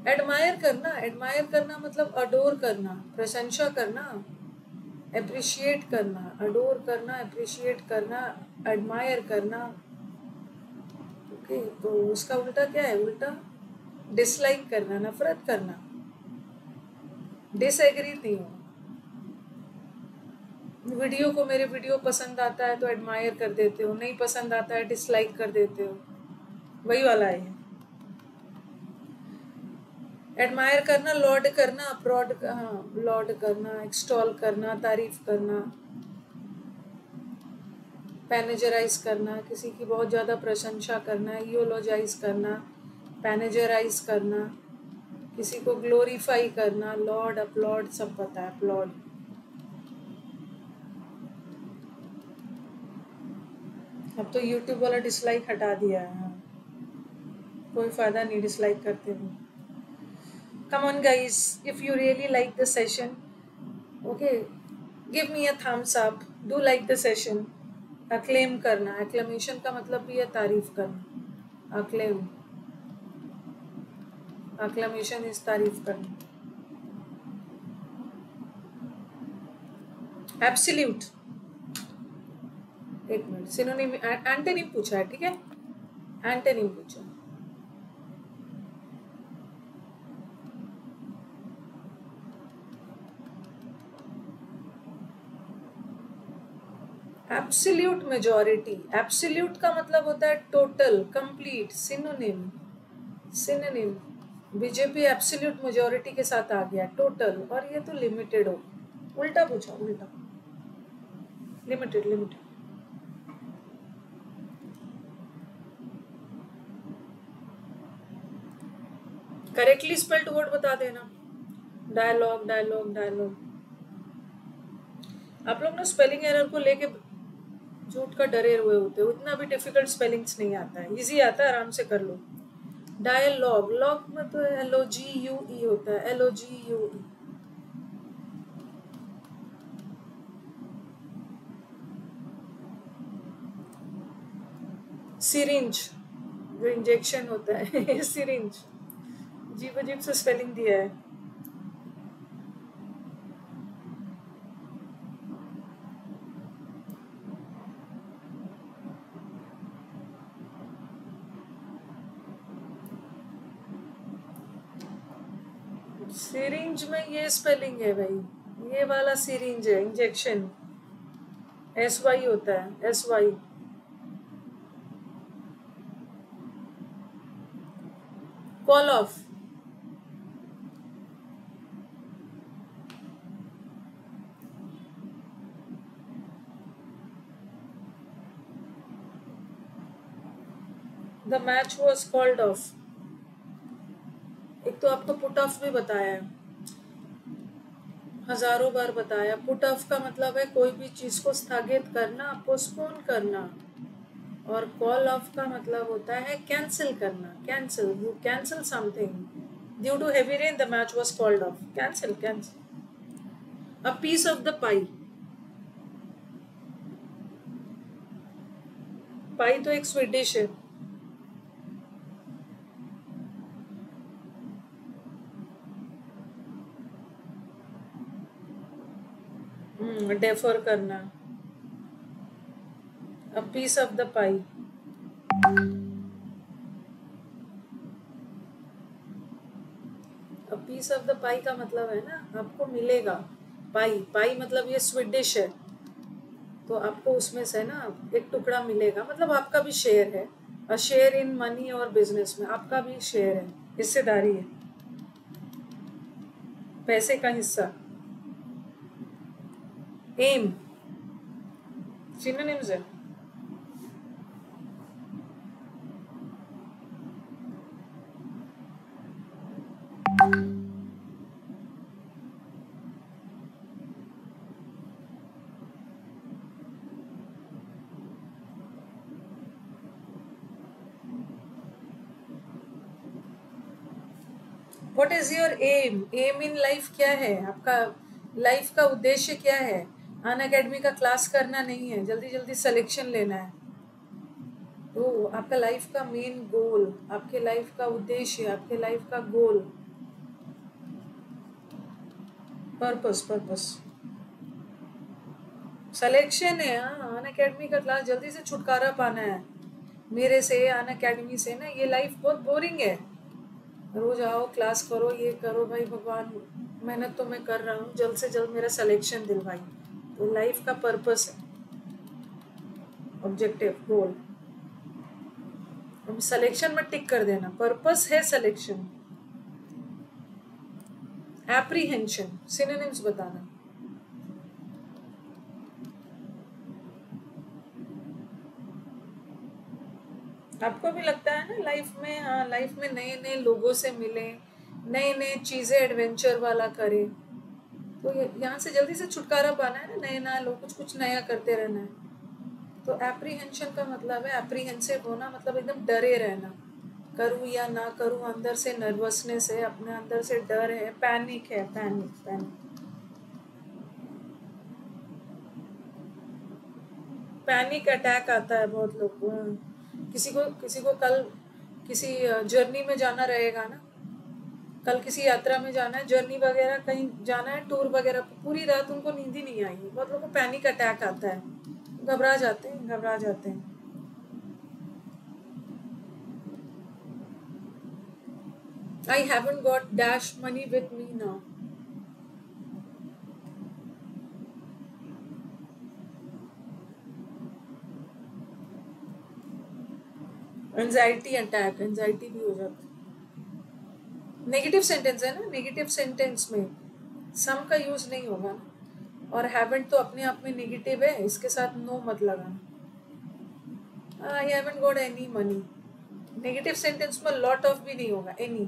एडमायर करना, एडमायर करना मतलब अडोर करना, प्रशंसा करना, अप्रिशिएट करना, अडोर करना, अप्रिशिएट करना, एडमायर करना। ओके, तो उसका उल्टा क्या है? उल्टा डिसलाइक करना, नफरत करना, डिसएग्री नहीं हो। वीडियो को, मेरे वीडियो पसंद आता है तो एडमायर कर देते हो, नहीं पसंद आता है डिसलाइक कर देते हो, वही वाला है। एडमायर करना, लॉर्ड करना, अपलॉड, हाँ, लॉर्ड करना, एक्सटॉल करना, तारीफ करना, पैनेजराइज करना, किसी की बहुत ज़्यादा प्रशंसा करना, यूलोजाइज करना, पैनेजराइज करना, किसी को ग्लोरीफाई करना, लॉर्ड, अपलॉड सब पता है, अपलॉड। अब तो यूट्यूब वाला डिसलाइक हटा दिया है, हाँ। कोई फायदा नहीं डिसलाइक करते हुए। Come on guys, if you really like the session, okay, give me a thumbs up. Do like the session. Acclaim करना, acclamation का मतलब भी है तारीफ करना, acclaim, acclamation is तारीफ करना। Absolute, एक मिनट, सिनोनिम, एंटोनिम पूछा है, ठीक है, एंटोनिम पूछा। एब्सोल्यूट मेजॉरिटी, एब्सोल्यूट का मतलब होता है total, complete, synonym, synonym. BJP absolute majority के साथ आ गया, टोटल, और ये तो लिमिटेड हो, उल्टा पूछा, उल्टा, limited, limited. Correctly spelled word बता देना। Dialogue, dialogue, dialogue. आप लोग ना स्पेलिंग एरर को लेके झूठ का डरे हुए होते हो, इतना भी डिफिकल्ट स्पेलिंग्स नहीं आता है, इजी आता है, आराम से कर लो। डायलॉग, लॉग में तो L O G U E होता है, L O G U E. Syringe, जो इंजेक्शन होता है सिरिंज, अजीब अजीब से स्पेलिंग दिया है। सिरिंज में ये स्पेलिंग है भाई, ये वाला सिरिंज है, इंजेक्शन, एस वाई होता है, S Y. Call off, the match was called off. एक तो आपको पुट ऑफ भी बताया है, हजारों बार बताया। पुट ऑफ का मतलब है कोई भी चीज को स्थगित करना, पोस्टपोन करना, और कॉल ऑफ का मतलब होता है कैंसिल करना, cancel, you cancel something due to heavy rain, the match was called off, cancel, cancel. A piece of the pie, pie तो एक स्वीट डिश है। डेफर करना, a piece of the pie. A piece of the pie का मतलब है ना आपको मिलेगा, पाई, पाई मतलब ये स्वीट डिश है, तो आपको उसमें से ना एक टुकड़ा मिलेगा, मतलब आपका भी शेयर है। अ शेयर इन मनी और बिजनेस में आपका भी शेयर है, हिस्सेदारी है, पैसे का हिस्सा। एम, सिनोनिम्स है। What is your aim, aim in life क्या है आपका, लाइफ का उद्देश्य क्या है? अन अकेडमी का क्लास करना नहीं है, जल्दी जल्दी सिलेक्शन लेना है। तो आपका लाइफ का मेन गोल, आपके लाइफ का उद्देश्य, आपके लाइफ का गोल पर्पस पर्पस सिलेक्शन है। हाँ, अन अकेडमी का क्लास जल्दी से छुटकारा पाना है मेरे से, अन अकेडमी से ना। ये लाइफ बहुत बोरिंग है, रोज आओ क्लास करो ये करो, भाई भगवान मेहनत तो मैं कर रहा हूँ, जल्द से जल्द मेरा सिलेक्शन दिलवाई। तो लाइफ का पर्पस है, ऑब्जेक्टिव गोल, अब सिलेक्शन में टिक कर देना, पर्पस है सिलेक्शन। एप्रीहेंशन सिनोनिम्स बताना। आपको भी लगता है ना लाइफ में, हाँ लाइफ में नए नए लोगों से मिले, नए नए चीजें एडवेंचर वाला करे, तो यहाँ से जल्दी से छुटकारा पाना है ना, नए नया लोग, कुछ कुछ नया करते रहना है। तो एप्रीहेंशन का मतलब है, एप्रीहेंसिव होना मतलब एकदम डरे रहना, करूँ या ना करूँ, अंदर से नर्वसनेस है, अपने अंदर से डर है, पैनिक है, पैनिक पैनिक पैनिक अटैक आता है बहुत लोग को। किसी को किसी को कल किसी जर्नी में जाना रहेगा ना, कल किसी यात्रा में जाना है, जर्नी वगैरह कहीं जाना है, टूर वगैरह, पूरी रात उनको नींद ही नहीं आएगी, बहुत लोगों को पैनिक अटैक आता है, घबरा जाते हैं घबरा जाते हैं। I haven't got dash money with me now. Anxiety attack, anxiety भी हो जाती है। नेगेटिव सेंटेंस है ना, नेगेटिव सेंटेंस में सम का यूज नहीं होगा ना, और हैवेंट तो अपने आप में नेगेटिव है, इसके साथ नो मत लगाना। I haven't got any money, negative sentence में लॉट ऑफ भी नहीं होगा, एनी,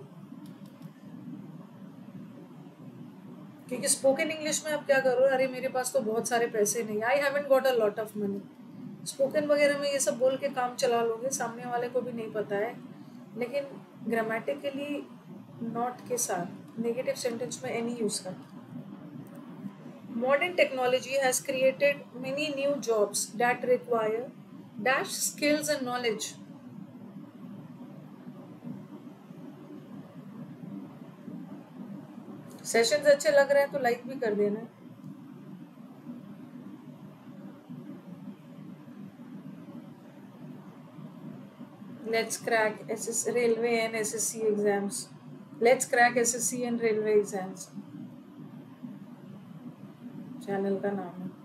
क्योंकि स्पोकन इंग्लिश में आप क्या करो, अरे मेरे पास तो बहुत सारे पैसे नहीं, I haven't got a lot of money. Spoken वगैरह में ये सब बोल के काम चला लोगे, सामने वाले को भी नहीं पता है, लेकिन ग्रामेटिकली नॉट के साथ नेगेटिव सेंटेंस में एनी यूज कर। Modern technology has created many new jobs that require dash skills and knowledge. Sessions अच्छे लग रहे हैं तो लाइक भी कर देना। Let's crack S S railway and S S C exams. Let's crack S S C and railway exams. Channel का नाम है।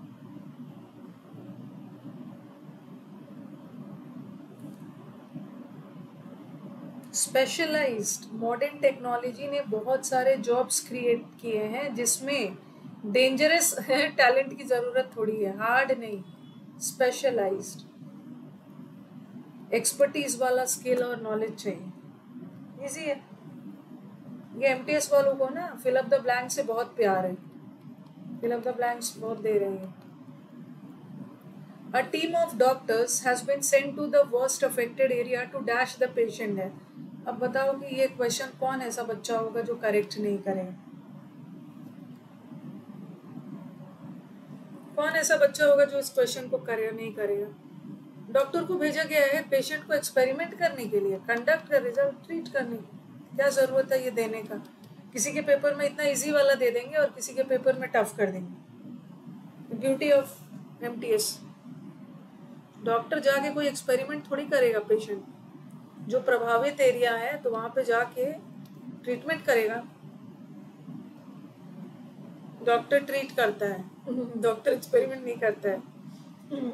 स्पेशलाइज्ड, मॉडर्न टेक्नोलॉजी ने बहुत सारे जॉब्स क्रिएट किए हैं जिसमें डेंजरस टैलेंट की जरूरत थोड़ी है, हार्ड नहीं, स्पेशलाइज्ड, एक्सपर्टीज वाला स्किल और नॉलेज चाहिए। इजी है ये। एमटीएस वालों को ना फिल अप द ब्लैंक से बहुत प्यार है, फिल अप द ब्लैंक्स बहुत दे रही है। A team of doctors has been sent to the worst affected area to dash the patient है। अब बताओ कि ये क्वेश्चन कौन ऐसा बच्चा होगा जो करेक्ट नहीं करेगा, कौन ऐसा बच्चा होगा जो इस क्वेश्चन को करे नहीं करेगा। डॉक्टर को भेजा गया है पेशेंट को एक्सपेरिमेंट करने के लिए, कंडक्ट कर रिजल्ट ट्रीट करने की, क्या जरूरत है ये देने का। किसी के पेपर में इतना इजी वाला दे देंगे और किसी के पेपर में टफ कर देंगे। ब्यूटी ऑफ एमटीएस, डॉक्टर जाके कोई एक्सपेरिमेंट थोड़ी करेगा, पेशेंट जो प्रभावित एरिया है तो वहां पे जाके ट्रीटमेंट करेगा। डॉक्टर ट्रीट करता है, डॉक्टर एक्सपेरिमेंट नहीं करता है।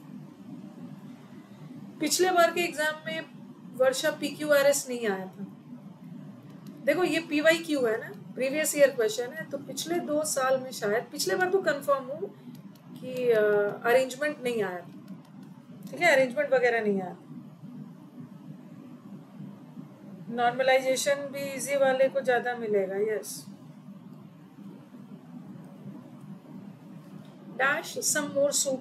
पिछले बार के एग्जाम में वर्षा पीक्यूआरएस नहीं आया था। देखो ये पीवाई क्यू है ना, प्रीवियस ईयर क्वेश्चन है, तो पिछले दो साल में शायद, पिछले बार तो कंफर्म हूँ कि अरेंजमेंट नहीं आया, ठीक है, अरेंजमेंट वगैरह नहीं आया। नॉर्मलाइजेशन भी इजी वाले को ज्यादा मिलेगा, yes. Dash some more soup.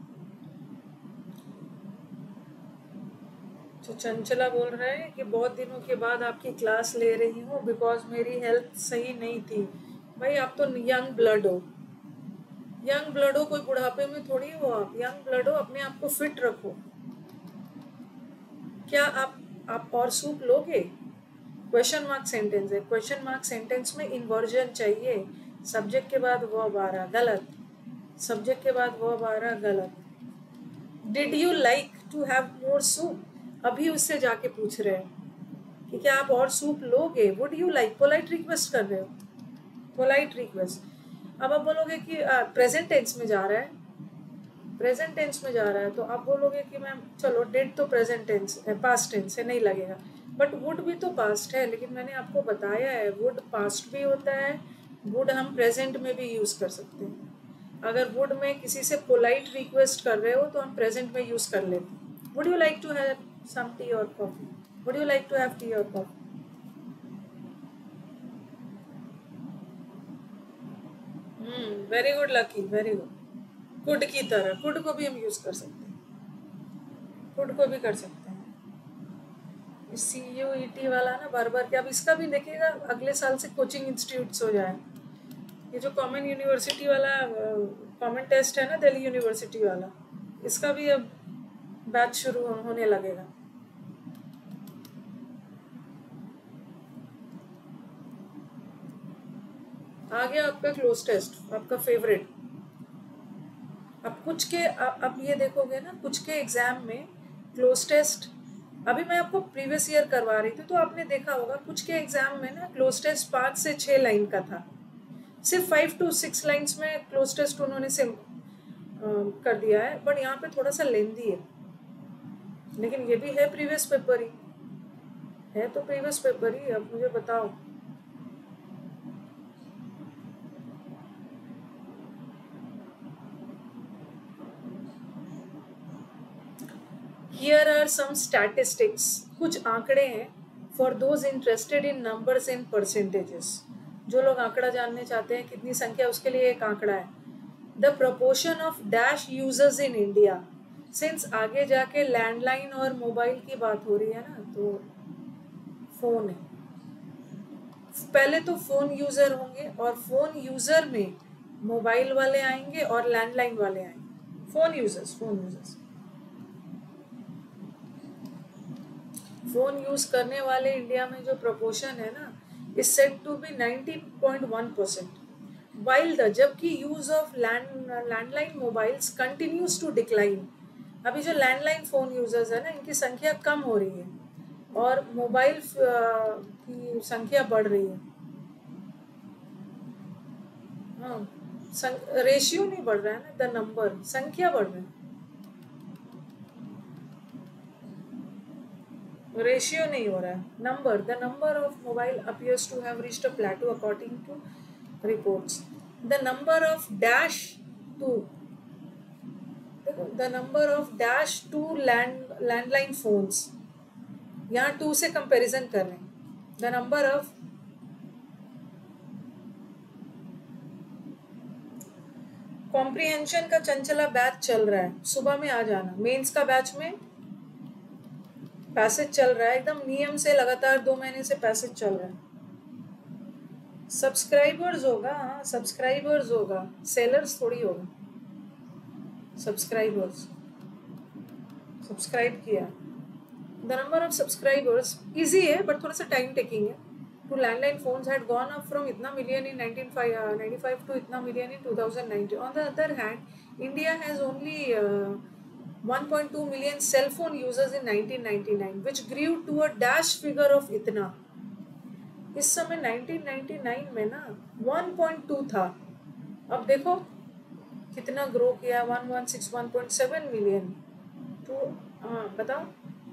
तो चंचला बोल रहा है कि बहुत दिनों के बाद आपकी क्लास ले रही हूँ बिकॉज मेरी हेल्थ सही नहीं थी। भाई आप तो यंग ब्लड हो, यंग ब्लड हो, कोई बुढ़ापे में थोड़ी हो आप, यंग ब्लड हो, अपने आप को फिट रखो। क्या आप आप और सूप लोगे? क्वेश्चन मार्क सेंटेंस है, क्वेश्चन मार्क सेंटेंस में इन्वर्जन चाहिए, सब्जेक्ट के बाद वर्ब आ रहा, गलत। सब्जेक्ट के बाद वर्ब आ रहा, गलत। Did you like to have more soup, अभी उससे जाके पूछ रहे हैं कि क्या आप और सूप लोगे। Would you like, polite request कर रहे हो, पोलाइट रिक्वेस्ट। अब आप बोलोगे कि प्रेजेंट टेंस में जा रहा है, प्रेजेंट टेंस में जा रहा है, तो आप बोलोगे कि मैम चलो डिड तो प्रेजेंट टेंस है, पास्ट टेंस है, नहीं लगेगा। बट वुड भी तो पास्ट है, लेकिन मैंने आपको बताया है वुड पास्ट भी होता है, वुड हम प्रेजेंट में भी यूज कर सकते हैं। अगर वुड में किसी से पोलाइट रिक्वेस्ट कर रहे हो तो हम प्रेजेंट में यूज कर लेते हैं। Would you like to have some tea और coffee, would you like to have tea और coffee. Hmm, very good Lucky, very good. Could की तरह, कुड को भी हम यूज कर सकते हैं, कुड को भी कर सकते हैं। सी यू ई टी वाला ना बार बार, क्या अब इसका भी देखिएगा अगले साल से कोचिंग इंस्टीट्यूट्स हो जाए। ये जो कॉमन यूनिवर्सिटी वाला कॉमन टेस्ट है ना, दिल्ली यूनिवर्सिटी वाला, इसका भी अब बैच शुरू होने लगेगा। आ गया आपका क्लोज टेस्ट, आपका फेवरेट। अब कुछ के अब ये देखोगे ना, कुछ के एग्जाम में क्लोज टेस्ट, अभी मैं आपको प्रीवियस ईयर करवा रही थी तो आपने देखा होगा कुछ के एग्जाम में ना क्लोज टेस्ट पाँच से छः लाइन का था, सिर्फ फाइव टू सिक्स लाइन्स में क्लोज टेस्ट उन्होंने से कर दिया है। बट यहाँ पे थोड़ा सा लेंदी है, लेकिन ये भी है प्रीवियस पेपर ही है, तो प्रीवियस पेपर ही। अब मुझे बताओ, हियर आर सम स्टैटिस्टिक्स, कुछ आंकड़े हैं for those interested in numbers and percentages, जो लोग आंकड़ा जानने चाहते हैं कितनी संख्या, उसके लिए एक आंकड़ा है। The proportion of dash users in India, since आगे जाके लैंडलाइन और मोबाइल की बात हो रही है ना, तो फोन है, पहले तो फोन यूजर होंगे और फोन यूजर में मोबाइल वाले आएंगे और लैंडलाइन वाले आएंगे। Phone users, phone users phone use करने वाले इंडिया में जो प्रोपोर्शन है ना, is set to be ninety point one percent, while the जबकि use of land landline mobiles continues to decline. अभी जो लैंडलाइन फोन यूजर्स है ना, इनकी संख्या कम हो रही है और मोबाइल की संख्या बढ़ रही है। हाँ, रेशियो नहीं बढ़ रहा है ना, द नंबर, संख्या बढ़ रही है, रेशियो नहीं हो रहा है। Number, the number of mobile appears to have reached a plateau according to reports. The number of dash to, देखो the number of dash to land landline phones, यहाँ टू से कंपैरिजन कर रहे हैं। द नंबर ऑफ, कॉम्प्रिहेंशन का Chanchala batch चल रहा है, सुबह में आ जाना। मेंस का बैच में पैसेज चल रहा है, एकदम नियम से लगातार दो महीने से पैसेज चल रहा है। सब्सक्राइबर्स होगा, हाँ सब्सक्राइबर्स होगा, सेलर्स थोड़ी होगा। सब्सक्राइबर्स, सब्सक्राइब किया। The number of subscribers easy है बट थोड़ा सा टाइम टेकिंग है। To landline phones had gone up from इतना million in nineteen ninety five to इतना million in two thousand ninety. On the other hand India has only one point two million cell phone users in nineteen ninety-nine, which grew to a dash figure of इतना। इस समय nineteen ninety nine में ना one point two था, अब देखो कितना grow किया, one one six one point seven million. तो हाँ बताओ,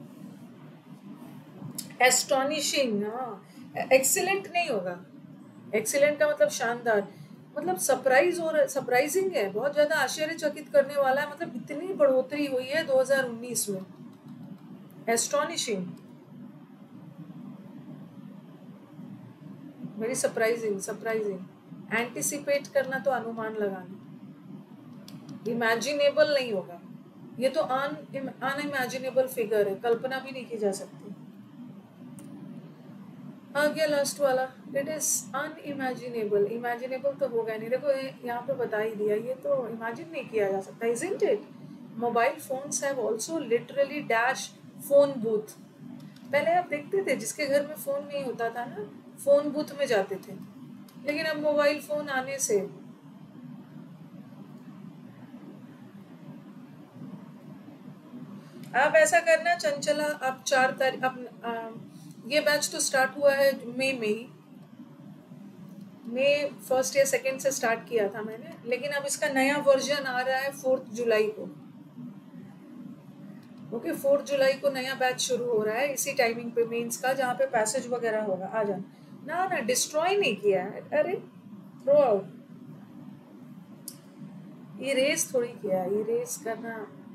एस्टोनिशिंग, हाँ एक्सीलेंट नहीं होगा, एक्सीलेंट का मतलब शानदार, मतलब सरप्राइज हो रहा है, सरप्राइजिंग है, बहुत ज्यादा आश्चर्यचकित करने वाला है, मतलब इतनी बढ़ोतरी हुई है दो हज़ार उन्नीस में। Astonishing, very surprising, surprising. Anticipate करना तो अनुमान लगाना, इमेजिनेबल नहीं होगा, ये तो अन अनइमेजिनेबल फिगर है, कल्पना भी नहीं की जा सकती। आ गया लास्ट वाला, इट इज अनइमेजिनेबल। इमेजिनेबल तो होगा नहीं, देखो यहाँ पे बता ही दिया, ये तो इमेजिन नहीं किया जा सकता, isn't it. Mobile phones have also literally dash phone booth. पहले आप देखते थे जिसके घर में फोन नहीं होता था ना, फोन बूथ में जाते थे, लेकिन अब मोबाइल फोन आने से आप ऐसा करना चंचला, आप चार तारीख अब ये बैच तो स्टार्ट हुआ है मई में ही, मई फर्स्ट या सेकंड से स्टार्ट किया था मैंने, लेकिन अब इसका नया वर्जन आ रहा है फोर्थ जुलाई को। ओके, फोर्थ जुलाई को नया बैच शुरू हो रहा है इसी टाइमिंग पे मेंस का, जहाँ पे पैसेज वगैरह होगा। आ जाना ना ना, डिस्ट्रॉय नहीं किया है, अरे थ्रो आउट, इरेज थोड़ी किया, इरेज करना,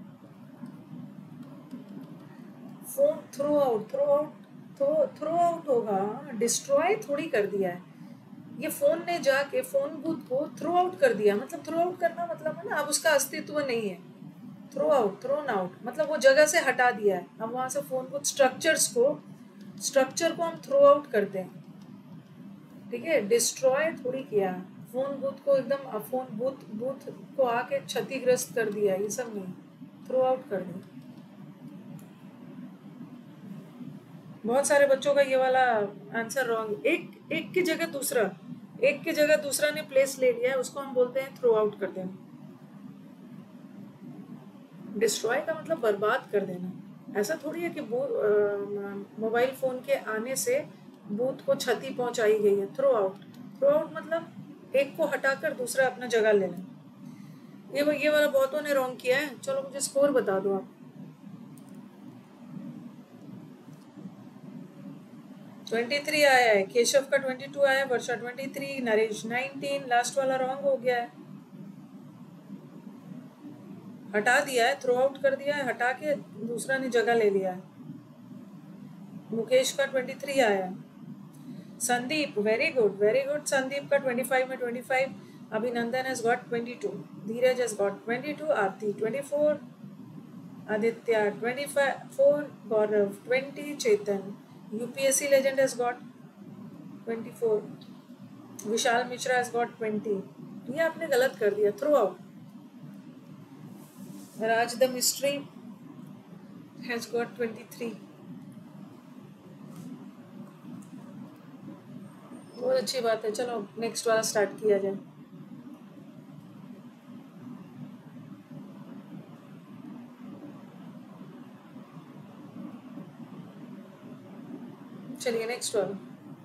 phone throw out, throw out throw throw out होगा, डिस्ट्रॉय थोड़ी कर दिया है। ये फोन ने जाके फोन बूथ को थ्रो आउट कर दिया, मतलब थ्रो आउट करना मतलब है ना अब उसका अस्तित्व नहीं है। थ्रो आउट, थ्रोन आउट मतलब वो जगह से हटा दिया है। अब वहां से फोन बूथ स्ट्रक्चर्स को स्ट्रक्चर को हम थ्रो आउट करते हैं, ठीक है, डिस्ट्रॉय थोड़ी किया। फोन बूथ को एकदम फोन बूथ बूथ को आके क्षतिग्रस्त कर दिया, ये सब नहीं, थ्रो आउट कर दिया। बहुत सारे बच्चों का ये वाला आंसर रॉन्ग, एक एक की जगह दूसरा, एक की जगह दूसरा ने प्लेस ले लिया है, उसको हम बोलते हैं थ्रो आउट कर देना। डिस्ट्रॉय का मतलब बर्बाद कर देना। ऐसा थोड़ी है कि मोबाइल फोन के आने से बूथ को क्षति पहुंचाई गई है। थ्रो आउट, थ्रो आउट मतलब एक को हटाकर दूसरा अपना जगह लेना। ये ये वाला बहुतों ने रॉन्ग किया है। चलो मुझे स्कोर बता दो आप। तेईस आया है, केशव का बाईस आया है, वर्षा तेईस, नरेश उन्नीस, लास्ट वाला रॉन्ग हो गया है, हटा दिया है, थ्रो आउट कर दिया है, हटा के दूसरा ने जगह ले लिया है। मुकेश का तेईस आया है। Sandeep, very good very good, Sandeep का पच्चीस में पच्चीस, Abhinandan has got twenty-two, Dheeraj has got twenty-two, Aarti twenty-four, Aditya twenty-four, Gaurav twenty, Chetan UPSC legend has got twenty-four, Vishal Mishra has got twenty। ये आपने गलत कर दिया, throw out. Raj the mystery has got twenty-three। बहुत अच्छी बात है, चलो नेक्स्ट वाला स्टार्ट किया जाए। चलिए नेक्स्ट वाला,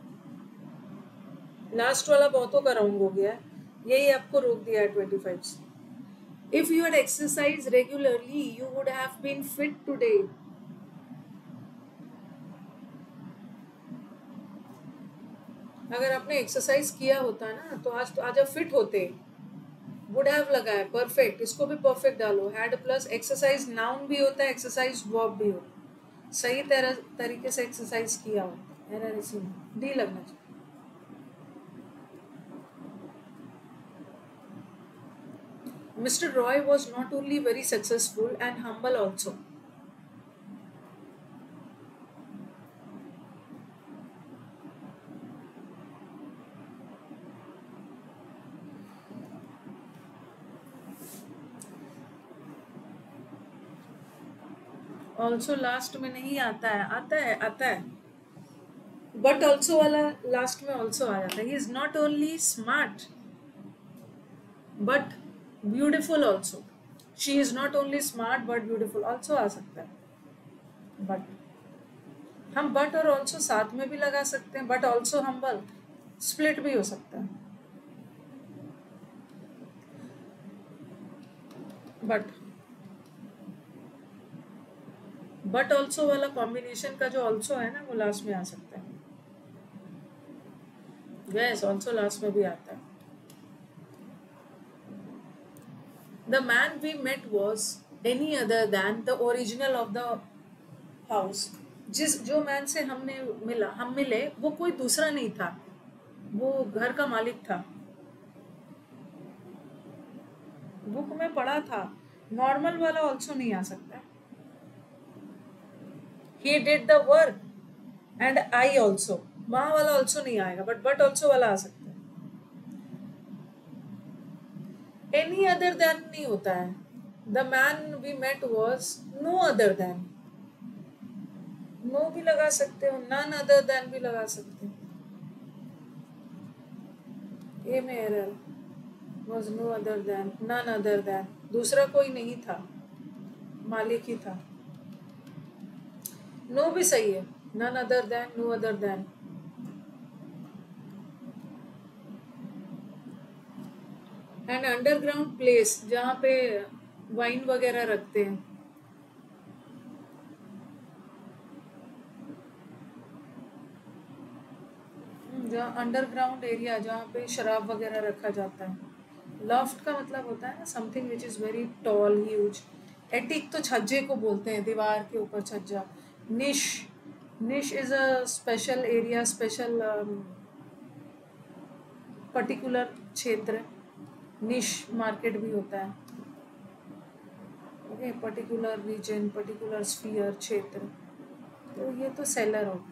लास्ट वाला बहुतों का रॉन्ग हो गया है, यही आपको रोक दिया है ट्वेंटी फाइव से। If you had exercise regularly you would have been fit today. अगर आपने एक्सरसाइज किया होता ना तो आज तो आज आप फिट होते। वुड हैव लगा है, परफेक्ट, इसको भी परफेक्ट डालो। हैड प्लस एक्सरसाइज नाउन भी होता है, एक्सरसाइज वर्ब भी होता है, सही तरह तरीके से एक्सरसाइज किया होता है, एरर इसी में डी लगना चाहिए। Mister Roy was not only very successful and humble also. Also last में नहीं आता है, आता है आता है, बट ऑल्सो वाला लास्ट में ऑल्सो आ जाता है। He is not only smart but beautiful also. She is not only smart but beautiful also आ सकता है। बट हम बट और ऑल्सो साथ में भी लगा सकते हैं, बट ऑल्सो हम्बल, स्प्लिट भी हो सकता है। बट बट ऑल्सो वाला कॉम्बिनेशन का जो ऑल्सो है ना वो लास्ट में आ सकता है। यस, ऑल्सो लास्ट में भी आता है। The man we met was any other than the original of the house. जिस जो मैन से हमने मिला हम मिले वो कोई दूसरा नहीं था, वो घर का मालिक था। बुक में पढ़ा था, नॉर्मल वाला ऑल्सो नहीं आ सकता। He did the work and I also, वहां वाला ऑल्सो नहीं आएगा, बट बट ऑल्सो वाला आ सकता है। एनी अदर देन नहीं होता है। The man we met was no other than, no भी लगा सकते हो, नन अदर देन भी लगा सकते हो। ए में error was no other than none other than दूसरा कोई नहीं था, मालिक ही था। नो no भी सही है, none other than, no other than। And underground place जहाँ पे वाइन वगैरह रखते हैं, जहाँ अंडरग्राउंड एरिया जहाँ पे शराब वगैरह रखा जाता है। लॉफ्ट का मतलब होता है ना something which is very tall huge. Attic तो छज्जे को बोलते हैं, दीवार के ऊपर छज्जा। Niche, niche is a special area, special particular क्षेत्र। निश मार्केट भी होता है, okay, particular region, particular sphere, क्षेत्र। तो ये तो सेलर हो।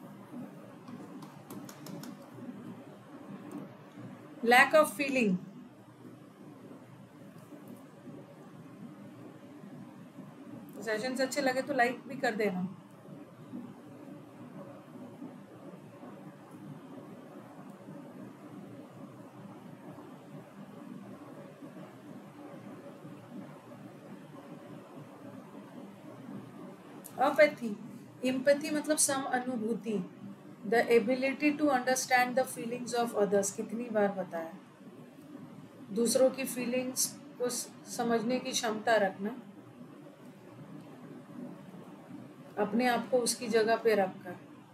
लैक ऑफ फीलिंग, सेशंस अच्छे लगे तो लाइक भी कर देना। अपैथी, इम्पैथी मतलब सम अनुभूति, the ability to understand the feelings of others. कितनी बार बताया, दूसरों की फीलिंग्स को समझने की क्षमता रखना, अपने आप को उसकी जगह पे रखकर।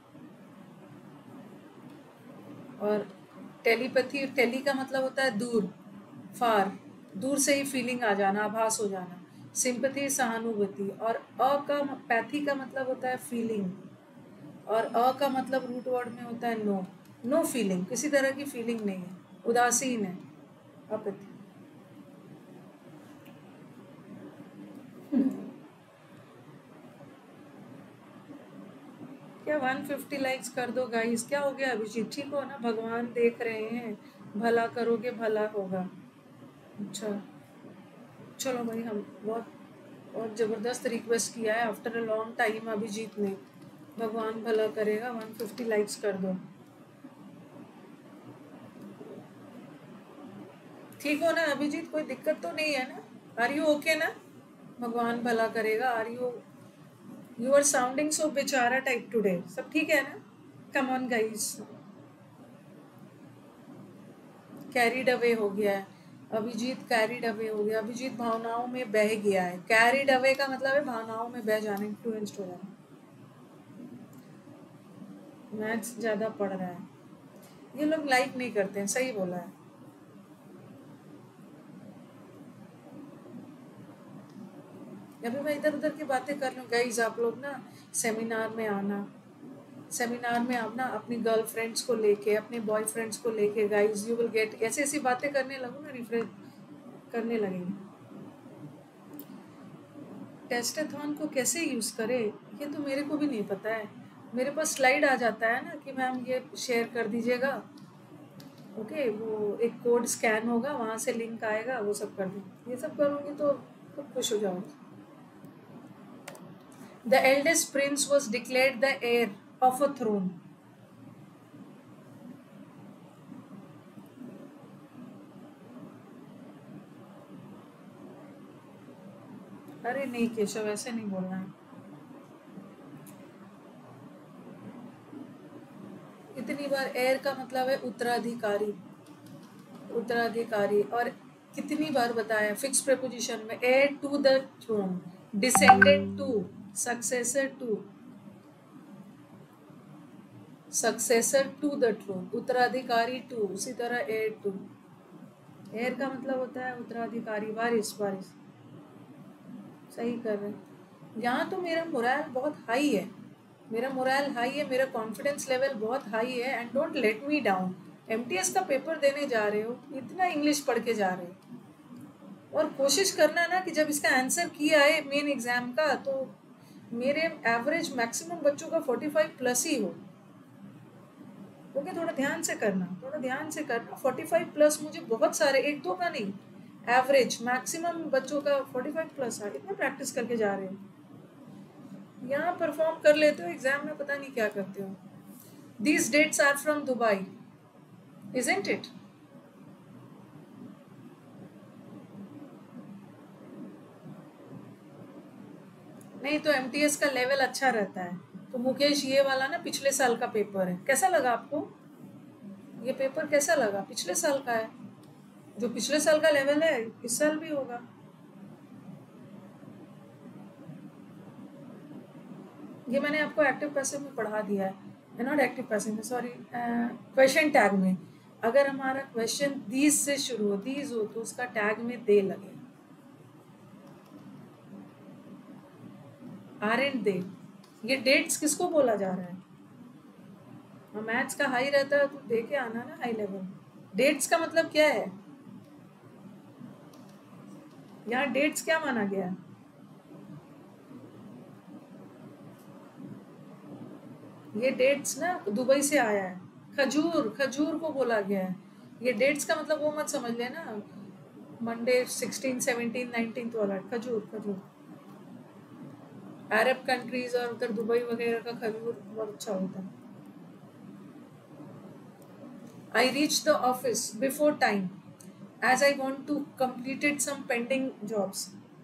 और टेलीपैथी, टेली का मतलब होता है दूर, फार, दूर से ही फीलिंग आ जाना, आभास हो जाना। सिंपैथी सहानुभूति। और अ का पैथी का मतलब होता है फीलिंग, और अ का मतलब रूट वर्ड में होता है नो, नो फीलिंग, किसी तरह की फीलिंग नहीं है, उदासीन है, अपैथी। क्या वन फिफ्टी लाइक्स कर दो गाइस, क्या हो गया अभिजीत, ठीक हो ना? भगवान देख रहे हैं, भला करोगे भला होगा। अच्छा चलो भाई, हम बहुत बहुत ज़बरदस्त रिक्वेस्ट किया है after a long time Abhijeet ने, भगवान भला करेगा, वन फिफ्टी लाइक्स कर दो। ठीक हो ना अभिजीत, कोई दिक्कत तो नहीं है ना? आर यू ओके ना? भगवान भला करेगा, are you, you are sounding so बेचारा टाइप टुडे, सब ठीक है ना? Come on guys, carried away हो गया है अभिजीत, कैरिड अवे हो गया अभिजीत, भावनाओं में बह गया है। कैरिड अवे का मतलब है भावनाओं में बह जाना, इन्फ्लुएंस्ड हो जाना। मैथ्स ज़्यादा पढ़ रहा है, ये लोग लाइक नहीं करते हैं, सही बोला है। अभी मैं इधर उधर की बातें कर लूँ गाइज, आप लोग ना सेमिनार में आना, सेमिनार में आना अपनी गर्लफ्रेंड्स को लेके, अपने बॉयफ्रेंड्स को लेके गाइज, यू विल गेट, ऐसी ऐसी बातें करने लगूँ ना, रिफ्रेश करने लगेंगे। टेस्टाथॉन को कैसे यूज़ करें ये तो मेरे को भी नहीं पता है। मेरे पास स्लाइड आ जाता है ना कि मैम ये शेयर कर दीजिएगा, ओके, वो एक कोड स्कैन होगा, वहाँ से लिंक आएगा, वो सब कर दूँ। ये सब करूँगी तो खूब खुश हो जाऊँगी। The eldest prince was declared the heir of a throne. अरे नहीं केशव, ऐसे नहीं बोलना है। इतनी बार एयर का मतलब है उत्तराधिकारी, उत्तराधिकारी। और कितनी बार बताया फिक्स प्रेपोजिशन में, heir to the throne, descendant to, successor to, successor to the throne, उत्तराधिकारी टू, उसी तरह एयर टू। एयर का मतलब होता है उत्तराधिकारी, वारिस, वारिस। सही कर रहे हैं। यहाँ तो मेरा मोरल बहुत हाई है, मेरा मोरल हाई है, मेरा कॉन्फिडेंस लेवल बहुत हाई है। And don't let me down. MTS का पेपर देने जा रहे हो, इतना इंग्लिश पढ़ के जा रहे हो, और कोशिश करना ना कि जब इसका आंसर किया है मेन एग्जाम का, तो मेरे एवरेज मैक्सिमम बच्चों का फोर्टी फाइव प्लस ही हो। ओके, थोड़ा ध्यान से करना, थोड़ा ध्यान से करना। फोर्टी फाइव प्लस मुझे बहुत सारे, एक दो का नहीं, एवरेज मैक्सिमम बच्चों का फोर्टी फाइव प्लस है। इतना प्रैक्टिस करके जा रहे हो, यहाँ परफॉर्म कर लेते हो, एग्जाम में पता नहीं क्या करते हो। These dates are from Dubai, isn't it? नहीं तो एमटीएस का लेवल अच्छा रहता है। तो मुकेश ये वाला ना पिछले साल का पेपर है, कैसा लगा आपको? ये पेपर कैसा लगा? पिछले साल का है, जो पिछले साल का लेवल है इस साल भी होगा। ये मैंने आपको एक्टिव पैसिव में पढ़ा दिया है, नॉट एक्टिव पैसिव में, सॉरी, क्वेश्चन टैग में। अगर हमारा क्वेश्चन दीज से शुरू हो, दीज हो, तो उसका टैग में दे लगे, आर एंड दे। ये डेट्स किसको बोला जा रहा है? मैथ्स का हाई रहता है तो दे के आना ना, हाई लेवल। डेट्स का मतलब क्या है? यहाँ डेट्स क्या माना गया है? ये डेट्स ना दुबई से आया है, खजूर, खजूर को बोला गया है। ये डेट्स का मतलब वो मत समझ लेना मंडे सिक्सटीन सेवनटीन नाइनटीन वाला, खजूर, खजूर। अरब कंट्रीज और उधर दुबई वगैरह का खजूर बहुत अच्छा होता है। I reached the office before time as I want to completed some pending jobs.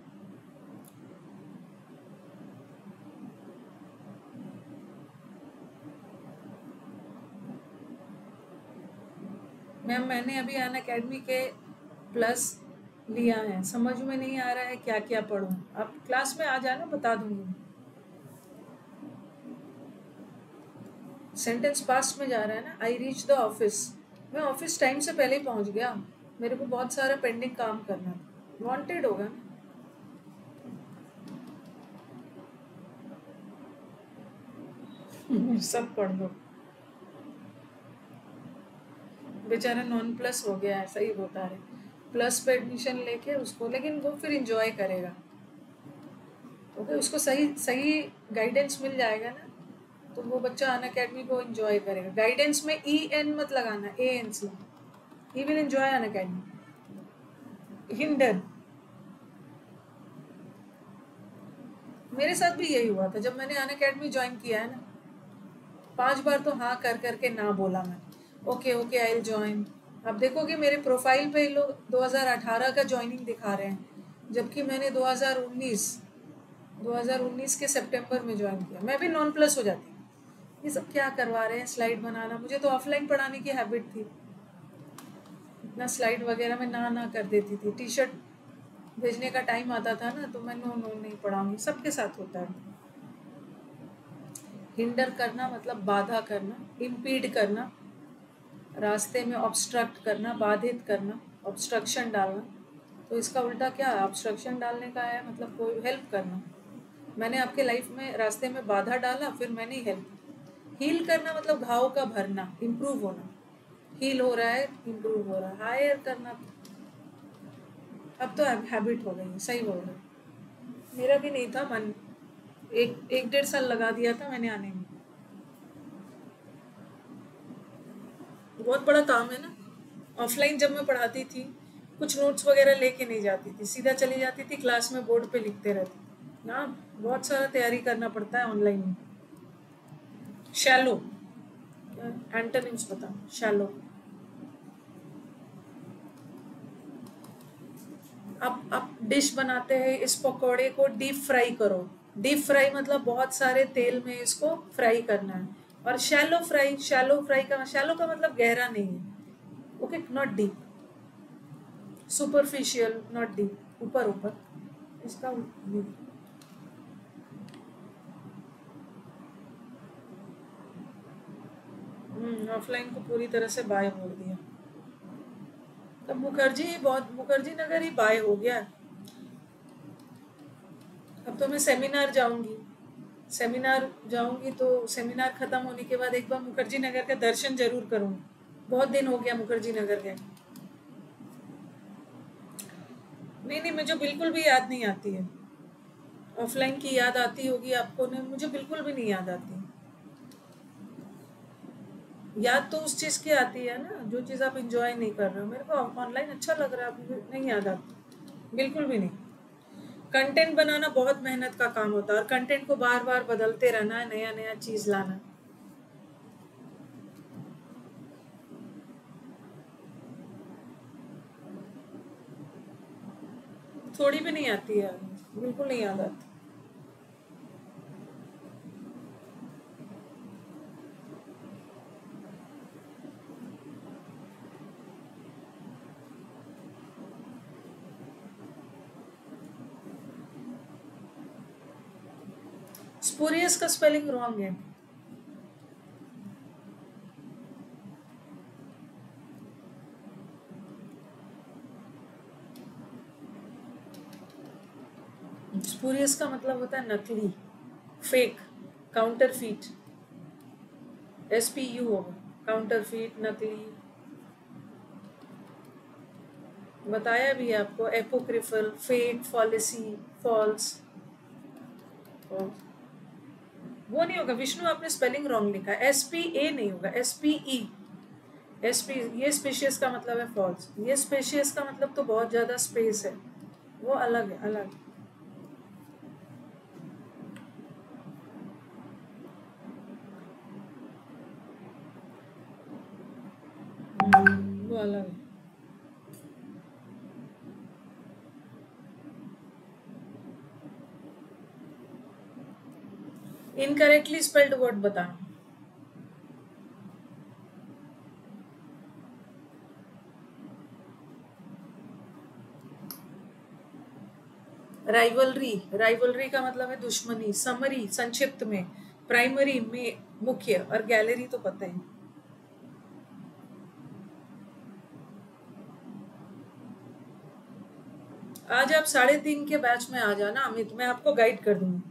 Ma'am मैंने अभी अन अकेडमी के प्लस लिया है, समझ में नहीं आ रहा है क्या क्या पढ़ूं। आप क्लास में आ जाना, बता दूंगी। सेंटेंस पास्ट में जा रहा है ना, आई रीच द ऑफिस। मैं ऑफिस टाइम से पहले ही पहुंच गया, मेरे को बहुत सारा पेंडिंग काम करना था। वांटेड होगा ना, सब पढ़ लो। बेचारा नॉन प्लस हो गया है, सही बता रहे। प्लस पे एडमिशन लेके उसको, लेकिन वो फिर इंजॉय करेगा, ओके, उसको सही सही गाइडेंस मिल जाएगा ना, तो वो बच्चा अन अकेडमी को एंजॉय करेगा। गाइडेंस में ई एन मत लगाना, A N C. He will enjoy Unacademy. हिंडन, मेरे साथ भी यही हुआ था जब मैंने अन अकेडमी ज्वाइन किया है ना, पांच बार तो हाँ कर करके ना बोला मैं, okay okay I will join. आप देखोगे मेरे प्रोफाइल पे लोग दो हज़ार अठारह का ज्वाइनिंग दिखा रहे हैं, जबकि मैंने दो हज़ार उन्नीस दो हज़ार उन्नीस के सितंबर में ज्वाइन किया। मैं भी नॉन प्लस हो जाती। ये सब क्या करवा रहे हैं, स्लाइड बनाना। मुझे तो ऑफलाइन पढ़ाने की हैबिट थी, इतना स्लाइड वगैरह में ना ना कर देती थी। टी शर्ट भेजने का टाइम आता था ना, तो मैं नो नो नहीं पढ़ाऊंगी। सबके साथ होता है। हिंडर करना मतलब बाधा करना, इम्पीड करना, रास्ते में ऑब्स्ट्रक्ट करना, बाधित करना, ऑब्स्ट्रक्शन डालना। तो इसका उल्टा क्या है? ऑब्स्ट्रक्शन डालने का है मतलब कोई हेल्प करना। मैंने आपके लाइफ में रास्ते में बाधा डाला, फिर मैंने हेल्प। हील करना मतलब घाव का भरना, इम्प्रूव होना। हील हो रहा है, इम्प्रूव हो रहा है। हायर करना अब तो हैबिट हो गई है, सही बोल रहे। मेरा भी नहीं था मन, एक एक डेढ़ साल लगा दिया था मैंने आने में। बहुत बड़ा काम है ना। ऑफलाइन जब मैं पढ़ाती थी, कुछ नोट्स वगैरह लेके नहीं जाती थी, सीधा चली जाती थी क्लास में, बोर्ड पे लिखते रहती ना। बहुत सारा तैयारी करना पड़ता है ऑनलाइन में। शैलो, एंटोनिम्स बताओ। शैलो, अब अब डिश बनाते हैं, इस पकौड़े को डीप फ्राई करो। डीप फ्राई मतलब बहुत सारे तेल में इसको फ्राई करना है। और शैलो फ्राई, शैलो फ्राई का, शैलो का मतलब गहरा नहीं है, okay, not deep. Superficial, not deep, ऊपर ऊपर। इसका ऑफलाइन को पूरी तरह से बाय बोल दिया। तब मुखर्जी बहुत, मुखर्जी नगर ही बाय हो गया। अब तो मैं सेमिनार जाऊंगी, सेमिनार जाऊंगी तो सेमिनार खत्म होने के बाद एक बार मुखर्जी नगर का दर्शन जरूर करूंगी। बहुत दिन हो गया मुखर्जी नगर गए। नहीं नहीं, मुझे बिल्कुल भी याद नहीं आती है। ऑफलाइन की याद आती होगी आपको, नहीं मुझे बिल्कुल भी नहीं याद आती। याद तो उस चीज़ की आती है ना जो चीज़ आप इंजॉय नहीं कर रहे हो। मेरे को ऑनलाइन अच्छा लग रहा है, मुझे नहीं याद आती, बिल्कुल भी नहीं। कंटेंट बनाना बहुत मेहनत का काम होता है, और कंटेंट को बार बार बदलते रहना है, नया नया चीज़ लाना। थोड़ी भी नहीं आती है, बिल्कुल नहीं याद आती। स्पूरियस का स्पेलिंग रॉन्ग है। स्पूरियस का मतलब होता है नकली, fake, counterfeit. S P U होगा, काउंटरफीट, नकली। बताया भी है आपको, एपोक्रिफल, फेक, फॉलिसी, फॉल्स। वो नहीं होगा विष्णु, आपने स्पेलिंग रॉन्ग लिखा है। एस पी ए नहीं होगा, S P E. S P, ये स्पेशियस का मतलब है फॉल्स, ये स्पेशियस का मतलब तो बहुत ज्यादा स्पेस है, वो अलग है, अलग। वो अलग है। इनकरेक्टली स्पेल्ड वर्ड बताना। राइवलरी, राइवलरी का मतलब है दुश्मनी। समरी, संक्षिप्त में। प्राइमरी में, मुख्य। और गैलरी तो पता है। आज आप साढ़े तीन के बैच में आ जाना अमित, मैं आपको गाइड कर दूंगी।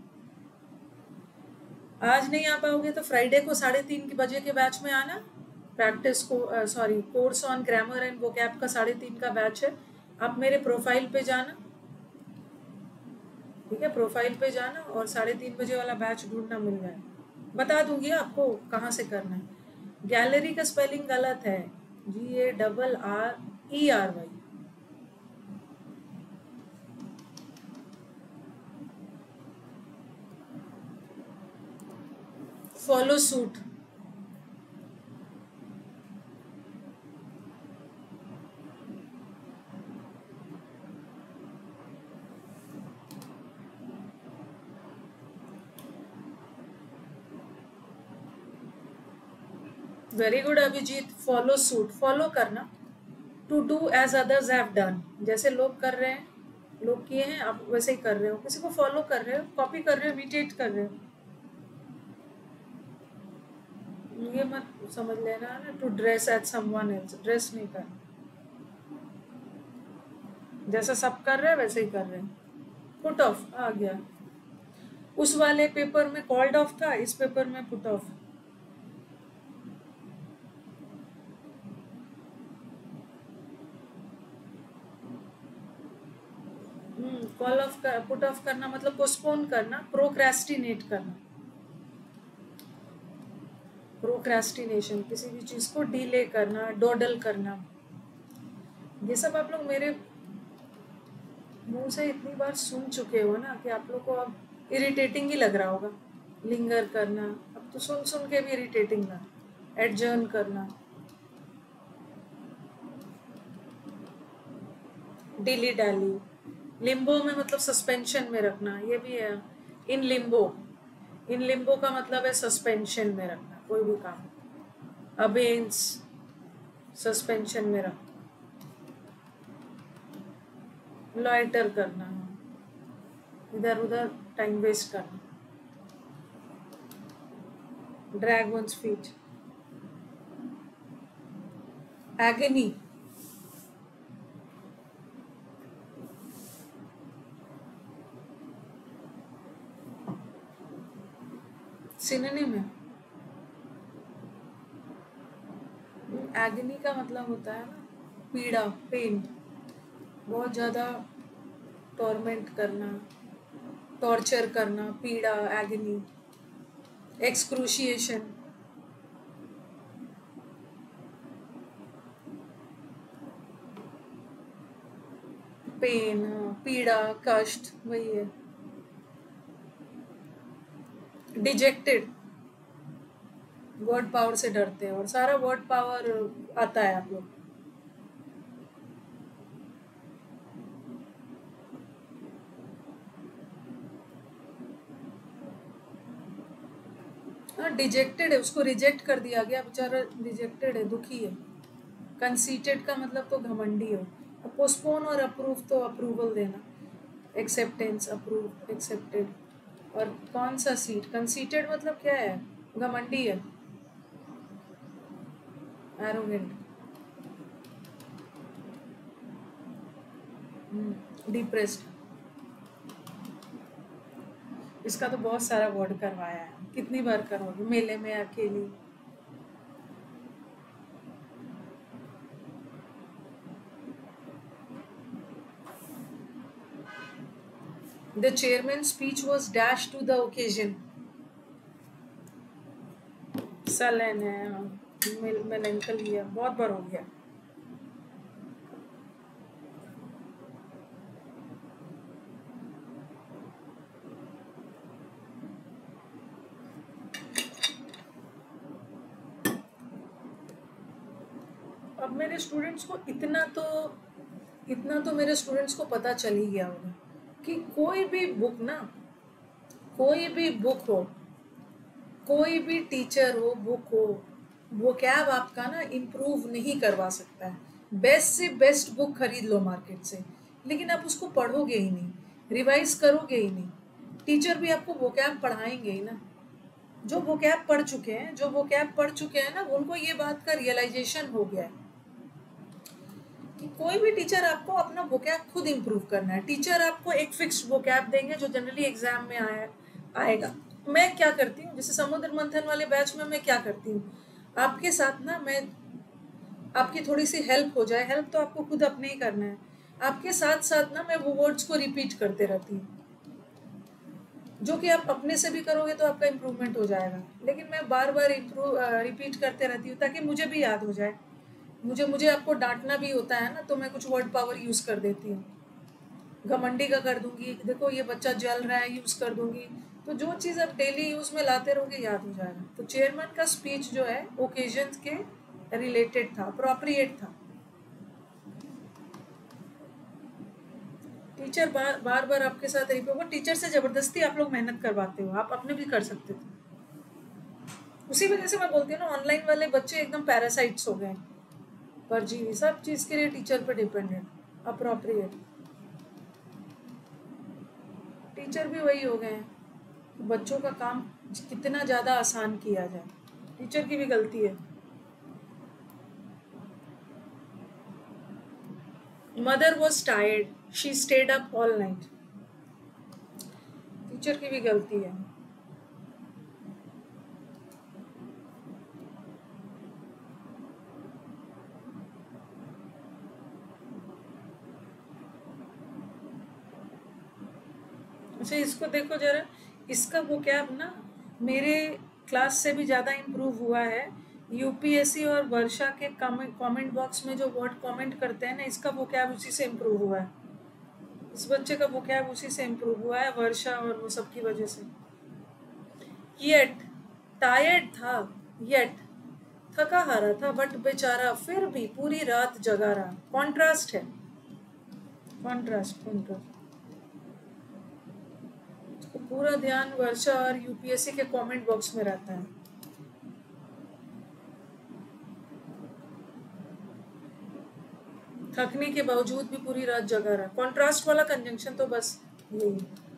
आज नहीं आ पाओगे तो फ्राइडे को साढ़े तीन के बजे के बैच में आना। प्रैक्टिस को sorry course on grammar and vocab का साढ़े तीन का बैच है। आप मेरे प्रोफाइल पे जाना, ठीक है, प्रोफाइल पे जाना और साढ़े तीन बजे वाला बैच ढूंढना मिल जाए। बता दूंगी आपको कहाँ से करना है। गैलरी का स्पेलिंग गलत है, G A double R E R Y. Follow suit, very good Abhijeet. Follow suit, follow करना। To do as others have done, जैसे लोग कर रहे हैं, लोग किए हैं, आप वैसे ही कर रहे हो। किसी को फॉलो कर रहे हो, कॉपी कर रहे हो, इमिटेट कर रहे हो, ये मत समझ लेना ना। To dress as someone else, dress नहीं कर, जैसा सब कर रहे हैं वैसे ही कर रहे हैं। पुट ऑफ आ गया, उस वाले पेपर में कॉल्ड ऑफ था, इस पेपर में पुट ऑफ। कॉल ऑफ कर, पुट ऑफ करना मतलब पोस्टपोन करना, प्रोक्रेस्टिनेट करना। प्रोक्रेस्टिनेशन, किसी भी चीज को डिले करना, डोडल करना। ये सब आप लोग मेरे मुंह से इतनी बार सुन चुके हो ना कि आप लोग को अब इरिटेटिंग ही लग रहा होगा। लिंगर करना अब तो सुन सुन के भी इरिटेटिंग लग। एडजर्न करना, डिली डैली। लिम्बो में मतलब सस्पेंशन में रखना, ये भी है। इन लिम्बो, इन लिम्बो का मतलब है सस्पेंशन में रखना कोई भी काम। अबेंस, सस्पेंशन में रखना। लॉइटर करना, इधर उधर टाइम वेस्ट करना। Drag one's feet, agony, synonym है। एगनी का मतलब होता है ना पीड़ा, पेन, बहुत ज्यादा टॉर्मेंट करना, टॉर्चर करना, पीड़ा, एगनी। एक्सक्रूशिएशन, पेन, पीड़ा, कष्ट, वही है। डिजेक्टेड, वर्ड पावर से डरते हैं और सारा वर्ड पावर आता है आप लोग। हाँ, डिजेक्टेड है, उसको रिजेक्ट कर दिया गया, बेचारा रिजेक्टेड है, दुखी है। कंसीटेड का मतलब तो घमंडी हो। पोस्टपोन और अप्रूव तो अप्रूवल देना। Acceptance, approve, accepted. और कौन सा सीट? कंसीटेड मतलब क्या है? घमंडी है, एरोगेंट, डिप्रेस्ड। इसका तो बहुत सारा वर्ड करवाया है, कितनी बार करोगे? मेले में अकेली। The chairman's speech was dash to the occasion. sullen है, melancholy है, बहुत बार हो गया। अब मेरे स्टूडेंट्स को इतना तो इतना तो मेरे स्टूडेंट्स को पता चल ही गया होगा कि कोई भी बुक ना, कोई भी बुक हो, कोई भी टीचर हो, बुक हो, वोकैब आपका ना इम्प्रूव नहीं करवा सकता है। बेस्ट से बेस्ट बुक खरीद लो मार्केट से, लेकिन आप उसको पढ़ोगे ही नहीं, रिवाइज करोगे ही नहीं। टीचर भी आपको वोकैब पढ़ाएंगे ही ना। जो वोकैब पढ़ चुके हैं जो वोकैब पढ़ चुके हैं ना, उनको ये बात का रियलाइजेशन हो गया है कि कोई भी टीचर आपको अपना वोकैब खुद इम्प्रूव करना है। टीचर आपको एक फिक्स्ड वोकैब देंगे जो जनरली एग्जाम में आए आएगा। मैं क्या करती हूँ, जैसे समुद्र मंथन वाले बैच में मैं क्या करती हूँ, आपके साथ ना मैं आपकी थोड़ी सी हेल्प हो जाए, हेल्प तो आपको खुद अपने ही करना है, आपके साथ साथ ना मैं वो वर्ड्स को रिपीट करते रहती हूँ, जो कि आप अपने से भी करोगे तो आपका इम्प्रूवमेंट हो जाएगा। लेकिन मैं बार बार इम्प्रूव रिपीट करते रहती हूँ ताकि मुझे भी याद हो जाए। मुझे मुझे आपको डांटना भी होता है ना, तो मैं कुछ वर्ड पावर यूज़ कर देती हूँ। घमंडी का कर दूंगी, देखो ये बच्चा जल रहा है, यूज़ कर दूंगी। तो जो चीज़ आप डेली यूज़ में लाते रहोगे याद हो जाएगा। तो चेयरमैन का स्पीच जो है ओकेजन के रिलेटेड था, अप्रोप्रिएट था। टीचर बार बार बार आपके साथ रिपीट, वो टीचर से जबरदस्ती आप लोग मेहनत करवाते हो, आप अपने भी कर सकते थे। उसी वजह से मैं बोलती हूँ ना, ऑनलाइन वाले बच्चे एकदम पैरासाइट्स हो गए, परजीवी, सब चीज़ के लिए टीचर पे डिपेंडेंट, अप्रोप्रिएट। टीचर भी वही हो गए हैं, बच्चों का काम कितना ज़्यादा आसान किया जाए, टीचर की भी गलती है। Mother was tired, she stayed up all night, teacher की भी गलती है। अच्छा इसको देखो जरा, इसका वो क्या ना मेरे क्लास से भी ज़्यादा इम्प्रूव हुआ है। यूपीएससी और वर्षा के कमेंट बॉक्स में जो वर्ड कमेंट करते हैं ना, इसका वो क्या उसी से इम्प्रूव हुआ है। इस बच्चे का वो क्या उसी से इम्प्रूव हुआ है, वर्षा और वो सब की वजह से। येट टायर्ड था, येट थका हारा था, बट बेचारा फिर भी पूरी रात जगा रहा। कॉन्ट्रास्ट है, कॉन्ट्रास्ट कॉन्ट्रास्ट। तो पूरा ध्यान वर्षा और यूपीएससी के कमेंट बॉक्स में रहता है। थकने के बावजूद भी पूरी रात जगा रहा। कॉन्ट्रास्ट वाला कंजंक्शन तो बस यही।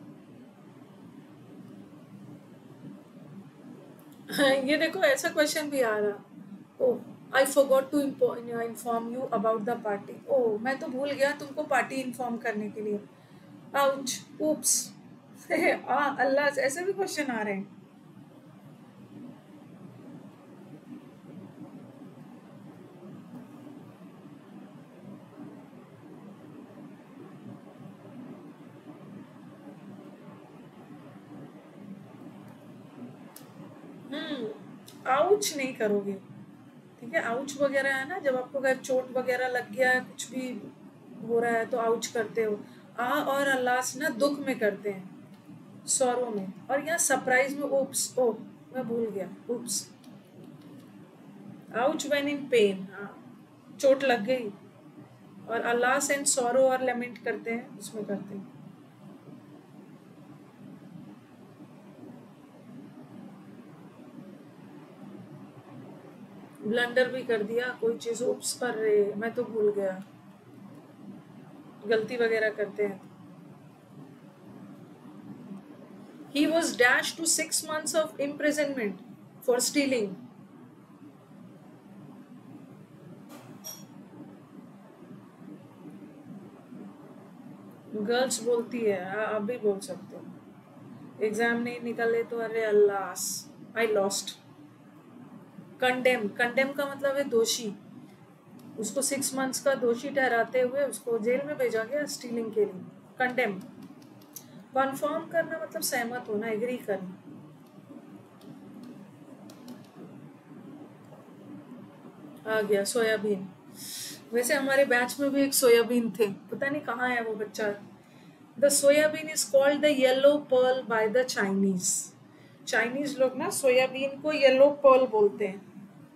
ये देखो ऐसा क्वेश्चन भी आ रहा, oh I forgot to inform you about the party. ओह मैं तो भूल गया तुमको पार्टी इन्फॉर्म करने के लिए। आउच, उप्स। आ अल्लाह, ऐसे भी क्वेश्चन आ रहे हैं। हम्म आउच नहीं करोगे, ठीक है। आउच वगैरह है ना, जब आपको अगर चोट वगैरह लग गया है, कुछ भी हो रहा है तो आउच करते हो। आ और अल्लास ना दुख में करते हैं, सौरों में। और यहाँ सरप्राइज में ओप्स, ओह मैं भूल गया, oops. Ouch when in pain, हाँ चोट लग गई। और अल्लास एंड सौरो और लेमेंट करते हैं, उसमें करते हैं। ब्लंडर भी कर दिया कोई चीज़, उप्स पर रे मैं तो भूल गया, गलती वगैरह करते हैं। He was dashed to six months of imprisonment for stealing. Girls बोलती है, आप भी बोल सकते हो। एग्जाम नहीं निकले तो अरे Allah I lost. Condemn, condemn का मतलब है दोषी। उसको सिक्स मंथ्स का दोषी ठहराते हुए उसको जेल में भेजा गया स्टीलिंग के लिए। कंडेम, कन्फर्म करना मतलब सहमत होना, एग्री करना। आ गया सोयाबीन। वैसे हमारे बैच में भी एक सोयाबीन थे, पता नहीं कहाँ है वो बच्चा। The soybean is called the yellow pearl by the Chinese. Chinese लोग ना सोयाबीन को येलो पर्ल बोलते हैं।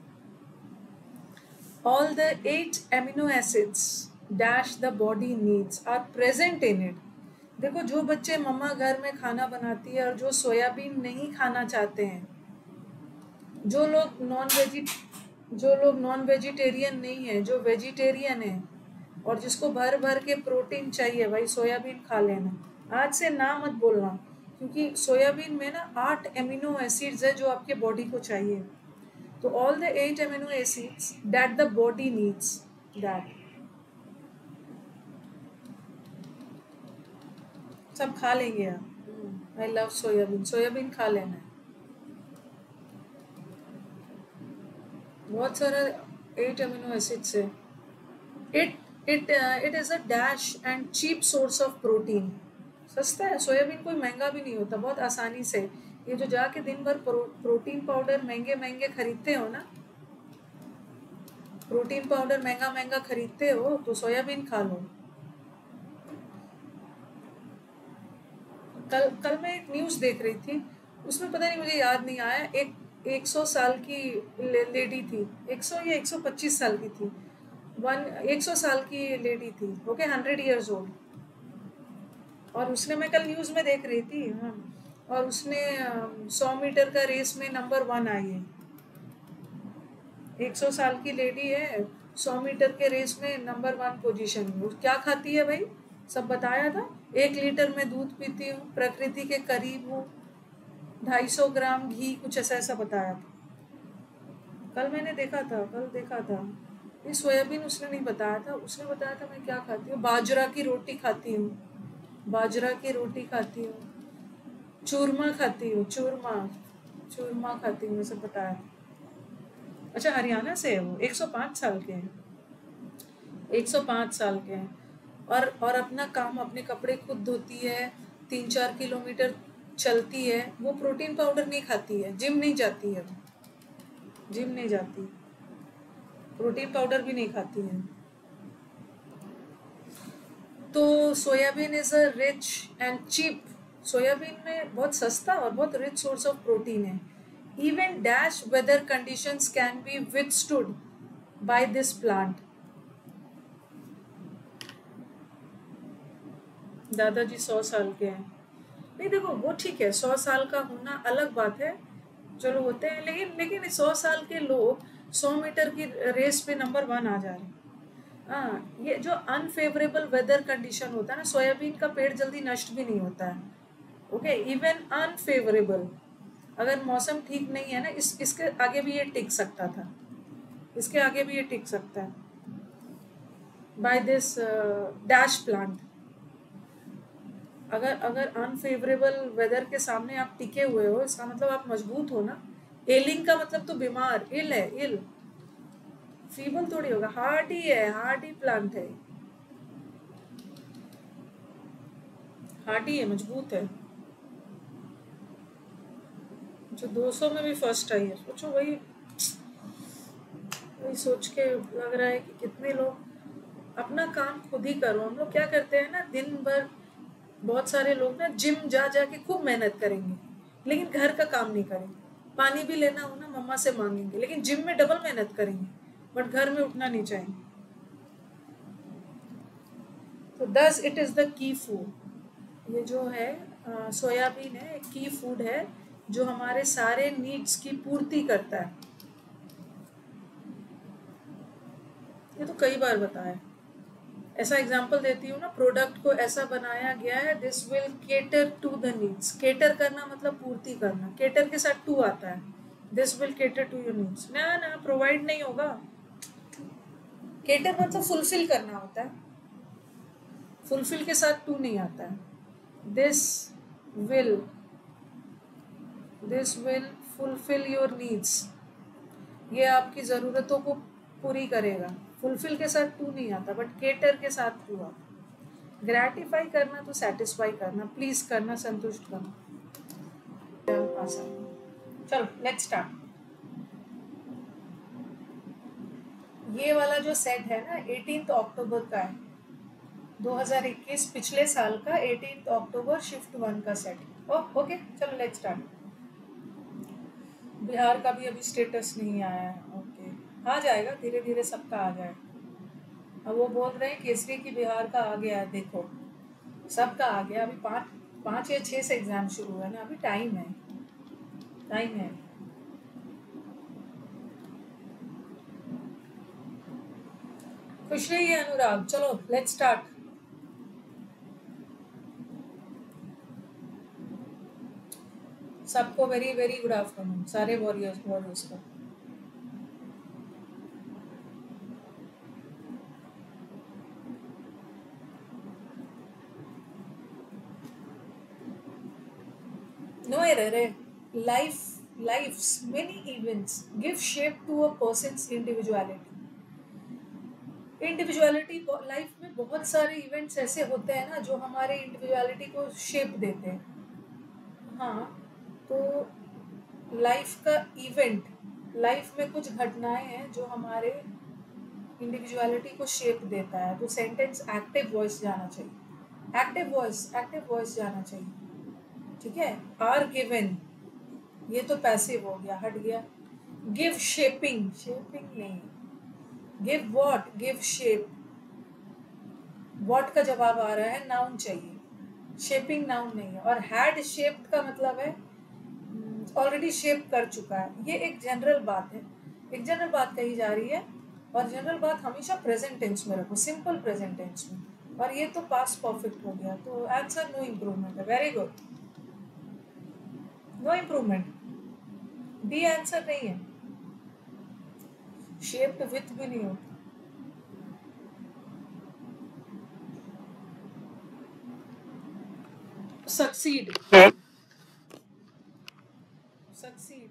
All the eight amino acids dash the body needs are present in it. देखो, जो बच्चे मम्मा घर में खाना बनाती है और जो सोयाबीन नहीं खाना चाहते हैं, जो लोग नॉन वेजी जो लोग नॉन वेजिटेरियन नहीं है, जो वेजिटेरियन है और जिसको भर भर के प्रोटीन चाहिए, भाई सोयाबीन खा लेना। आज से ना मत बोलना, क्योंकि सोयाबीन में ना आठ एमिनो एसिड्स है जो आपके बॉडी को चाहिए। तो all the eight amino acids that the body needs, that सब खा लेंगे आप। आई लव सोयाबीन, सोयाबीन खा लेना है। बहुत सारा एट अमीनो एसिड्स है। It it it is a dash and cheap source of protein. सस्ता है सोयाबीन, कोई महंगा भी नहीं होता, बहुत आसानी से। ये जो जाके दिन भर प्रो, प्रोटीन पाउडर महंगे महंगे खरीदते हो ना, प्रोटीन पाउडर महंगा महंगा खरीदते हो, तो सोयाबीन खा लो। कल कल मैं एक न्यूज़ देख रही थी, उसमें पता नहीं, मुझे याद नहीं आया, एक एक सौ साल की ले, लेडी थी, एक सौ या एक सौ पच्चीस साल की थी, वन एक सौ साल की लेडी थी, ओके, हंड्रेड इयर्स ओल्ड। और उसने, मैं कल न्यूज़ में देख रही थी, हाँ, और उसने सौ मीटर का रेस में नंबर वन आई है। एक सौ साल की लेडी है, सौ मीटर के रेस में नंबर वन पोजीशन में। क्या खाती है भाई, सब बताया था। एक लीटर में दूध पीती हूँ, प्रकृति के करीब हूँ, ढाई सौ ग्राम घी, कुछ ऐसा ऐसा बताया था। कल मैंने देखा था, कल देखा था। ये सोयाबीन उसने नहीं बताया था, उसने बताया था मैं क्या खाती हूँ, बाजरा की रोटी खाती हूँ, बाजरा की रोटी खाती हूँ, चूरमा खाती हूँ, चूरमा चूरमा खाती हूँ, सब बताया था। अच्छा, हरियाणा से है वो, एक सौ पाँच साल के हैं, एक सौ पाँच साल के हैं। और और अपना काम, अपने कपड़े खुद धोती है, तीन चार किलोमीटर चलती है। वो प्रोटीन पाउडर नहीं खाती है, जिम नहीं जाती है, जिम नहीं जाती, प्रोटीन पाउडर भी नहीं खाती है। तो soybean is a rich and cheap, soybean में बहुत सस्ता और बहुत रिच सोर्स ऑफ प्रोटीन है। Even dash weather conditions can be withstood by this plant. दादाजी सौ साल के हैं। नहीं देखो, वो ठीक है, सौ साल का होना अलग बात है, चलो होते हैं, लेकिन लेकिन सौ साल के लोग सौ मीटर की रेस पे नंबर वन आ जा रहे हैं। हाँ, ये जो अनफेवरेबल वेदर कंडीशन होता है ना, सोयाबीन का पेड़ जल्दी नष्ट भी नहीं होता है, ओके, इवन अनफेवरेबल। अगर मौसम ठीक नहीं है ना, इस इसके आगे भी ये टिक सकता था, इसके आगे भी ये टिक सकता है बाय दिस डैश प्लांट। अगर अगर अनफेवरेबल वेदर के सामने आप टिके हुए हो, इसका मतलब आप मजबूत हो ना। एलिंग का मतलब तो बीमार, इल है, इल, फीबल थोड़ी होगा, हार्डी है, हार्डी प्लांट है, हार्डी है, मजबूत है। जो दो सौ में भी फर्स्ट आई है, सोचो, वही वही सोच के लग रहा है कि कितने लोग अपना काम खुद ही करो। हम लोग क्या करते हैं ना, दिन भर बहुत सारे लोग ना जिम जा जा के खूब मेहनत करेंगे, लेकिन घर का काम नहीं करेंगे। पानी भी लेना हो ना, मम्मा से मांगेंगे, लेकिन जिम में डबल मेहनत करेंगे, बट घर में उठना नहीं चाहेंगे। तो thus it is the key food. ये जो है सोयाबीन है, एक की फूड है जो हमारे सारे नीड्स की पूर्ति करता है। ये तो कई बार बताया, ऐसा एग्जांपल देती हूँ ना, प्रोडक्ट को ऐसा बनाया गया है, this will cater to the needs. Cater करना मतलब पूर्ति करना, केटर के साथ टू आता है, this will cater to your needs. ना ना, प्रोवाइड नहीं होगा। केटर मतलब फुलफिल करना होता है, फुलफिल के साथ टू नहीं आता है। This will this will fulfil your needs, ये आपकी ज़रूरतों को पूरी करेगा। फुलफिल के साथ टू नहीं आता, बट केटर के साथ टू आता। ग्रेटिफाई करना तो सेटिस्फाई करना, प्लीज करना, संतुष्ट करना। चलो लेट्स स्टार्ट। ये वाला जो सेट है ना, अठारह अक्टूबर का है, दो हज़ार इक्कीस, पिछले साल का अठारह अक्टूबर शिफ्ट वन का सेट। ओह ओके, चलो लेट्स स्टार्ट। बिहार का भी अभी स्टेटस नहीं आया है। ओके, आ जाएगा धीरे धीरे, सबका आ जाएगा। अब वो बोल रहे हैं केसरी की बिहार का आ गया है, देखो सबका आ गया। अभी पाँच पाँच या छः से एग्जाम शुरू है ना, अभी टाइम है, टाइम है। खुश रहिए अनुराग। चलो लेट्स स्टार्ट। सबको वेरी वेरी गुड आफ्टरनून, सारे वॉरियर्स वॉरियर्स को। No error. Life, life's many events give shape to a person's individuality. Individuality, life में बहुत सारे इवेंट्स ऐसे होते हैं ना जो हमारे इंडिविजुअलिटी को शेप देते हैं। हाँ, तो लाइफ का इवेंट, लाइफ में कुछ घटनाएं हैं जो हमारे इंडिविजुअलिटी को शेप देता है। तो सेंटेंस एक्टिव वॉइस जाना चाहिए, एक्टिव वॉइस, एक्टिव वॉइस जाना चाहिए, ठीक है। आर गिवन, ये तो पैसिव हो गया, हट गया। गिव शेपिंग, शेपिंग नहीं, give what, give shape, what का जवाब आ रहा है, नाउन चाहिए, शेपिंग नाउन नहीं है। और हैड शेप्ड का मतलब है ऑलरेडी शेप कर चुका है। ये एक जनरल बात है, एक जनरल बात कही जा रही है, और जनरल बात हमेशा प्रेजेंट टेंस में रखो, सिंपल प्रेजेंट टेंस में। और ये तो पास्ट परफेक्ट हो गया, तो आंसर नो इम्प्रूवमेंट है। Very good, no improvement, D answer नहीं है। शेप्ड विथ भी नहीं होता। सक्सीड, सक्सीड,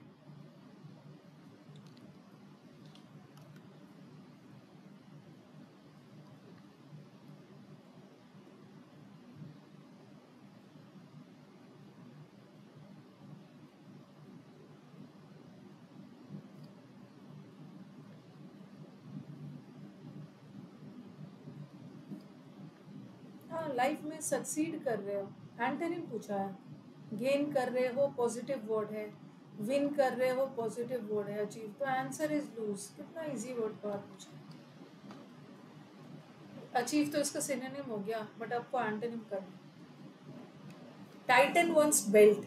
हाँ लाइफ में सक्सीड कर रहे हो, एंटोनिम पूछा है। गेन कर रहे हो पॉजिटिव वर्ड है, विन कर रहे हो पॉजिटिव वर्ड है, अचीव, तो आंसर इज लूज। कितना इजी वर्ड बात पूछा। अचीव तो इसका सिनोनिम हो गया, बट आपको एंटोनिम करना। टाइटन वंस बेल्ट,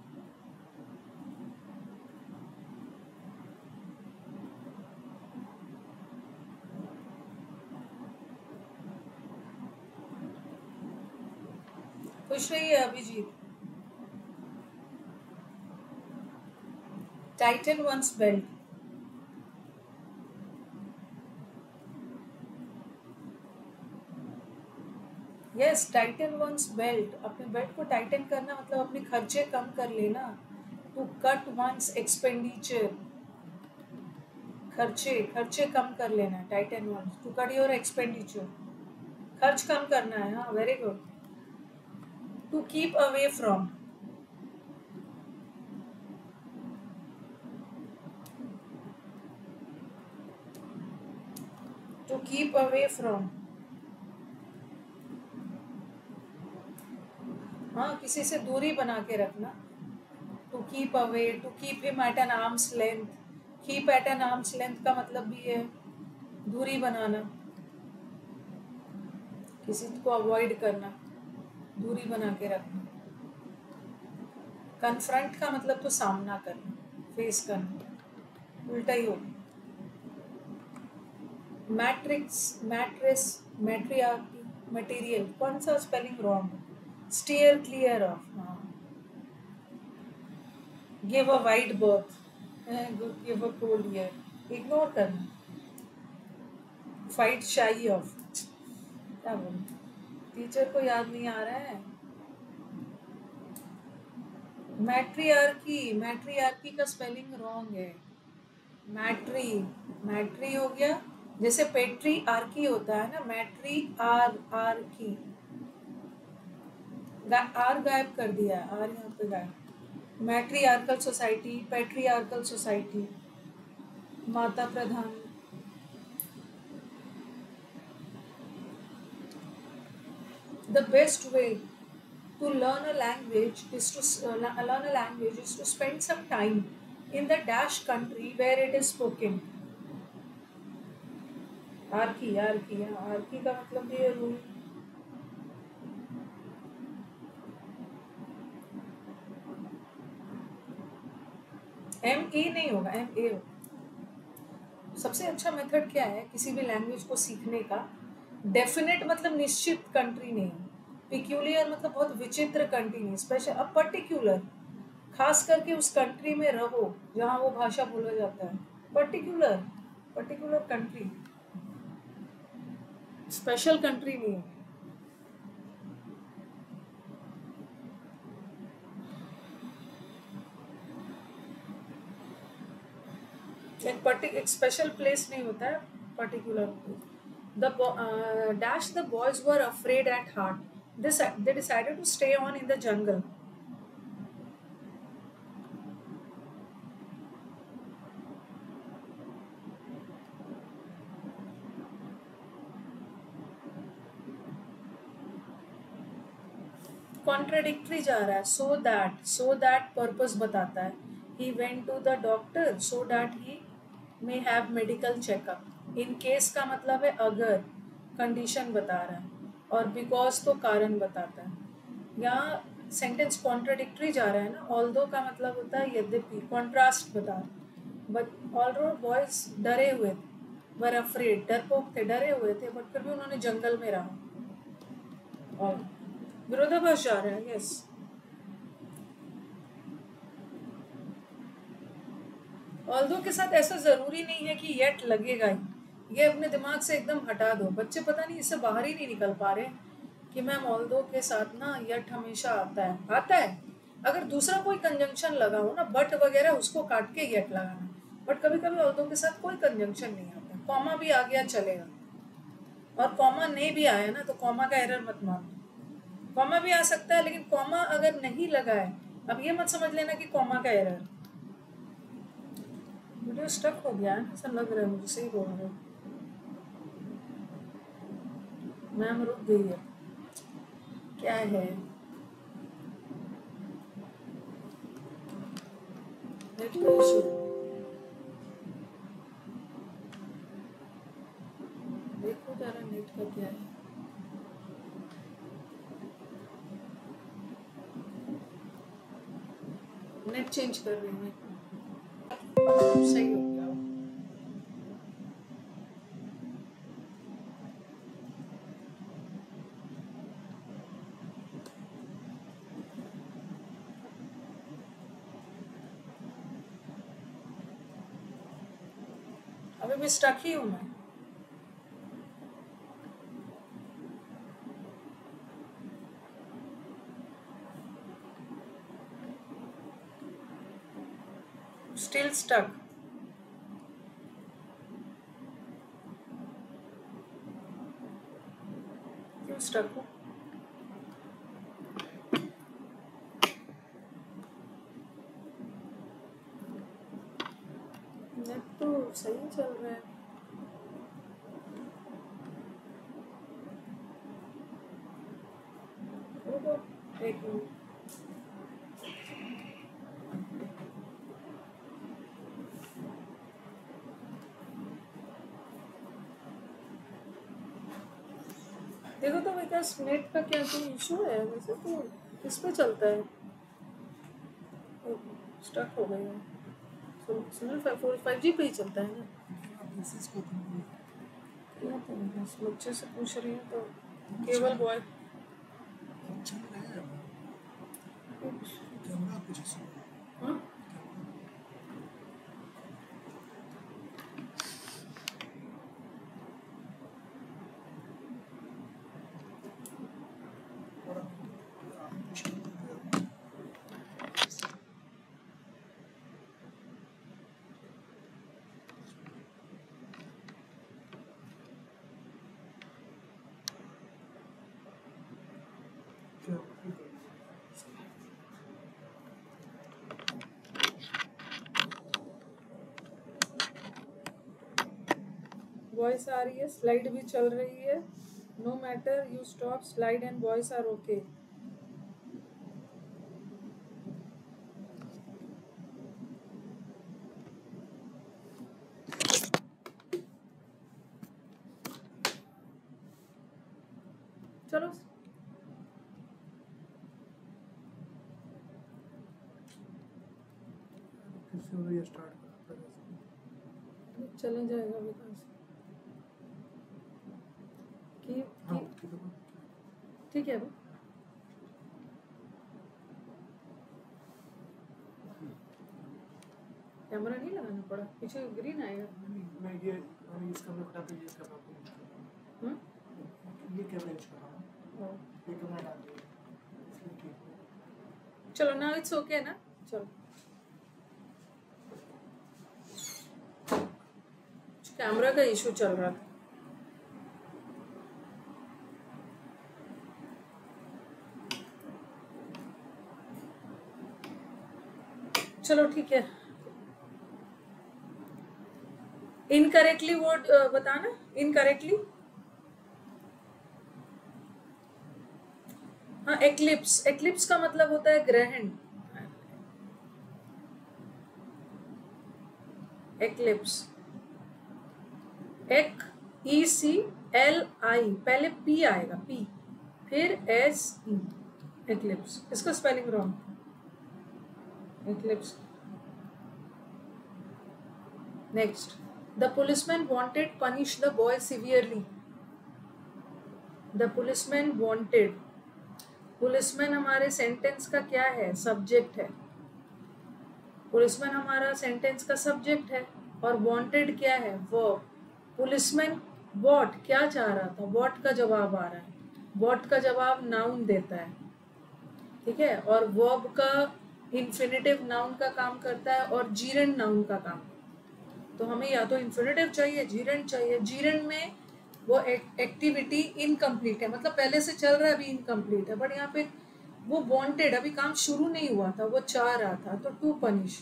खुश रहिए Abhijeet. Tighten one's belt, yes, tighten one's belt, अपने बेल्ट को टाइटन करना मतलब अपने खर्चे कम कर लेना। टू कट वंस एक्सपेंडिचर, खर्चे खर्चे कम कर लेना, tighten one's, to cut your expenditure, खर्च कम करना है। हाँ very good. To keep away from, to keep away from, हाँ किसी से दूरी बना के रखना। To keep away, to keep him at an arm's length, keep at an arm's length का मतलब भी है दूरी बनाना, किसी को अवॉइड करना, दूरी बना के रखना। कन्फ्रंट का मतलब तो सामना करना, फेस करना, उल्टा ही होगा। मैट्रिक्स, मैट्रेस, मैट्रियार्की, मटेरियल, कौन सा spelling wrong? Steer clear of, हाँ। Give a wide berth, give a cold ear, ignore करना। फाइट शाई ऑफ, क्या बोलूं, टीचर को याद नहीं आ रहा है। मैट्रियार्की, मैट्रियार्की का स्पेलिंग रॉन्ग है। मैट्री, मैट्री हो गया, जैसे पेट्री आर्की होता है ना, मैट्री आर आर्की, आर गायब कर दिया, आर यहाँ पे गायब। मैट्रियार्कल सोसाइटी, पेट्रियार्कल सोसाइटी, माता प्रधान। The best way to learn a language is to uh, learn a language is to spend some time in the dash country where it is spoken. Archy, archy, archy का मतलब भी है rule. M A नहीं होगा, M A होगा। सबसे अच्छा method क्या है किसी भी लैंग्वेज को सीखने का? डेफिनेट मतलब निश्चित कंट्री नहीं, पिक्यूलियर मतलब बहुत विचित्र कंट्री नहीं, स्पेशल अब पर्टिकुलर, खास करके उस कंट्री में रहो जहाँ वो भाषा बोला जाता है। Particular, particular country, special country नहीं है। एक पर्टिक एक स्पेशल प्लेस नहीं होता है, particular. The uh, dash the boys were afraid at heart. This they decided to stay on in the jungle. Contradictory जा रहा है। So that, so that purpose बताता है। He went to the doctor so that he may have medical checkup. In case का मतलब है अगर, condition बता रहा है, और बिकॉज तो कारण बताता है। यहाँ सेंटेंस कॉन्ट्रेडिक्टरी जा रहा है ना, ऑल्दो का मतलब होता है यद्यपि, कॉन्ट्रास्ट बता रहा है। बट ऑल बॉयज डरे हुए थे, वर अफ्रेड, डरपोक थे, डरे हुए थे, बट फिर भी उन्होंने जंगल में रहा। और विरोधाभास जा रहा है, यस। ऑल्दो के साथ ऐसा जरूरी नहीं है कि येट लगेगा ही, ये अपने दिमाग से एकदम हटा दो। बच्चे पता नहीं इससे बाहर ही नहीं निकल पा रहे कि मैम ऑल्दो के साथ ना येट हमेशा आता है, आता है। अगर दूसरा कोई कंजंक्शन लगा हो ना, बट वगैरह, उसको काट के येट लगाना। बट कभी कभी ऑल्दो के साथ कोई कंजंक्शन नहीं आता, कॉमा भी आ गया चलेगा, और कॉमा नहीं भी आया ना तो कॉमा का एरर मत मानो। कॉमा भी आ सकता है, लेकिन कॉमा अगर नहीं लगा है, अब ये मत समझ लेना कि कॉमा का एरर। वीडियो स्टक हो गया है, ऐसा लग रहा है मुझे, सही बोल रहे हो। मैम रुक गई है, क्या है? नेट का इशू, देखो जरा नेट का क्या है। नेट चेंज कर रही हूँ, सही हो गया। अभी भी स्टक ही हूँ मैं। Still stuck. क्यों स्टक हूँ? नेट तो सही चल रहा है। एक मिनट, देखो तो विकास, नेट का क्या कोई इशू है? वैसे तो किस पे चलता है? स्टक हो गया है। सुनील फाइव जी पे ही चलता है ना? क्या तो बस बच्चे से पूछ रही हूँ तो केवल बॉय चल रहे हैं कैमरा कुछ ऐसा हाँ और पूछना क्या वॉइस आ रही है, स्लाइड भी चल रही है। No matter you stop slide and voice are okay. चलो फिर से वो ये स्टार्ट करा चला जाएगा विकास की, हाँ की ठीक है ठीक है। कैमरा नहीं लगाना पड़ा, पीछे ग्रीन आएगा। नहीं मैं ये मैं यूज़ करना पड़ा तो यूज़ करना पड़ा हम्म ये कैमरा यूज़ कर रहा हूँ ये कैमरा डाल दिया इसलिए ठीक है चलो ना इट्स ओके ना। चलो कैमरा का इशू चल रहा था। चलो ठीक है। इनकरेक्टली वर्ड बताना। इनकरेक्टली हाँ एक्लिप्स। एक्लिप्स का मतलब होता है ग्रहण। एक्लिप्स एक ई सी एल आई पहले पी आएगा पी फिर एस ई एक्लिप्स। इसका spelling wrong. Eclipse next the policeman wanted punish the boy severely. The policeman wanted policeman हमारे सेंटेंस का क्या है सब्जेक्ट है। पुलिसमैन हमारा सेंटेंस का सब्जेक्ट है और वांटेड क्या है वर्ब। पुलिसमैन व्हाट क्या चाह रहा था व्हाट का जवाब आ रहा है। व्हाट का जवाब नाउन देता है ठीक है और वर्ब का इन्फिनिटिव नाउन का काम करता है और जीरेंड नाउन का काम। तो हमें या तो इन्फिनिटिव चाहिए जीरेंड चाहिए। जीरेंड में वो एक्टिविटी इनकम्प्लीट है मतलब पहले से चल रहा है अभी इनकम्प्लीट है बट यहाँ पे वो वांटेड अभी काम शुरू नहीं हुआ था वो चाह रहा था तो टू पनिश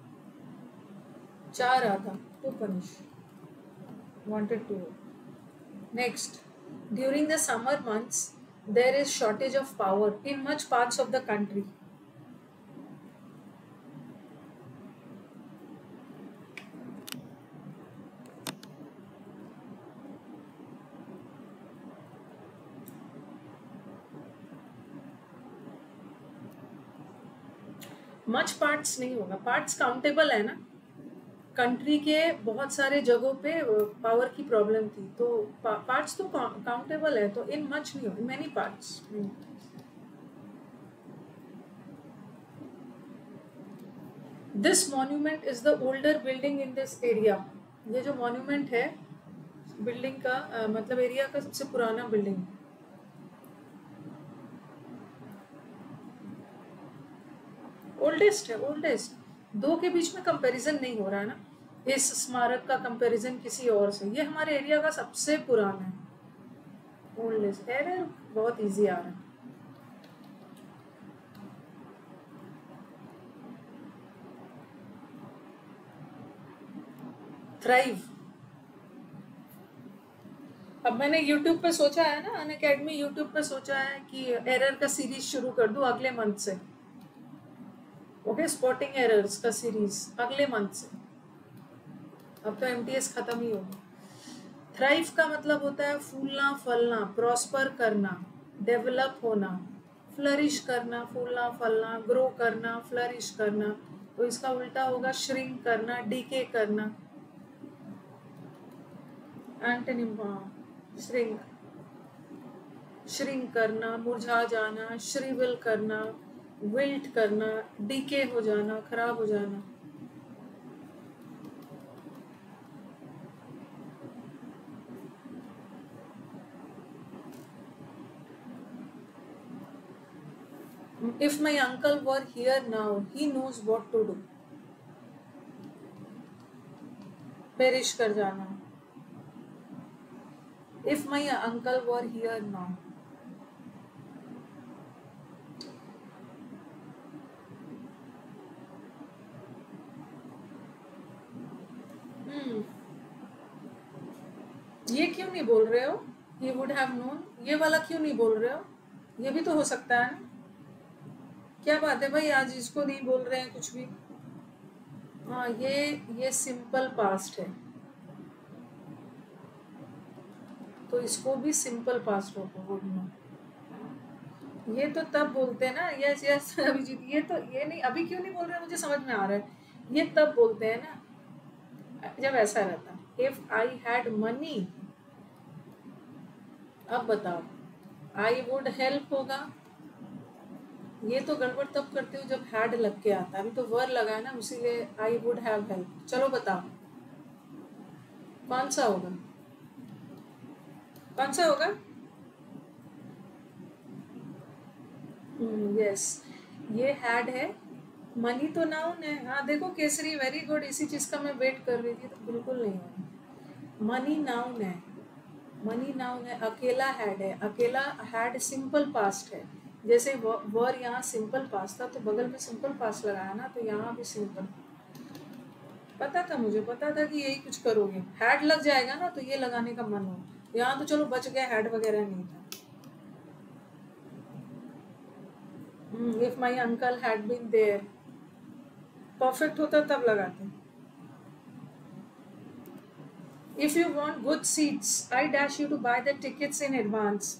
चाह रहा था to punish wanted to. Next during the summer months there is shortage of power in much parts of the country. Much parts नहीं होगा पार्ट्स काउंटेबल है ना। कंट्री के बहुत सारे जगहों पे पावर की प्रॉब्लम थी तो पार्ट्स तो काउंटेबल है तो इन मच नहीं होगा many parts. This monument is the older building in this area. ये जो मॉन्यूमेंट है बिल्डिंग का आ, मतलब एरिया का सबसे पुराना बिल्डिंग। ओल्डेस्ट है ओल्डेस्ट। दो के बीच में कंपैरिजन नहीं हो रहा है ना इस स्मारक का कंपैरिजन किसी और से। ये हमारे एरिया का सबसे पुराना है ओल्डेस्ट। एरर बहुत इजी आ रहा है। थ्राइव अब मैंने YouTube पे सोचा है ना अनअकैडमी YouTube पे सोचा है कि एरर का सीरीज शुरू कर दूं अगले मंथ से। ओके स्पॉटिंग एरर्स का सीरीज अगले मंथ से। अब तो एमटीएस खत्म ही होगा। थ्राइव का मतलब होता है फूलना फलना प्रॉस्पर करना डेवलप होना फ्लरिश करना फूलना फलना ग्रो करना फ्लरिश करना। तो इसका उल्टा होगा श्रिंक करना डीके करना। एंटोनिम, श्रिंक, श्रिंक करना, मुरझा जाना, श्रिवल करना, विल्ट करना, डीके हो जाना, खराब हो जाना। If my uncle were here now, he knows what to do. Perish कर जाना। If my uncle were here now. हम्म, ये क्यों नहीं बोल रहे हो? He would have known, ये वाला क्यों नहीं बोल रहे हो? ये भी तो हो सकता है ना? क्या बात है भाई, आज इसको नहीं बोल रहे हैं कुछ भी। हाँ, ये ये सिंपल पास्ट है, तो इसको भी सिंपल पास्ट होगा बोलना। ये तो तब बोलते हैं ना, यस यस अभिजीत, ये तो ये नहीं, अभी क्यों नहीं बोल रहे, मुझे समझ में आ रहा है। ये तब बोलते हैं ना जब ऐसा रहता है। इफ आई हैड मनी, अब बताओ, आई वुड हेल्प होगा। ये तो गड़बड़ तब करते हो जब हैड लग के आता है, अभी तो वर लगा है ना, इसीलिए आई वुड हैव हेल्प। चलो बताओ कौन सा होगा, कौन सा होगा? यस, ये हैड है, मनी तो नाउन है। हाँ देखो केसरी, वेरी गुड, इसी चीज का मैं वेट कर रही थी, तो बिल्कुल नहीं है। मनी नाउन है, मनी नाउन है। अकेला हैड है, अकेला हैड सिंपल पास्ट है। जैसे वर यहाँ सिंपल पास्ट था तो बगल में सिंपल पास्ट लगाया ना, तो यहाँ भी सिंपल। पता था, मुझे पता था कि यही कुछ करोगे, हैड लग जाएगा ना तो ये लगाने का मन हो। यहाँ तो चलो बच गया, हैड वगैरह नहीं था। If my uncle had been there, perfect होता तब लगाते। If you want good seats, I dash you to buy the tickets in advance.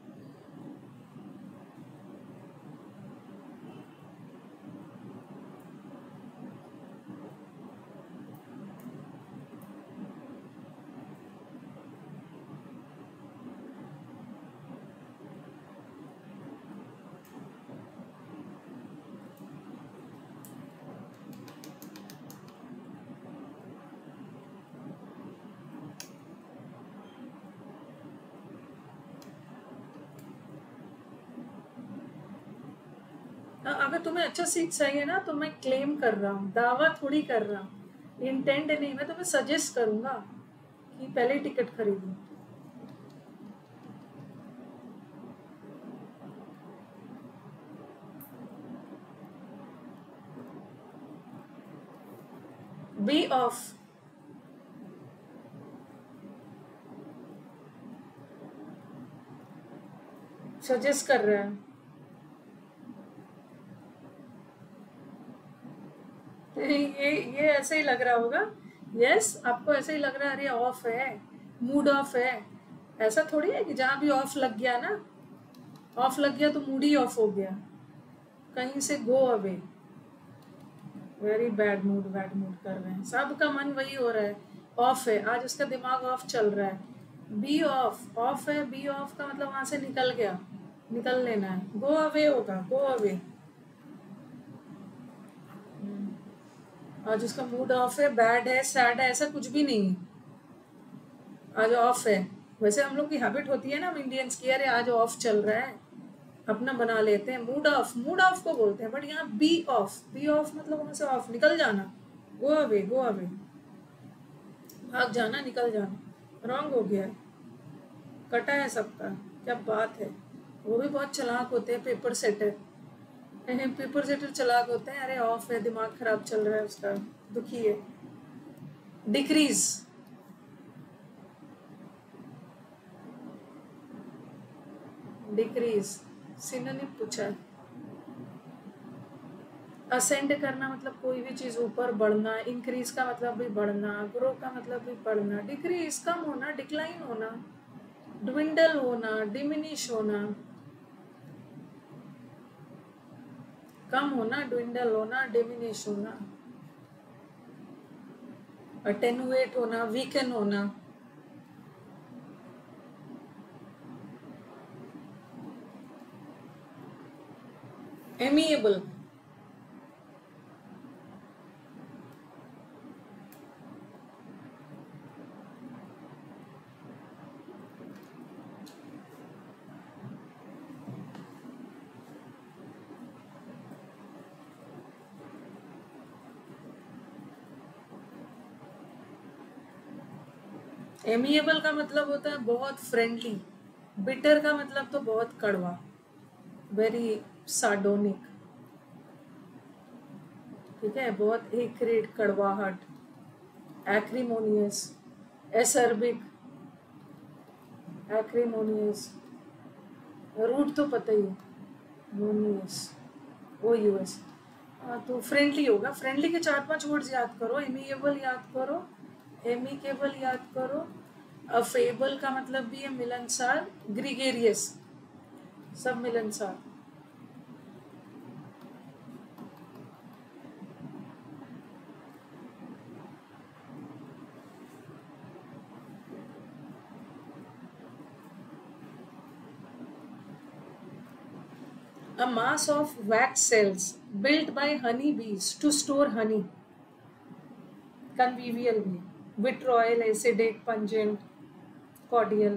अगर तुम्हें अच्छा सीट चाहिए ना तो मैं क्लेम कर रहा हूँ, दावा थोड़ी कर रहा हूँ, इंटेंट नहीं। मैं तुम्हें सजेस्ट करूंगा कि पहले टिकट खरीदो। बी ऑफ, सजेस्ट कर रहा है। ये ये ऐसे ही लग रहा होगा। यस, आपको ऐसे ही लग रहा है, अरे ऑफ है, मूड ऑफ है। ऐसा थोड़ी है कि जहां भी ऑफ लग गया ना, ऑफ लग गया तो मूड ही ऑफ हो गया। कहीं से go away, very bad mood, bad mood कर रहे हैं, सबका मन वही हो रहा है, ऑफ है आज, उसका दिमाग ऑफ चल रहा है। बी ऑफ, ऑफ है, बी ऑफ का मतलब वहां से निकल गया, निकल लेना है, गो अवे होगा, गो अवे। आज उसका मूड ऑफ है, बैड है, सैड है, ऐसा कुछ भी नहीं है, आज ऑफ है। वैसे हम लोग की हैबिट होती है ना हम इंडियंस की, अरे आज ऑफ चल रहा है, अपना बना लेते हैं मूड ऑफ, मूड ऑफ को बोलते हैं। बट यहाँ बी ऑफ, बी ऑफ मतलब वहां से ऑफ, निकल जाना, गो अवे, गो अवे, भाग जाना, निकल जाना। रॉन्ग हो गया, कटा है सबका, क्या बात है। वो भी बहुत चालाक होते हैं, पेपर सेटर, पेपर सेटर चालाक होते हैं। अरे ऑफ है, दिमाग खराब चल रहा है उसका, दुखी है। डिक्रीज, डिक्रीज सिनोनिम पूछा है। असेंड करना मतलब कोई भी चीज ऊपर बढ़ना, इंक्रीज का मतलब भी बढ़ना, ग्रो का मतलब भी बढ़ना, डिक्रीज कम होना, डिक्लाइन होना, ड्विंडल होना, डिमिनिश होना, कम होना, ड्विंडल होना, डिमिनिश होना, अटेनुएट होना, वीकन होना, एमिएबल, एमिएबल का मतलब होता है बहुत फ्रेंडली, बिटर का मतलब तो बहुत कड़वा, वेरी सार्डोनिक, ठीक है, बहुत एकरेट, कड़वाहट, एक्रीमोनियस, एसर्बिक, एक्रीमोनियस, रूट तो पता ही है, मोनियस, ओ यूएस। तो फ्रेंडली होगा, फ्रेंडली के चार पांच वर्ड्स याद करो, एमिएबल याद करो, एमिकेबल याद करो, अफेबल का मतलब भी है मिलनसार, ग्रीगेरियस, सब मिलनसार। A mass of wax cells built by honey bees to store honey. Convivial भी, vitriol, acidic, pungent, cordial.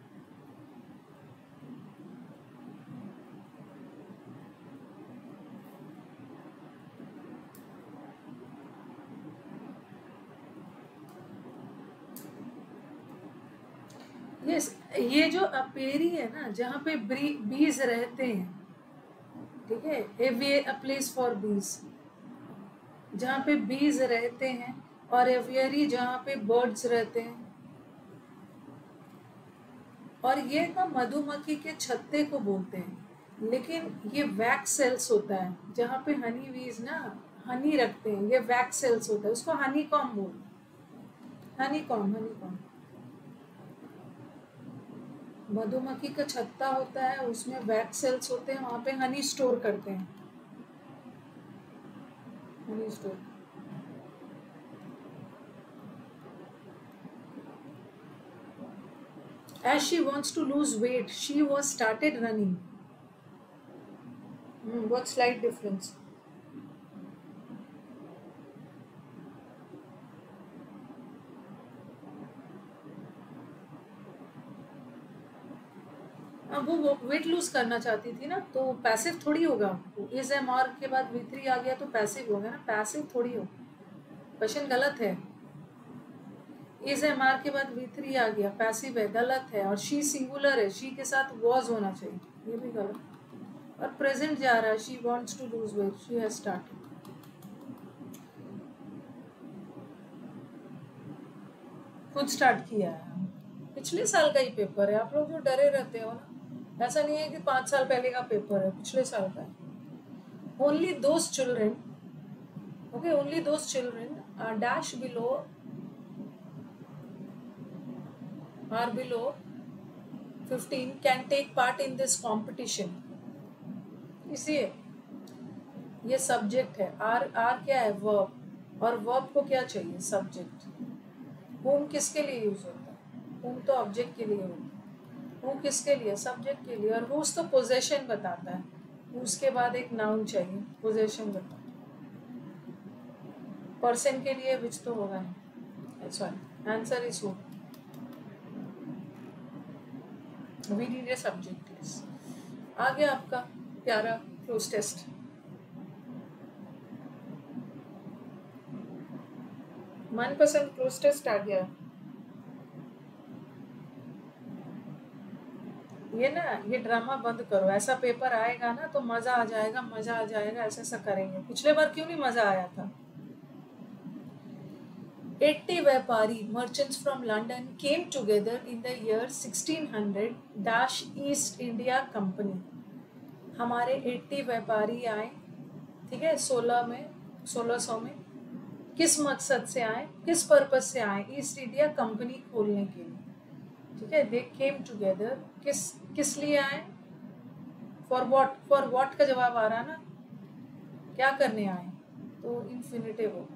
Yes, ये जो अपेरी है ना, जहाँ पे बीज रहते हैं, ठीक है, एवियर, अ प्लेस फॉर बीज, जहाँ पे बीज रहते हैं, और एवियरी जहाँ पे बर्ड्स रहते हैं, और ये ना मधुमक्खी के छत्ते को बोलते हैं, लेकिन ये वैक्स सेल्स होता है, जहाँ पे हनी बीज ना हनी रखते हैं, ये वैक्स सेल्स होता है, उसको हनी कॉम बोलते हैं, हनी कॉम, हनी कॉम। मधुमक्खी का छत्ता होता है, उसमें वैक्स सेल्स होते हैं, वहां पे हनी स्टोर करते हैं, honey store. As she wants to lose weight, she was started running. Hmm, what slight difference? अब वो वेट लूज करना चाहती थी ना, तो पैसिव थोड़ी होगा, इज एम आर के बाद वी थ्री आ गया तो पैसिव होगा ना, पैसिव थोड़ी हो, क्वेश्चन गलत है। इज एम आर के बाद वी थ्री आ गया, पैसिव है, गलत है, और शी सिंगुलर है, शी के साथ वॉज होना चाहिए, ये भी गलत, और प्रेजेंट जा रहा है, she wants to lose weight, she has started. खुद स्टार्ट किया है, पिछले साल का ही पेपर है, आप लोग जो डरे रहते हो ना, ऐसा नहीं है कि पाँच साल पहले का पेपर है, पिछले साल का है। Only those children, okay, only those children dash below are below fifteen can take part in this competition. इसलिए ये सब्जेक्ट है, आर आर क्या है, वर्ब, और वर्ब को क्या चाहिए, सब्जेक्ट। होम किसके लिए यूज होता है, होम तो ऑब्जेक्ट के लिए होता है, होम किसके लिए, सब्जेक्ट के लिए, और हुज तो पोजेशन बताता है, उसके बाद एक नाउन चाहिए, पोजेशन बताता है, पर्सन के लिए विच तो होगा नहीं, sorry, answer is home, we need a subject. आ गया आपका प्यारा क्लोज टेस्ट, मनपसंद क्लोज टेस्ट आ गया। ये ना, ये ड्रामा बंद करो, ऐसा पेपर आएगा ना तो मजा आ जाएगा, मजा आ जाएगा, ऐसा ऐसा करेंगे, पिछले बार क्यों नहीं मजा आया था। eighty व्यापारी merchants from London came together in the year sixteen hundred dash East India Company। हमारे अस्सी व्यापारी आए, ठीक है, सोलह में, सोलह सौ में, किस मकसद से आए, किस पर्पस से आए, ईस्ट इंडिया कंपनी खोलने के लिए, ठीक है, दे केम टुगेदर, किस किस लिए आए, फॉर व्हाट, फॉर व्हाट का जवाब आ रहा है ना, क्या करने आए, तो इन्फिनिटिव हो,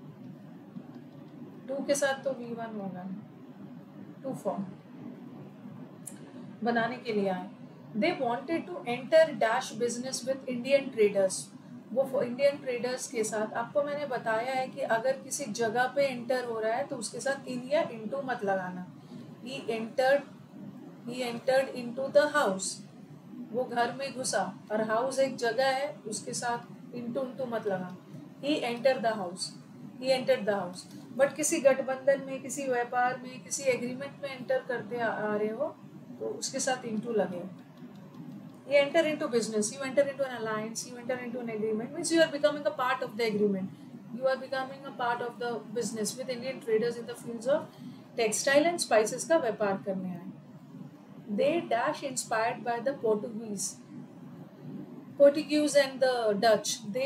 टू के साथ तो वी होगा, टू फॉर्म बनाने के लिए आए। They wanted to enter dash business with Indian traders. वो इंडियन ट्रेडर्स के साथ, आपको मैंने बताया है कि अगर किसी जगह पे एंटर हो रहा है तो उसके साथ इन या इनटू मत लगाना। He entered he entered into the house, वो घर में घुसा, और हाउस एक जगह है, उसके साथ इनटू इनटू मत लगाना। He enter the house, he entered the house. But किसी गठबंधन में, किसी व्यापार में, किसी एग्रीमेंट में एंटर करते आ, आ रहे हो तो उसके साथ इनटू लगे। You enter into business, you enter into an alliance, you enter into an agreement, means you are becoming a part of the agreement. You are becoming a part of the business with Indian traders in the fields of textile and spices का व्यापार करने आए। They dash inspired by the Portuguese, Portuguese and the Dutch. They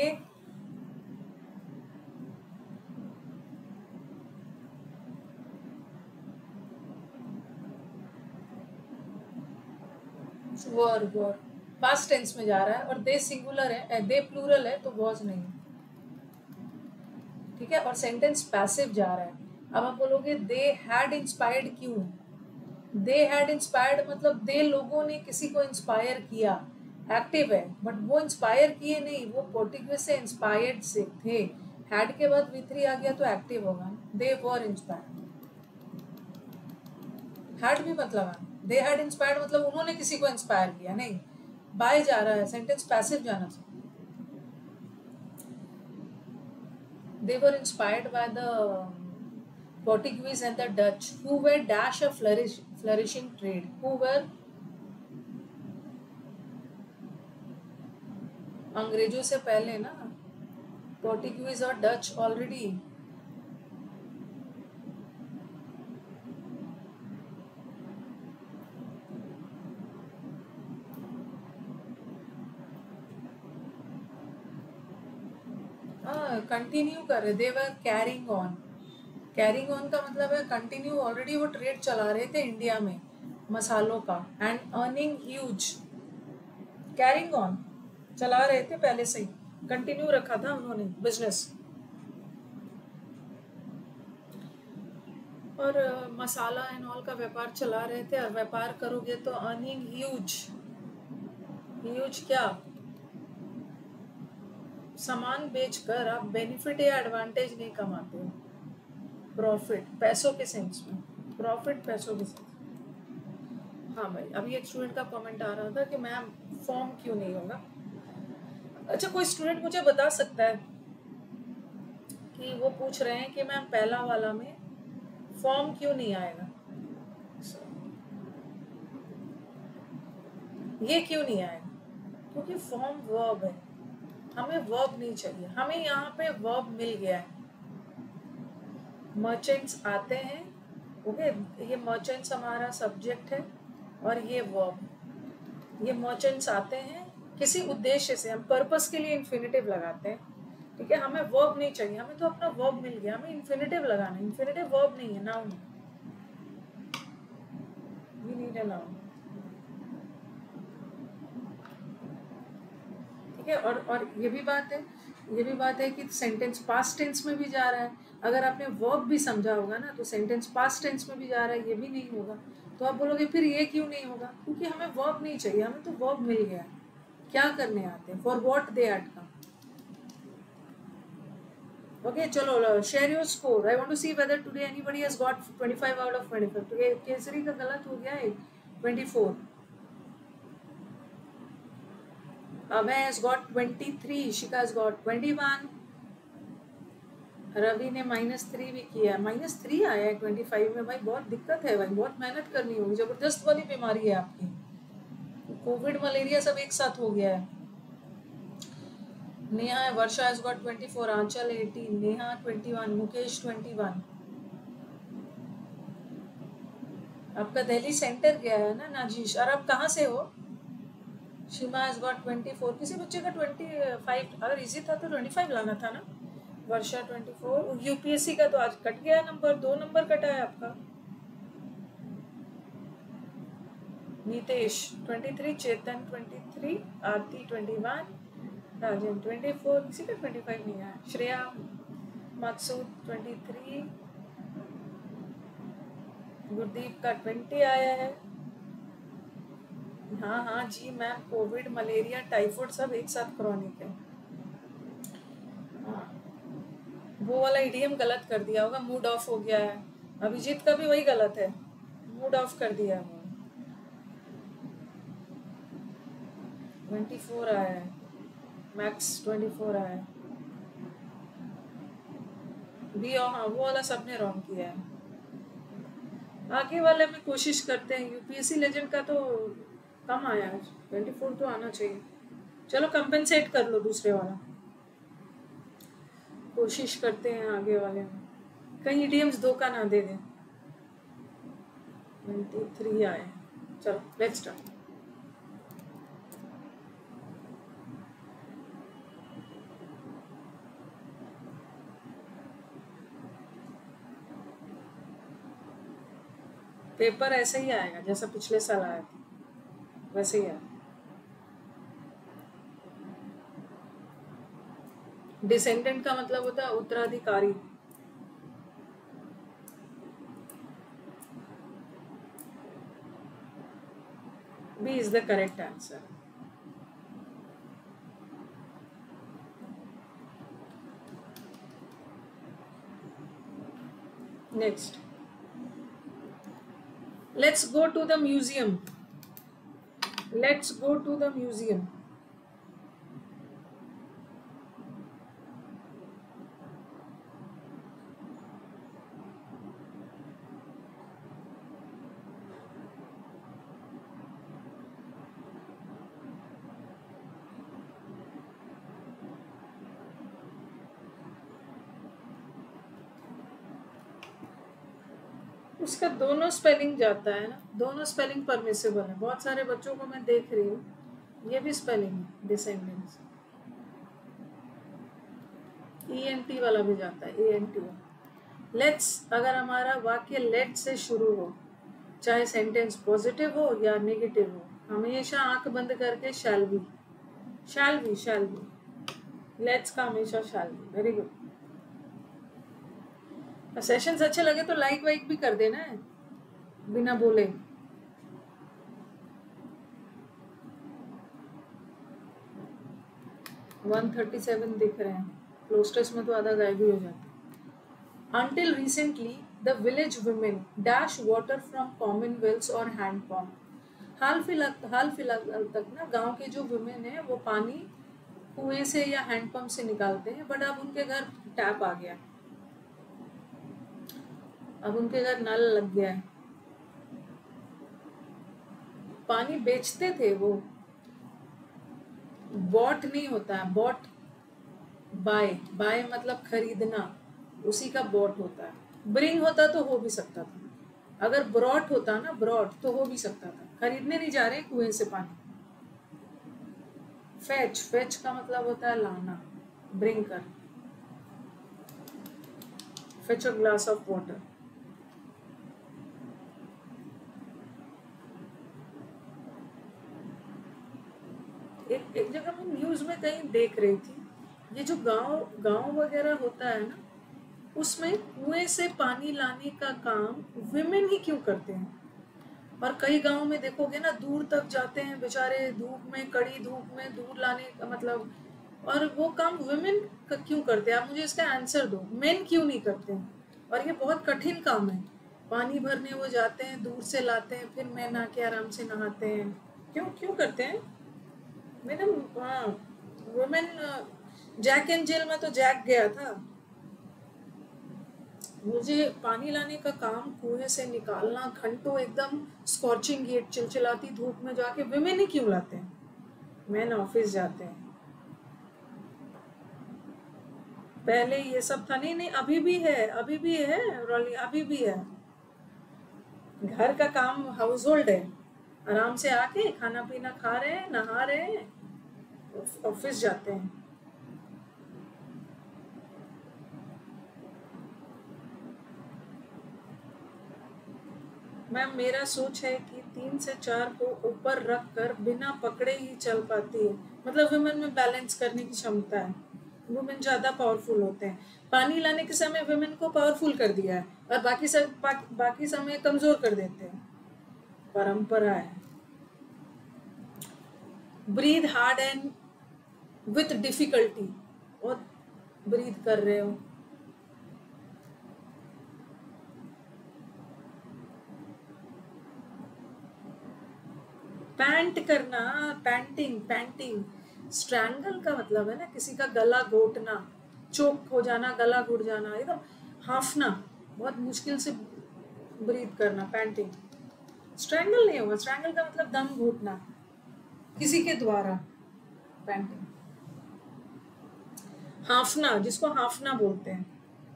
were were past tense में जा रहा है, और they singular है, they plural है तो was नहीं, ठीक है। और सेंटेंस पैसिव जा रहा है। अब आप बोलोगे दे हैड इंस्पायर्ड, क्यों? दे हैड इंस्पायर्ड मतलब दे लोगों ने किसी को इंस्पायर किया, एक्टिव है, बट वो इंस्पायर किए नहीं, वो पोर्टुगीज से इंस्पायर्ड से थे। हैड के बाद वी थ्री आ गया तो एक्टिव होगा। दे वर इंस्पायर्ड, हैड भी मत लगाना। दे हैड इंस्पायर्ड मतलब उन्होंने किसी को इंस्पायर किया, नहीं, बाय जा रहा है, सेंटेंस पैसिव जाना चाहिए। They were inspired by the Portuguese and the Dutch, who were dash a flourish, flourishing trade, who were अंग्रेजों से पहले ना, पोर्टुगीज और डच ऑलरेडी कंटिन्यू कर रहे, they were carrying on. Carrying on का मतलब है कंटिन्यू, ऑलरेडी वो ट्रेड चला रहे थे इंडिया में मसालों का, and earning huge. Carrying on चला रहे थे पहले से ही, कंटिन्यू रखा था उन्होंने बिजनेस। और uh, मसाला एंड ऑल का व्यापार चला रहे थे, और व्यापार करोगे तो अर्निंग ह्यूज। ह्यूज क्या? सामान बेचकर आप बेनिफिट या एडवांटेज नहीं कमाते हो। प्रॉफिट पैसों के सेंस में, प्रॉफिट पैसों के सेंस। हाँ भाई, अभी एक स्टूडेंट का कमेंट आ रहा था कि मैम फॉर्म क्यों नहीं होगा। अच्छा, कोई स्टूडेंट मुझे बता सकता है कि वो पूछ रहे हैं कि मैम पहला वाला में फॉर्म क्यों नहीं आएगा, ये क्यों नहीं आएगा? क्योंकि फॉर्म वर्ब है, हमें वर्ब नहीं चाहिए, हमें यहाँ पे वर्ब मिल गया है। मर्चेंट्स आते हैं, ओके, ये मर्चेंट्स हमारा सब्जेक्ट है, और ये वर्ब। ये मर्चेंट्स आते हैं किसी उद्देश्य से, हम पर्पस के लिए इन्फिनिटिव लगाते हैं, ठीक है। हमें वर्ब नहीं चाहिए, हमें तो अपना वर्ब मिल गया, हमें इन्फिनिटिव लगाना है। इन्फिनिटिव वर्ब नहीं है, नाउन है। वी नीड अ नाउन, ठीक है। और और ये भी बात है, ये भी बात है कि सेंटेंस पास्ट टेंस में भी जा रहा है। अगर आपने वर्ब भी समझा होगा ना, तो सेंटेंस पास्ट टेंस में भी जा रहा है, ये भी नहीं होगा। तो आप बोलोगे फिर ये क्यों नहीं होगा? क्योंकि हमें वर्ब नहीं चाहिए, हमें तो वर्ब मिल गया है। क्या करने आते हैं? For what they had come. Okay, चलो share your score. I want to see whether today anybody has got twenty five out of twenty five. तो केसरी का गलत हो गया है, twenty four. Abhay has got twenty three, Shikha has got twenty one, Ravi ने minus three भी किया, माइनस थ्री आया है ट्वेंटी फाइव में। भाई बहुत दिक्कत है भाई, बहुत मेहनत करनी होगी, जबरदस्त वाली बीमारी है आपकी, कोविड मलेरिया सब एक साथ हो गया है। नेहा है, Varsha has got twenty four, Aanchal eighteen, Neha twenty one, Mukesh twenty one. आपका दिल्ली सेंटर गया है ना नाजीश, और आप कहाँ से हो? Shima has got twenty four. किसी बच्चे का ट्वेंटी फाइव, अगर इजी था तो ट्वेंटी फाइव लाना था ना। वर्षा ट्वेंटी फोर। यूपीएससी का तो आज कट गया नंबर, दो नंबर कटा है आपका। Nitesh twenty three, Chetan twenty three, Aarti twenty one, Rajan twenty four, किसी का ट्वेंटी फाइव नहीं आया। श्रेया मकसूद ट्वेंटी थ्री, गुरदीप का ट्वेंटी आया है। हाँ हाँ जी मैम, कोविड, मलेरिया, टाइफाइड सब एक साथ क्रॉनिक है। हाँ, वो वाला ईडीएम गलत कर दिया होगा, मूड ऑफ हो गया है। अभिजीत का भी वही गलत है, मूड ऑफ कर दिया है। ट्वेंटी फोर आया है, मैक्स ट्वेंटी फोर आया है। बी और हाँ, वो वाला सबने रॉन्ग किया है। आगे वाले में कोशिश करते हैं। यूपीएससी लेजेंड का तो कम आया है, ट्वेंटी फोर तो आना चाहिए। चलो कंपेंसेट कर लो दूसरे वाला, कोशिश करते हैं आगे वाले में, कहीं ईडीएम्स धोखा ना दे दें। ट्वेंटी थ्री आए, चलो लेट्स स्टार्ट। पेपर ऐसे ही आएगा जैसा पिछले साल आया था, वैसे ही आया। डिसेंडेंट का मतलब होता है उत्तराधिकारी। B is the correct answer. Next, let's go to the museum. Let's go to the museum. उसका दोनों स्पेलिंग जाता है ना, दोनों स्पेलिंग परमिसिबल है। बहुत सारे बच्चों को मैं देख रही हूँ, ये भी स्पेलिंग है डिसेंडेंट्स। ई एन टी वाला भी जाता है, ए एन टी। लेट्स, अगर हमारा वाक्य लेट से शुरू हो, चाहे सेंटेंस पॉजिटिव हो या नेगेटिव हो, हमेशा आंख बंद करके shall be, shall be, shall be. Let's का हमेशा shall be. Very good. Sessions अच्छे लगे तो लाइक वाइक भी कर देना है बिना बोले। वन थर्टी सेवन दिख रहे हैं, क्लोस्टर्स में तो आधा गायब ही हो जाता है। Until recently, the village women dash water from common wells और hand pump। हाल फिलहाल हाल फिलहाल तक ना गांव के जो वुमेन है वो पानी कुएं से या हैंड पंप से निकालते हैं, बट अब उनके घर टैप आ गया, अब उनके घर नल लग गया है। पानी बेचते थे वो, बॉट नहीं होता है, बॉट बाय, बाय मतलब खरीदना, उसी का बॉट होता है। ब्रिंग होता तो हो भी सकता था, अगर ब्रॉट होता ना, ब्रॉट तो हो भी सकता था। खरीदने नहीं जा रहे कुएं से पानी। फेच, फेच का मतलब होता है लाना, ब्रिंग कर। Fetch a glass of water. एक एक जगह मैं न्यूज में कहीं देख रही थी, ये जो गांव गांव वगैरह होता है ना, उसमें कुएं से पानी लाने का काम विमेन ही क्यों करते हैं। और कई गांव में देखोगे ना, दूर तक जाते हैं बेचारे, धूप में, कड़ी धूप में दूर लाने का मतलब, और वो काम वुमेन क्यों करते हैं। आप मुझे इसका आंसर दो, मेन क्यों नहीं करते हैं। और ये बहुत कठिन काम है, पानी भरने वो जाते हैं, दूर से लाते हैं, फिर मैं नहा के आराम से नहाते हैं। क्यों क्यों करते हैं मैडम। हाँ, वुमेन, जैक एंड जिल में तो जैक गया था, मुझे पानी लाने का काम कुएं से निकालना, घंटों एकदम स्कॉर्चिंग हीट, चिलचिलाती धूप में जाके विमेन ही क्यों लाते हैं। मैन ऑफिस जाते हैं। पहले ये सब था नहीं, नहीं अभी भी है, अभी भी है रॉली, अभी भी है। घर का काम हाउस होल्ड है, आराम से आके खाना पीना खा रहे हैं, नहा रहे हैं, ऑफिस जाते हैं। मैम मेरा सोच है कि तीन से चार को ऊपर रख कर बिना पकड़े ही चल पाती है, मतलब वुमेन में बैलेंस करने की क्षमता है, वुमेन ज्यादा पावरफुल होते हैं। पानी लाने के समय वुमेन को पावरफुल कर दिया है और बाकी सब बाकी समय कमजोर कर देते हैं, परंपरा है। Breathe hard and with difficulty, बहुत ब्रीथ कर रहे हो। पैंट करना, पैंटिंग, पैंटिंग। स्ट्रैंगल का मतलब है ना किसी का गला घोटना, चोक हो जाना, गला घुट जाना, एकदम हाफना, बहुत मुश्किल से ब्रीथ करना, पैंटिंग। स्ट्रैंगल नहीं होगा, स्ट्रैंगल का मतलब दम घुटना किसी के द्वारा, पैंटिंग। हाफना, जिसको हाफना बोलते हैं।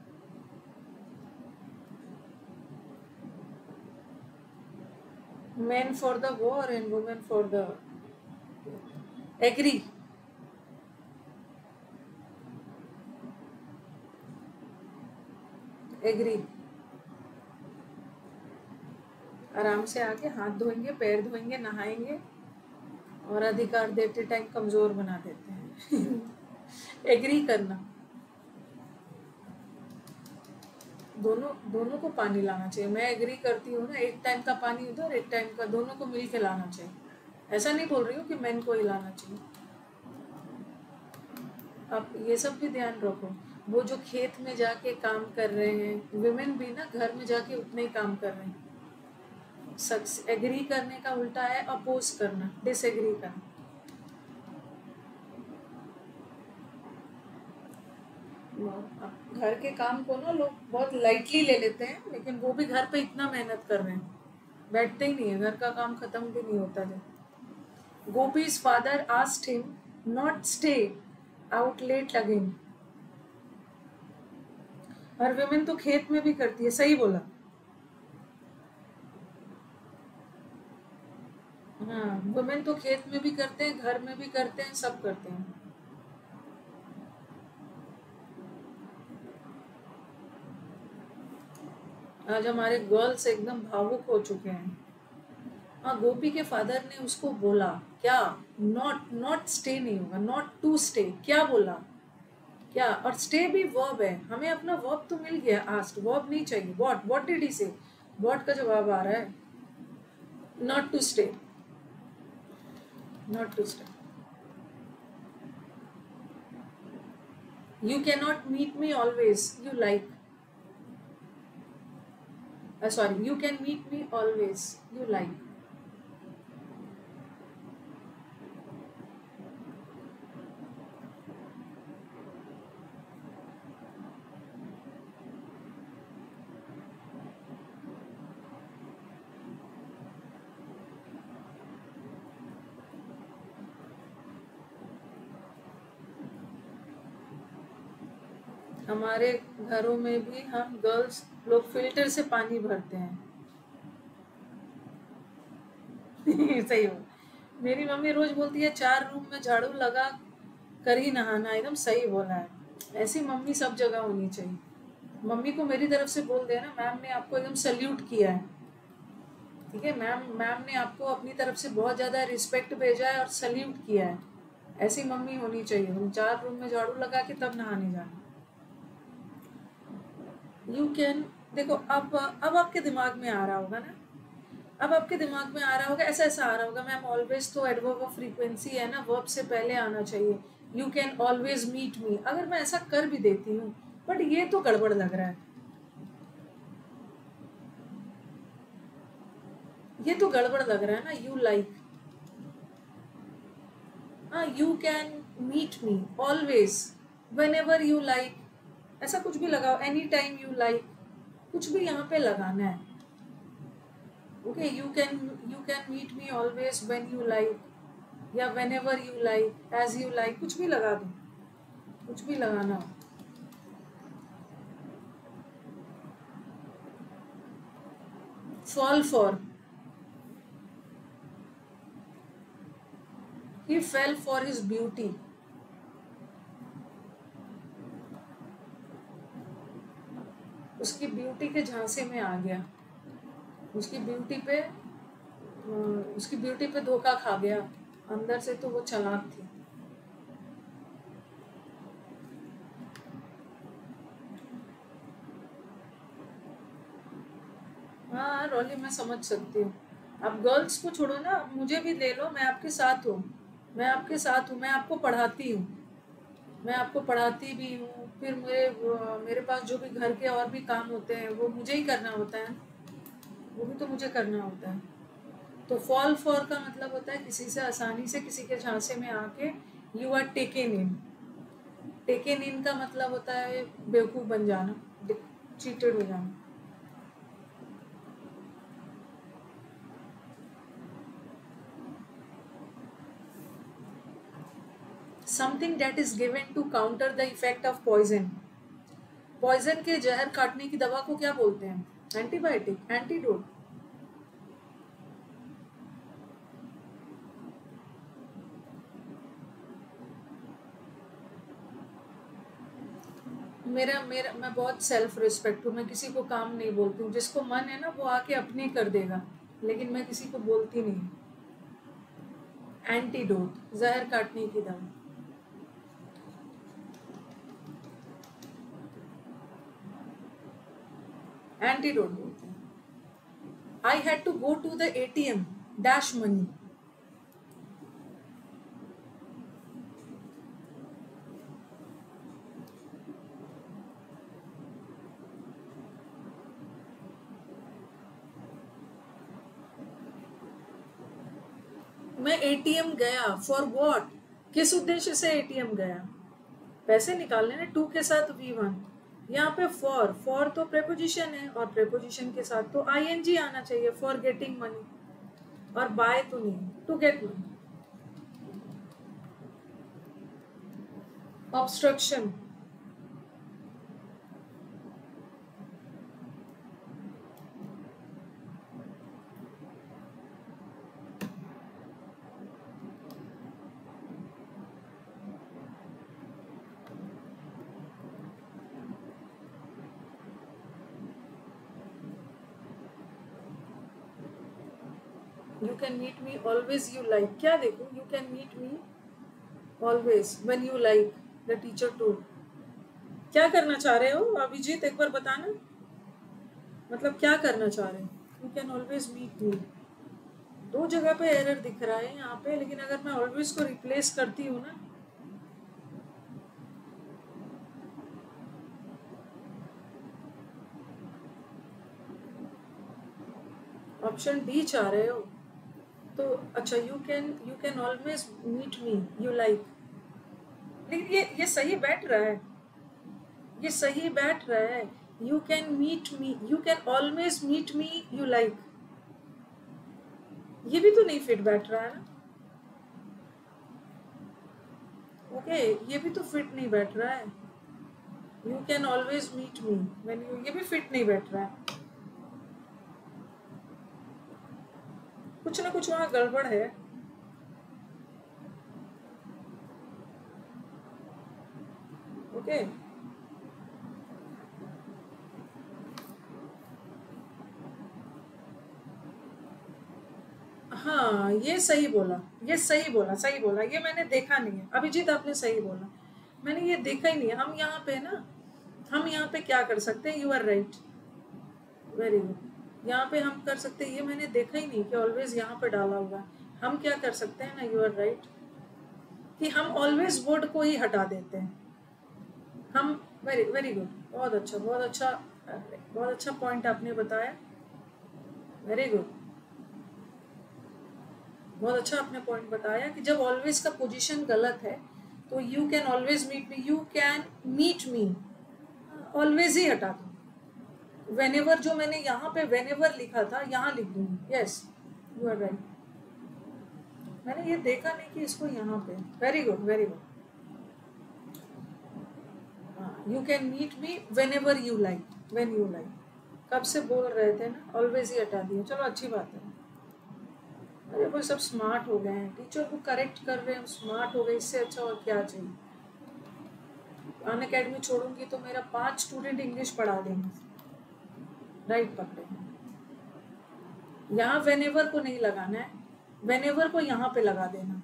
Men for the war and women for the agree. Agree. आराम से आके हाथ धोएंगे, पैर धोएंगे, नहाएंगे और अधिकार देते टाइम कमजोर बना देते हैं। एग्री करना। दोनों दोनों को पानी लाना चाहिए। मैं एग्री करती हूँ ना, एक टाइम का पानी उधर, एक टाइम का, दोनों को मिल के लाना चाहिए। ऐसा नहीं बोल रही हूँ कि मेन को ही लाना चाहिए। आप ये सब भी ध्यान रखो। वो जो खेत में जाके काम कर रहे हैं, विमेन भी ना घर में जाके उतने ही काम कर रहे हैं। सक्स एग्री करने का उल्टा है अपोज करना, डिसएग्री करना। घर के काम को ना लोग बहुत लाइटली ले लेते हैं, लेकिन वो भी घर पे इतना मेहनत कर रहे हैं, बैठते ही नहीं है, घर का काम खत्म भी नहीं होता जब। Gopi's father asked him not stay out late again। और विमेन तो खेत में भी करती है, सही बोला। हाँ, वुमेन तो खेत में भी करते हैं, घर में भी करते हैं, सब करते हैं। आज हमारे गर्ल्स एकदम भावुक हो चुके हैं। हाँ, गोपी के फादर ने उसको बोला क्या, नॉट नॉट स्टे नहीं होगा, नॉट टू स्टे, क्या बोला क्या, और स्टे भी वर्ब है, हमें अपना वर्ब तो मिल गया, आस्ट वर्ब नहीं चाहिए। व्हाट व्हाट डिड ही से, व्हाट का जवाब आ रहा है, not to stay, not to stay. You can not meet me always, you like, sorry, you can meet me always, you like. हमारे घरों में भी हम गर्ल्स लोग फिल्टर से पानी भरते हैं। सही हो। मेरी मम्मी रोज बोलती है चार रूम में झाड़ू लगा कर ही नहाना, एकदम सही बोला है। ऐसी मम्मी सब जगह होनी चाहिए। मम्मी को मेरी तरफ से बोल देना, मैम ने आपको एकदम सल्यूट किया है, ठीक है, मैम मैम ने आपको अपनी तरफ से बहुत ज्यादा रिस्पेक्ट भेजा है और सल्यूट किया है। ऐसी मम्मी होनी चाहिए। चार रूम में झाड़ू लगा के तब नहाने जाना। यू कैन, देखो अब अब आपके दिमाग में आ रहा होगा ना, अब आपके दिमाग में आ रहा होगा, ऐसा ऐसा आ रहा होगा, मैम ऑलवेज तो एडवर्ब ऑफ फ्रीक्वेंसी है ना, वर्ब से पहले आना चाहिए। You can always meet me, अगर मैं ऐसा कर भी देती हूँ, बट ये तो गड़बड़ लग रहा है, ये तो गड़बड़ लग रहा है ना। यू लाइक, हाँ, you can meet me always, whenever you like, ऐसा कुछ भी लगाओ, एनी टाइम यू लाइक, कुछ भी यहाँ पे लगाना है। Okay, you can you can meet me always when you like, या whenever you like, as you like, कुछ भी लगा दो, कुछ भी लगाना हो। Fall for, he fell for his beauty, उसकी ब्यूटी के झांसे में आ गया, उसकी ब्यूटी पे उसकी ब्यूटी पे धोखा खा गया, अंदर से तो वो चालाक थी। हाँ रॉली, मैं समझ सकती हूँ। आप गर्ल्स को छोड़ो ना, मुझे भी ले लो, मैं आपके साथ हूँ। मैं आपके साथ हूँ, मैं आपको पढ़ाती हूँ, मैं आपको पढ़ाती भी हूँ, फिर मेरे मेरे पास जो भी घर के और भी काम होते हैं वो मुझे ही करना होता है, वो भी तो मुझे करना होता है। तो फॉल फॉर का मतलब होता है किसी से आसानी से किसी के झांसे में आके you are taken in. Taken in का मतलब होता है बेवकूफ़ बन जाना, चीटेड हो जाना। Something that is given to counter the effect of poison. Poison के जहर काटने की दवा को क्या बोलते हैं? Antibiotic, antidote. मेरा मेरा मैं बहुत सेल्फ रिस्पेक्ट हूँ, मैं किसी को काम नहीं बोलती हूँ, जिसको मन है ना वो आके अपने कर देगा, लेकिन मैं किसी को बोलती नहीं। एंटीडोट, जहर काटने की दवा। एंटीडोट बोलते हैं। I had to go to the ATM dash money. मैं एटीएम गया फॉर व्हाट? किस उद्देश्य से एटीएम गया? पैसे निकालने ने, टू के साथ वी वन। यहाँ पे फॉर, फॉर तो प्रेपोजिशन है और प्रेपोजिशन के साथ तो आईएनजी आना चाहिए, फॉर गेटिंग मनी, और बाय तो नहीं, to get money. Obstruction, you can meet me always you like. क्या देखो, you can meet me always when you like, the teacher told. क्या करना चाह रहे हो अभिजीत, एक बार बताना, मतलब क्या करना चाह रहे हो? You can always meet me, दो जगह पे एरर दिख रहा है यहाँ पे, लेकिन अगर मैं ऑलवेज को रिप्लेस करती हूँ ना, ऑप्शन डी चाह रहे हो तो अच्छा, you can you can always meet me you like, लेकिन ये ये सही बैठ रहा है, ये सही बैठ रहा है। You can meet me, you can always meet me you like, ये भी तो नहीं फिट बैठ रहा है ना। ओके okay, ये भी तो फिट नहीं बैठ रहा है। You can always meet me when you, ये भी फिट नहीं बैठ रहा है। कुछ ना कुछ वहां गड़बड़ है। Okay okay. हाँ ये सही बोला, ये सही बोला, सही बोला, ये मैंने देखा नहीं है अभिजीत, आपने सही बोला, मैंने ये देखा ही नहीं है। हम यहाँ पे ना, हम यहाँ पे क्या कर सकते हैं, you are right, very good. यहाँ पे हम कर सकते हैं, ये मैंने देखा ही नहीं कि ऑलवेज यहाँ पे डाला हुआ है। हम क्या कर सकते हैं ना, यू आर राइट, कि हम ऑलवेज वर्ड को ही हटा देते हैं। हम वेरी वेरी गुड, बहुत अच्छा, बहुत अच्छा, बहुत अच्छा पॉइंट आपने बताया, वेरी गुड, बहुत अच्छा आपने पॉइंट बताया कि जब ऑलवेज का पोजीशन गलत है तो you can always meet me, you can meet me, always ही हटा दो। वेनेवर जो मैंने यहाँ पे वेनेवर लिखा था यहाँ लिख दूंगी, यस यू आर राइट। मैंने ये देखा नहीं कि इसको यहाँ पे, very good very good. You can meet me whenever you like, when you like, कब से बोल रहे थे ना, ऑलवेज ही हटा दिया, चलो अच्छी बात है। अरे वो सब स्मार्ट हो गए हैं, टीचर को करेक्ट कर रहे हैं, स्मार्ट हो गए, इससे अच्छा और क्या चाहिए। अन अकेडमी छोड़ूंगी तो मेरा पांच स्टूडेंट इंग्लिश पढ़ा देंगे, राइट पकड़े। यहाँ वेनेवर को नहीं लगाना है, वेनेवर को यहाँ पे लगा देना।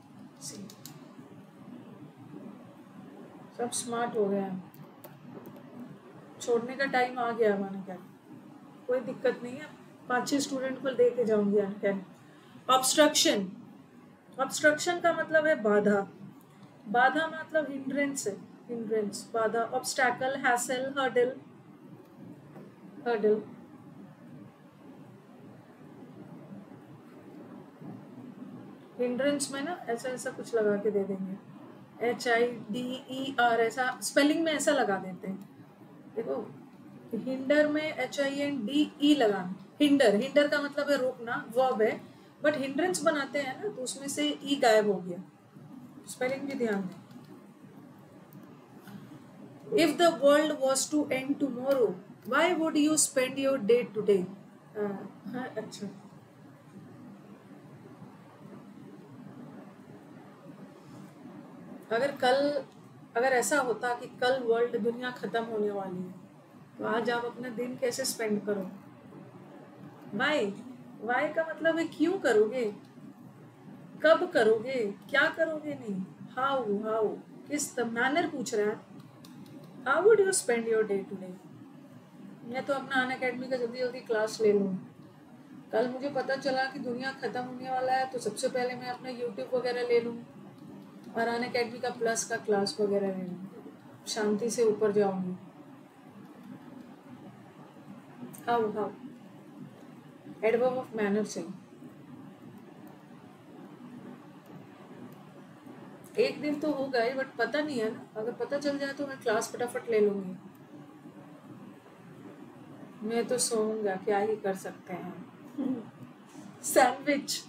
सब स्मार्ट हो गए हैं, छोड़ने का टाइम आ गया अन अकेडमी, कोई दिक्कत नहीं है, पाँच छः स्टूडेंट को दे के जाऊंगी अन अकेडमी। ऑब्स्ट्रक्शन, ऑब्स्ट्रक्शन का मतलब है बाधा, बाधा मतलब हिंड्रेंस है, हिंड्रेंस, बाधा, obstacle, hassle, hurdle, hurdle. Hindrance में ना ऐसा ऐसा कुछ लगा के दे देंगे, H I D E R, ऐसा स्पेलिंग में ऐसा लगा देते हैं। देखो हिंडर में H I N D E लगाना, हिंडर, हिंडर का मतलब है रोकना, वर्ब है, बट हिंड्रेंस बनाते हैं ना तो उसमें से ई गायब हो गया, स्पेलिंग भी ध्यान दें। If the world was to end tomorrow why would you spend your day today? हाँ अच्छा, अगर कल, अगर ऐसा होता कि कल वर्ल्ड, दुनिया खत्म होने वाली है, तो आज आप अपना दिन कैसे स्पेंड करो? वाई, वाई का मतलब है क्यों करोगे, कब करोगे, क्या करोगे नहीं, हाउ, हाउ, किस मैनर पूछ रहा है, how would you spend your day today. मैं तो अपना अन अकेडमी का जल्दी जल्दी क्लास ले लूँ, कल मुझे पता चला कि दुनिया खत्म होने वाला है तो सबसे पहले मैं अपना यूट्यूब वगैरह ले लूँ और अन अकेडमी का प्लस का क्लास वगैरह ले लूँ, शांति से ऊपर जाऊंगी। How, how, adverb of manner चाहिए। एक दिन तो होगा ही, बट पता नहीं है ना, अगर पता चल जाए तो मैं क्लास फटाफट ले लूंगी। मैं तो सोऊंगा, क्या ही कर सकते हैं। सैंडविच,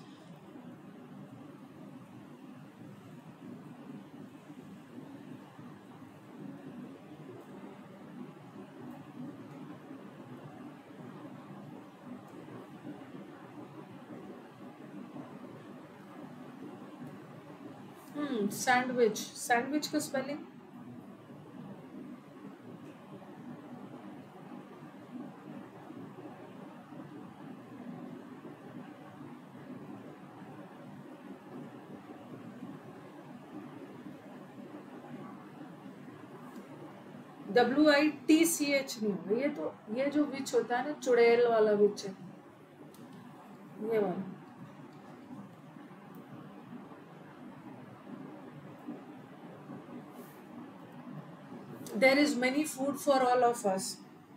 हम्म सैंडविच, सैंडविच का spelling W I T C H नहीं होगा ये, तो ये जो विच होता है ना, चुड़ैल वाला विच है ये वाला। There is many food for all of us.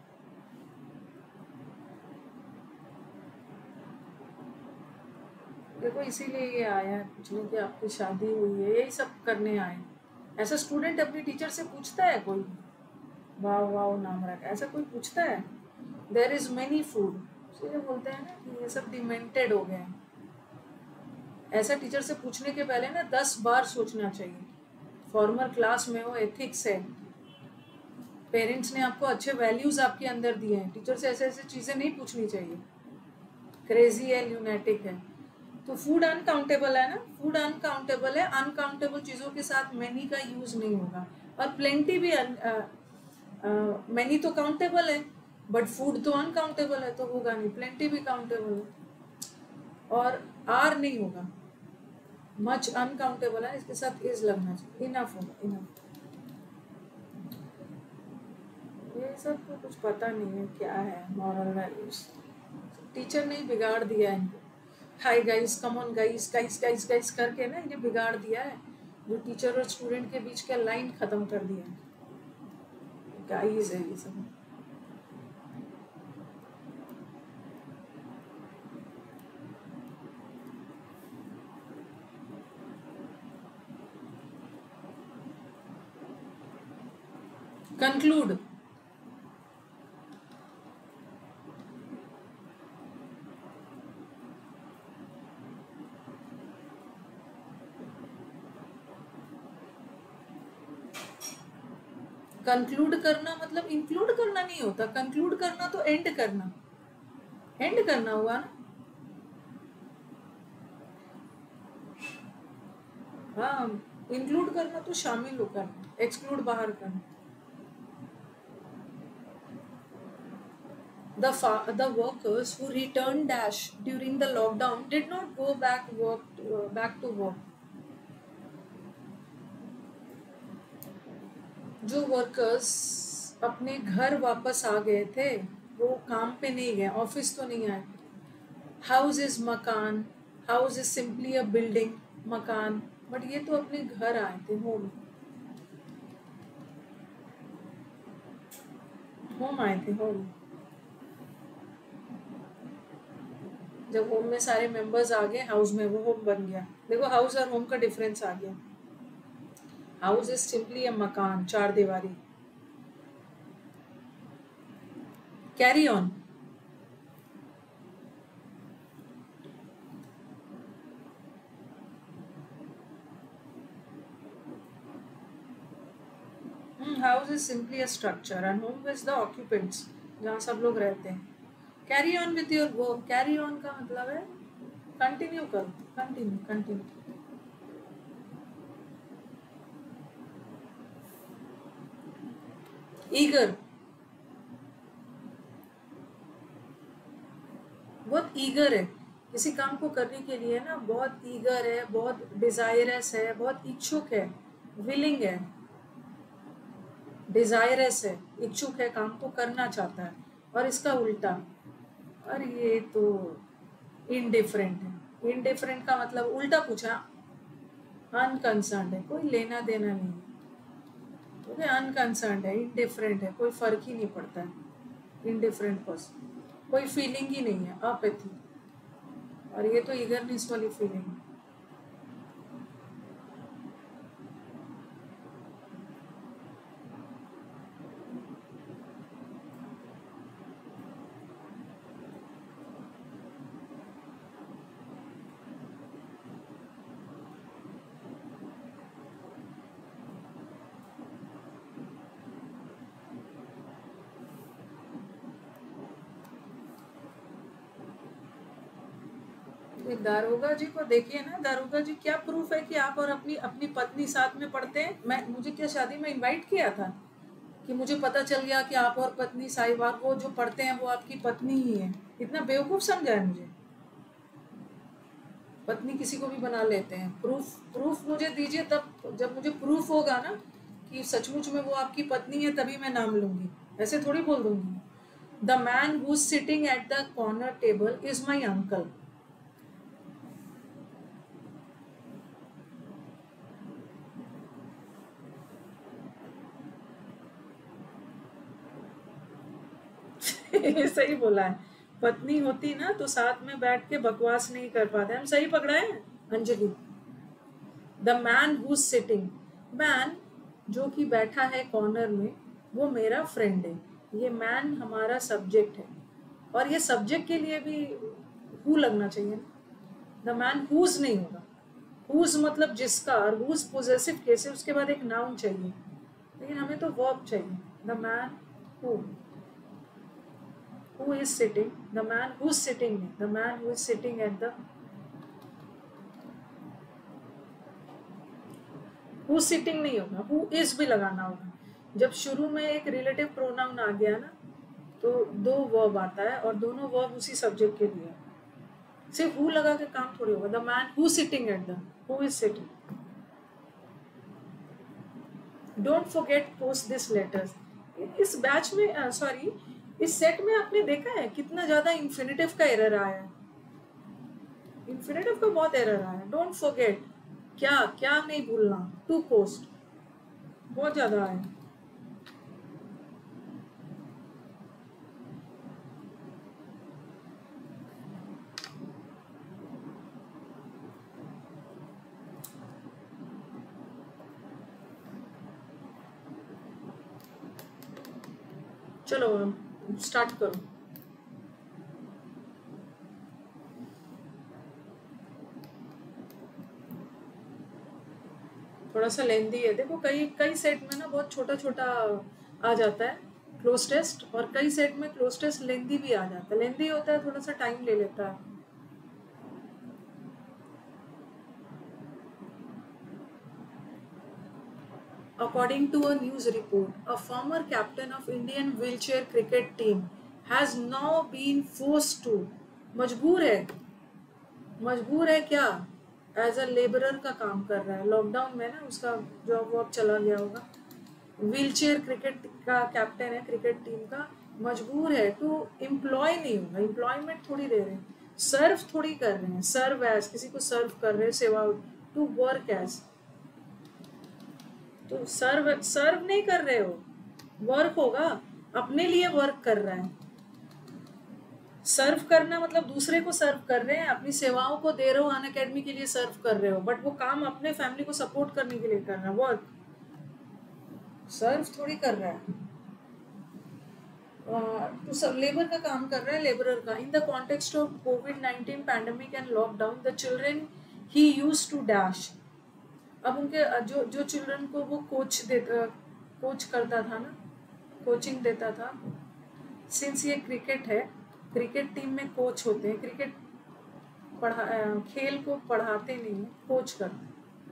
देखो इसीलिए ये आया है पूछने की आपकी शादी हुई है, यही सब करने आए। ऐसा स्टूडेंट अपनी टीचर से पूछता है कोई, वाह वाह नाम रखा, ऐसा कोई पूछता है? देयर इज मेनी फूड, इसलिए बोलते हैं ना कि ये सब डिमेंटेड हो गए हैं। ऐसा टीचर से पूछने के पहले ना दस बार सोचना चाहिए। फॉर्मल क्लास में हो, एथिक्स है, पेरेंट्स ने आपको अच्छे वैल्यूज आपके अंदर दिए हैं, टीचर से ऐसे ऐसे चीजें नहीं पूछनी चाहिए। क्रेजी है, ल्यूनेटिक है। तो फूड अनकाउंटेबल है ना, फूड अनकाउंटेबल है, अनकाउंटेबल चीजों के साथ मैनी का यूज नहीं होगा। और प्लेंटी भी, मैनी तो काउंटेबल है बट फूड तो अनकाउंटेबल है, तो होगा नहीं। प्लेंटी भी काउंटेबल है और आर नहीं होगा। मच अनकाउंटेबल है, इसके साथ इज लगना चाहिए। इनफ होगा, इनफ। ये सब तो कुछ पता नहीं है क्या है मॉरल वैल्यूज, टीचर ने बिगाड़ दिया है इनको। Hi guys, come on guys, guys guys guys करके ना इन्हें बिगाड़ दिया है, जो टीचर और स्टूडेंट के बीच का लाइन खत्म कर दिया है। गाइस है ये सब। कंक्लूड, कंक्लूड करना मतलब इंक्लूड करना नहीं होता। कंक्लूड करना तो एंड करना, एंड करना हुआ ना। हाँ, इंक्लूड करना तो शामिल हो करना, एक्सक्लूड बाहर करना। The fa- the workers who returned dash during the lockdown did not go back work to, uh, back to work. जो वर्कर्स अपने घर वापस आ गए थे वो काम पे नहीं गए, ऑफिस तो नहीं आए। हाउस इज मकान, house is simply a building, मकान, बट ये तो अपने घर आए थे, होम, होम आए थे, होम। जब होम में सारे मेंबर्स आ गए, हाउस में वो होम बन गया। देखो हाउस और होम का डिफरेंस आ गया। हाउस इज सिंपली अ मकान, चार दीवारी। Carry on. House is simply a structure and home is the occupants, जहाँ सब लोग रहते हैं। Carry on with your work, carry on का मतलब है कंटिन्यू करो, कंटिन्यू कंटिन्यू। ईगर, बहुत ईगर है किसी काम को करने के लिए ना, बहुत ईगर है, बहुत डिजायरस है, बहुत इच्छुक है, विलिंग है, डिजायरस है, इच्छुक है, काम को करना चाहता है। और इसका उल्टा, और ये तो इनडिफरेंट है। इनडिफरेंट का मतलब उल्टा पूछा, अनकंसर्न्ड है, कोई लेना देना नहीं है, ओके, अनकंसर्न्ड है, इनडिफरेंट है, कोई फर्क ही नहीं पड़ता है। इनडिफरेंट पर्सन, कोई फीलिंग ही नहीं है, अपैथी। और ये तो ईगरनेस वाली फीलिंग है। दारोगा जी को देखिए ना, दारोगा जी क्या प्रूफ है कि आप और अपनी अपनी पत्नी साथ में पढ़ते हैं? मैं मुझे क्या शादी में इनवाइट किया था कि मुझे पता चल गया कि आप और पत्नी साहिबा वो जो पढ़ते हैं वो आपकी पत्नी ही है? इतना बेवकूफ समझा है मुझे? पत्नी किसी को भी बना लेते हैं। प्रूफ, प्रूफ मुझे दीजिए, तब जब मुझे प्रूफ होगा ना कि सचमुच में वो आपकी पत्नी है, तभी मैं नाम लूंगी, ऐसे थोड़ी बोल दूंगी। The man who sitting at the corner table is my uncle. सही बोला है। पत्नी होती ना तो साथ में बैठ के बकवास नहीं कर पाते। हम सही पकड़ा है Anjali. The man who sitting, man जो कि बैठा है कॉर्नर में, वो मेरा फ्रेंड है। ये मैन हमारा सब्जेक्ट है, और ये सब्जेक्ट के लिए भी हु लगना चाहिए। द मैन हुज नहीं होगा, हुज मतलब जिसका, और हुज पोजेसिव केस है, उसके बाद एक नाउन चाहिए, लेकिन हमें तो वर्ब चाहिए। The man who, who is sitting, the man who's sitting, the man who is sitting at the, who sitting नहीं होगा, who is भी लगाना होगा। जब शुरू में एक रिलेटिव प्रोनाउन आ गया ना, तो दो वर्ब आता है, और दोनों वर्ब उसी सब्जेक्ट के लिए। सिर्फ who लगा के काम थोड़ी होगा। the man who sitting at the, who is sitting। don't forget post this letters। इस बैच में, सॉरी uh, इस सेट में आपने देखा है कितना ज्यादा इंफिनिटिव का एरर आया है। इंफिनिटिव का बहुत एरर आया है। डोंट फॉरगेट, क्या क्या नहीं भूलना, टू पोस्ट बहुत ज्यादा आया। चलो स्टार्ट करो। थोड़ा सा लेंदी है, देखो कई कई सेट में ना बहुत छोटा छोटा आ जाता है क्लोज टेस्ट, और कई सेट में क्लोज टेस्ट लेंदी भी आ जाता है। लेंदी होता है, थोड़ा सा टाइम ले लेता है। According to a news report, a former captain of Indian wheelchair cricket team has now been forced to, मजबूर है, मजबूर है क्या, एज अ लेबरर का काम कर रहा है लॉकडाउन में ना, उसका जॉब वॉब चला गया होगा। व्हीलचेयर क्रिकेट का कैप्टन है क्रिकेट टीम का, मजबूर है टू एम्प्लॉय, नहीं होगा, एम्प्लॉयमेंट थोड़ी दे रहे हैं, सर्व थोड़ी कर रहे हैं, सर्व एज किसी को सर्व कर रहे हैं, सेवा टू वर्क एज। तो सर्व सर्व नहीं कर रहे हो, वर्क होगा, अपने लिए वर्क कर रहा है। सर्व करना मतलब दूसरे को सर्व कर रहे हैं, अपनी सेवाओं को दे रहे हो, अन अकेडमी के लिए सर्व कर रहे हो, बट वो काम अपने फैमिली को सपोर्ट करने के लिए कर रहा है, वर्क। सर्व थोड़ी कर रहा है। तो सब लेबर का काम कर रहा है, लेबरर का। In the context of covid nineteen pandemic and lockdown the children he used to dash. अब उनके जो जो चिल्ड्रन को वो कोच देता कोच करता था ना, कोचिंग देता था। सिंस ये क्रिकेट है, क्रिकेट टीम में कोच होते हैं, क्रिकेट पढ़ा खेल को पढ़ाते नहीं है, कोच करते।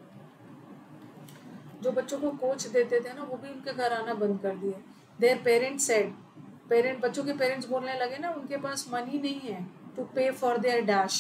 जो बच्चों को कोच देते थे ना, वो भी उनके घर आना बंद कर दिए। देयर पेरेंट्स सेड, पेरेंट बच्चों के पेरेंट्स बोलने लगे ना, उनके पास मनी नहीं है टू पे फॉर देयर डैश।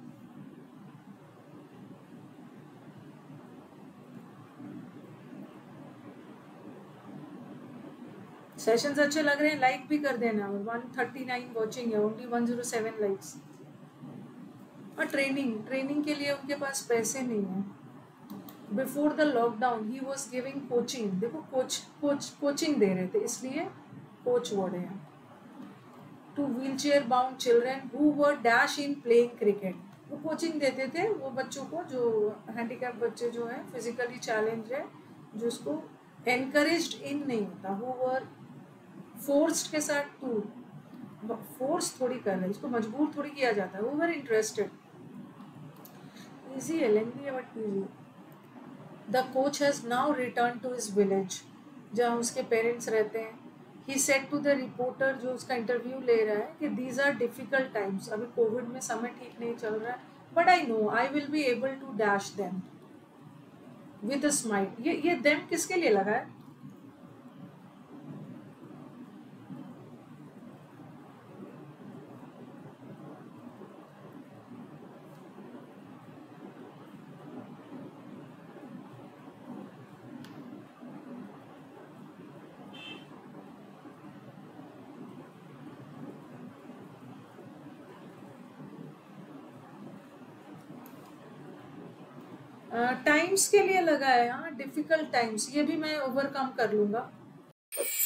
सेशंस अच्छे लग रहे हैं, लाइक भी कर देना। वन थर्टी नाइन वॉचिंग है, only one zero seven likes. और ट्रेनिंग ट्रेनिंग के लिए उनके पास पैसे नहीं है। Before the lockdown he was giving coaching. देखो कोच कोच कोचिंग दे रहे थे, इसलिए कोच वर्ड है। To wheelchair bound children who were dash in playing cricket. वो कोचिंग देते थे वो बच्चों को जो हैंडीकैप बच्चे जो है, फिजिकली चैलेंज है, जो उसको एनकरेज्ड इन नहीं होता, वो वर फोर्स्ड के साथ टू फोर्स थोड़ी कर रहे, इसको मजबूर थोड़ी किया जाता है, वो वर इंटरेस्टेड। इजी है, लेंथी है but easy. The coach has now return to his village, जहाँ उसके पेरेंट्स रहते हैं। He said to the reporter, जो उसका इंटरव्यू ले रहा है, कि दीज आर डिफिकल्ट टाइम्स, अभी कोविड में समय ठीक नहीं चल रहा है, but I know I will be able to dash them with a smile. ये ये देम किसके लिए लगा है? टाइम्स uh, के लिए लगा है। हाँ, डिफिकल्ट टाइम्स, ये भी मैं ओवरकम कर लूंगा।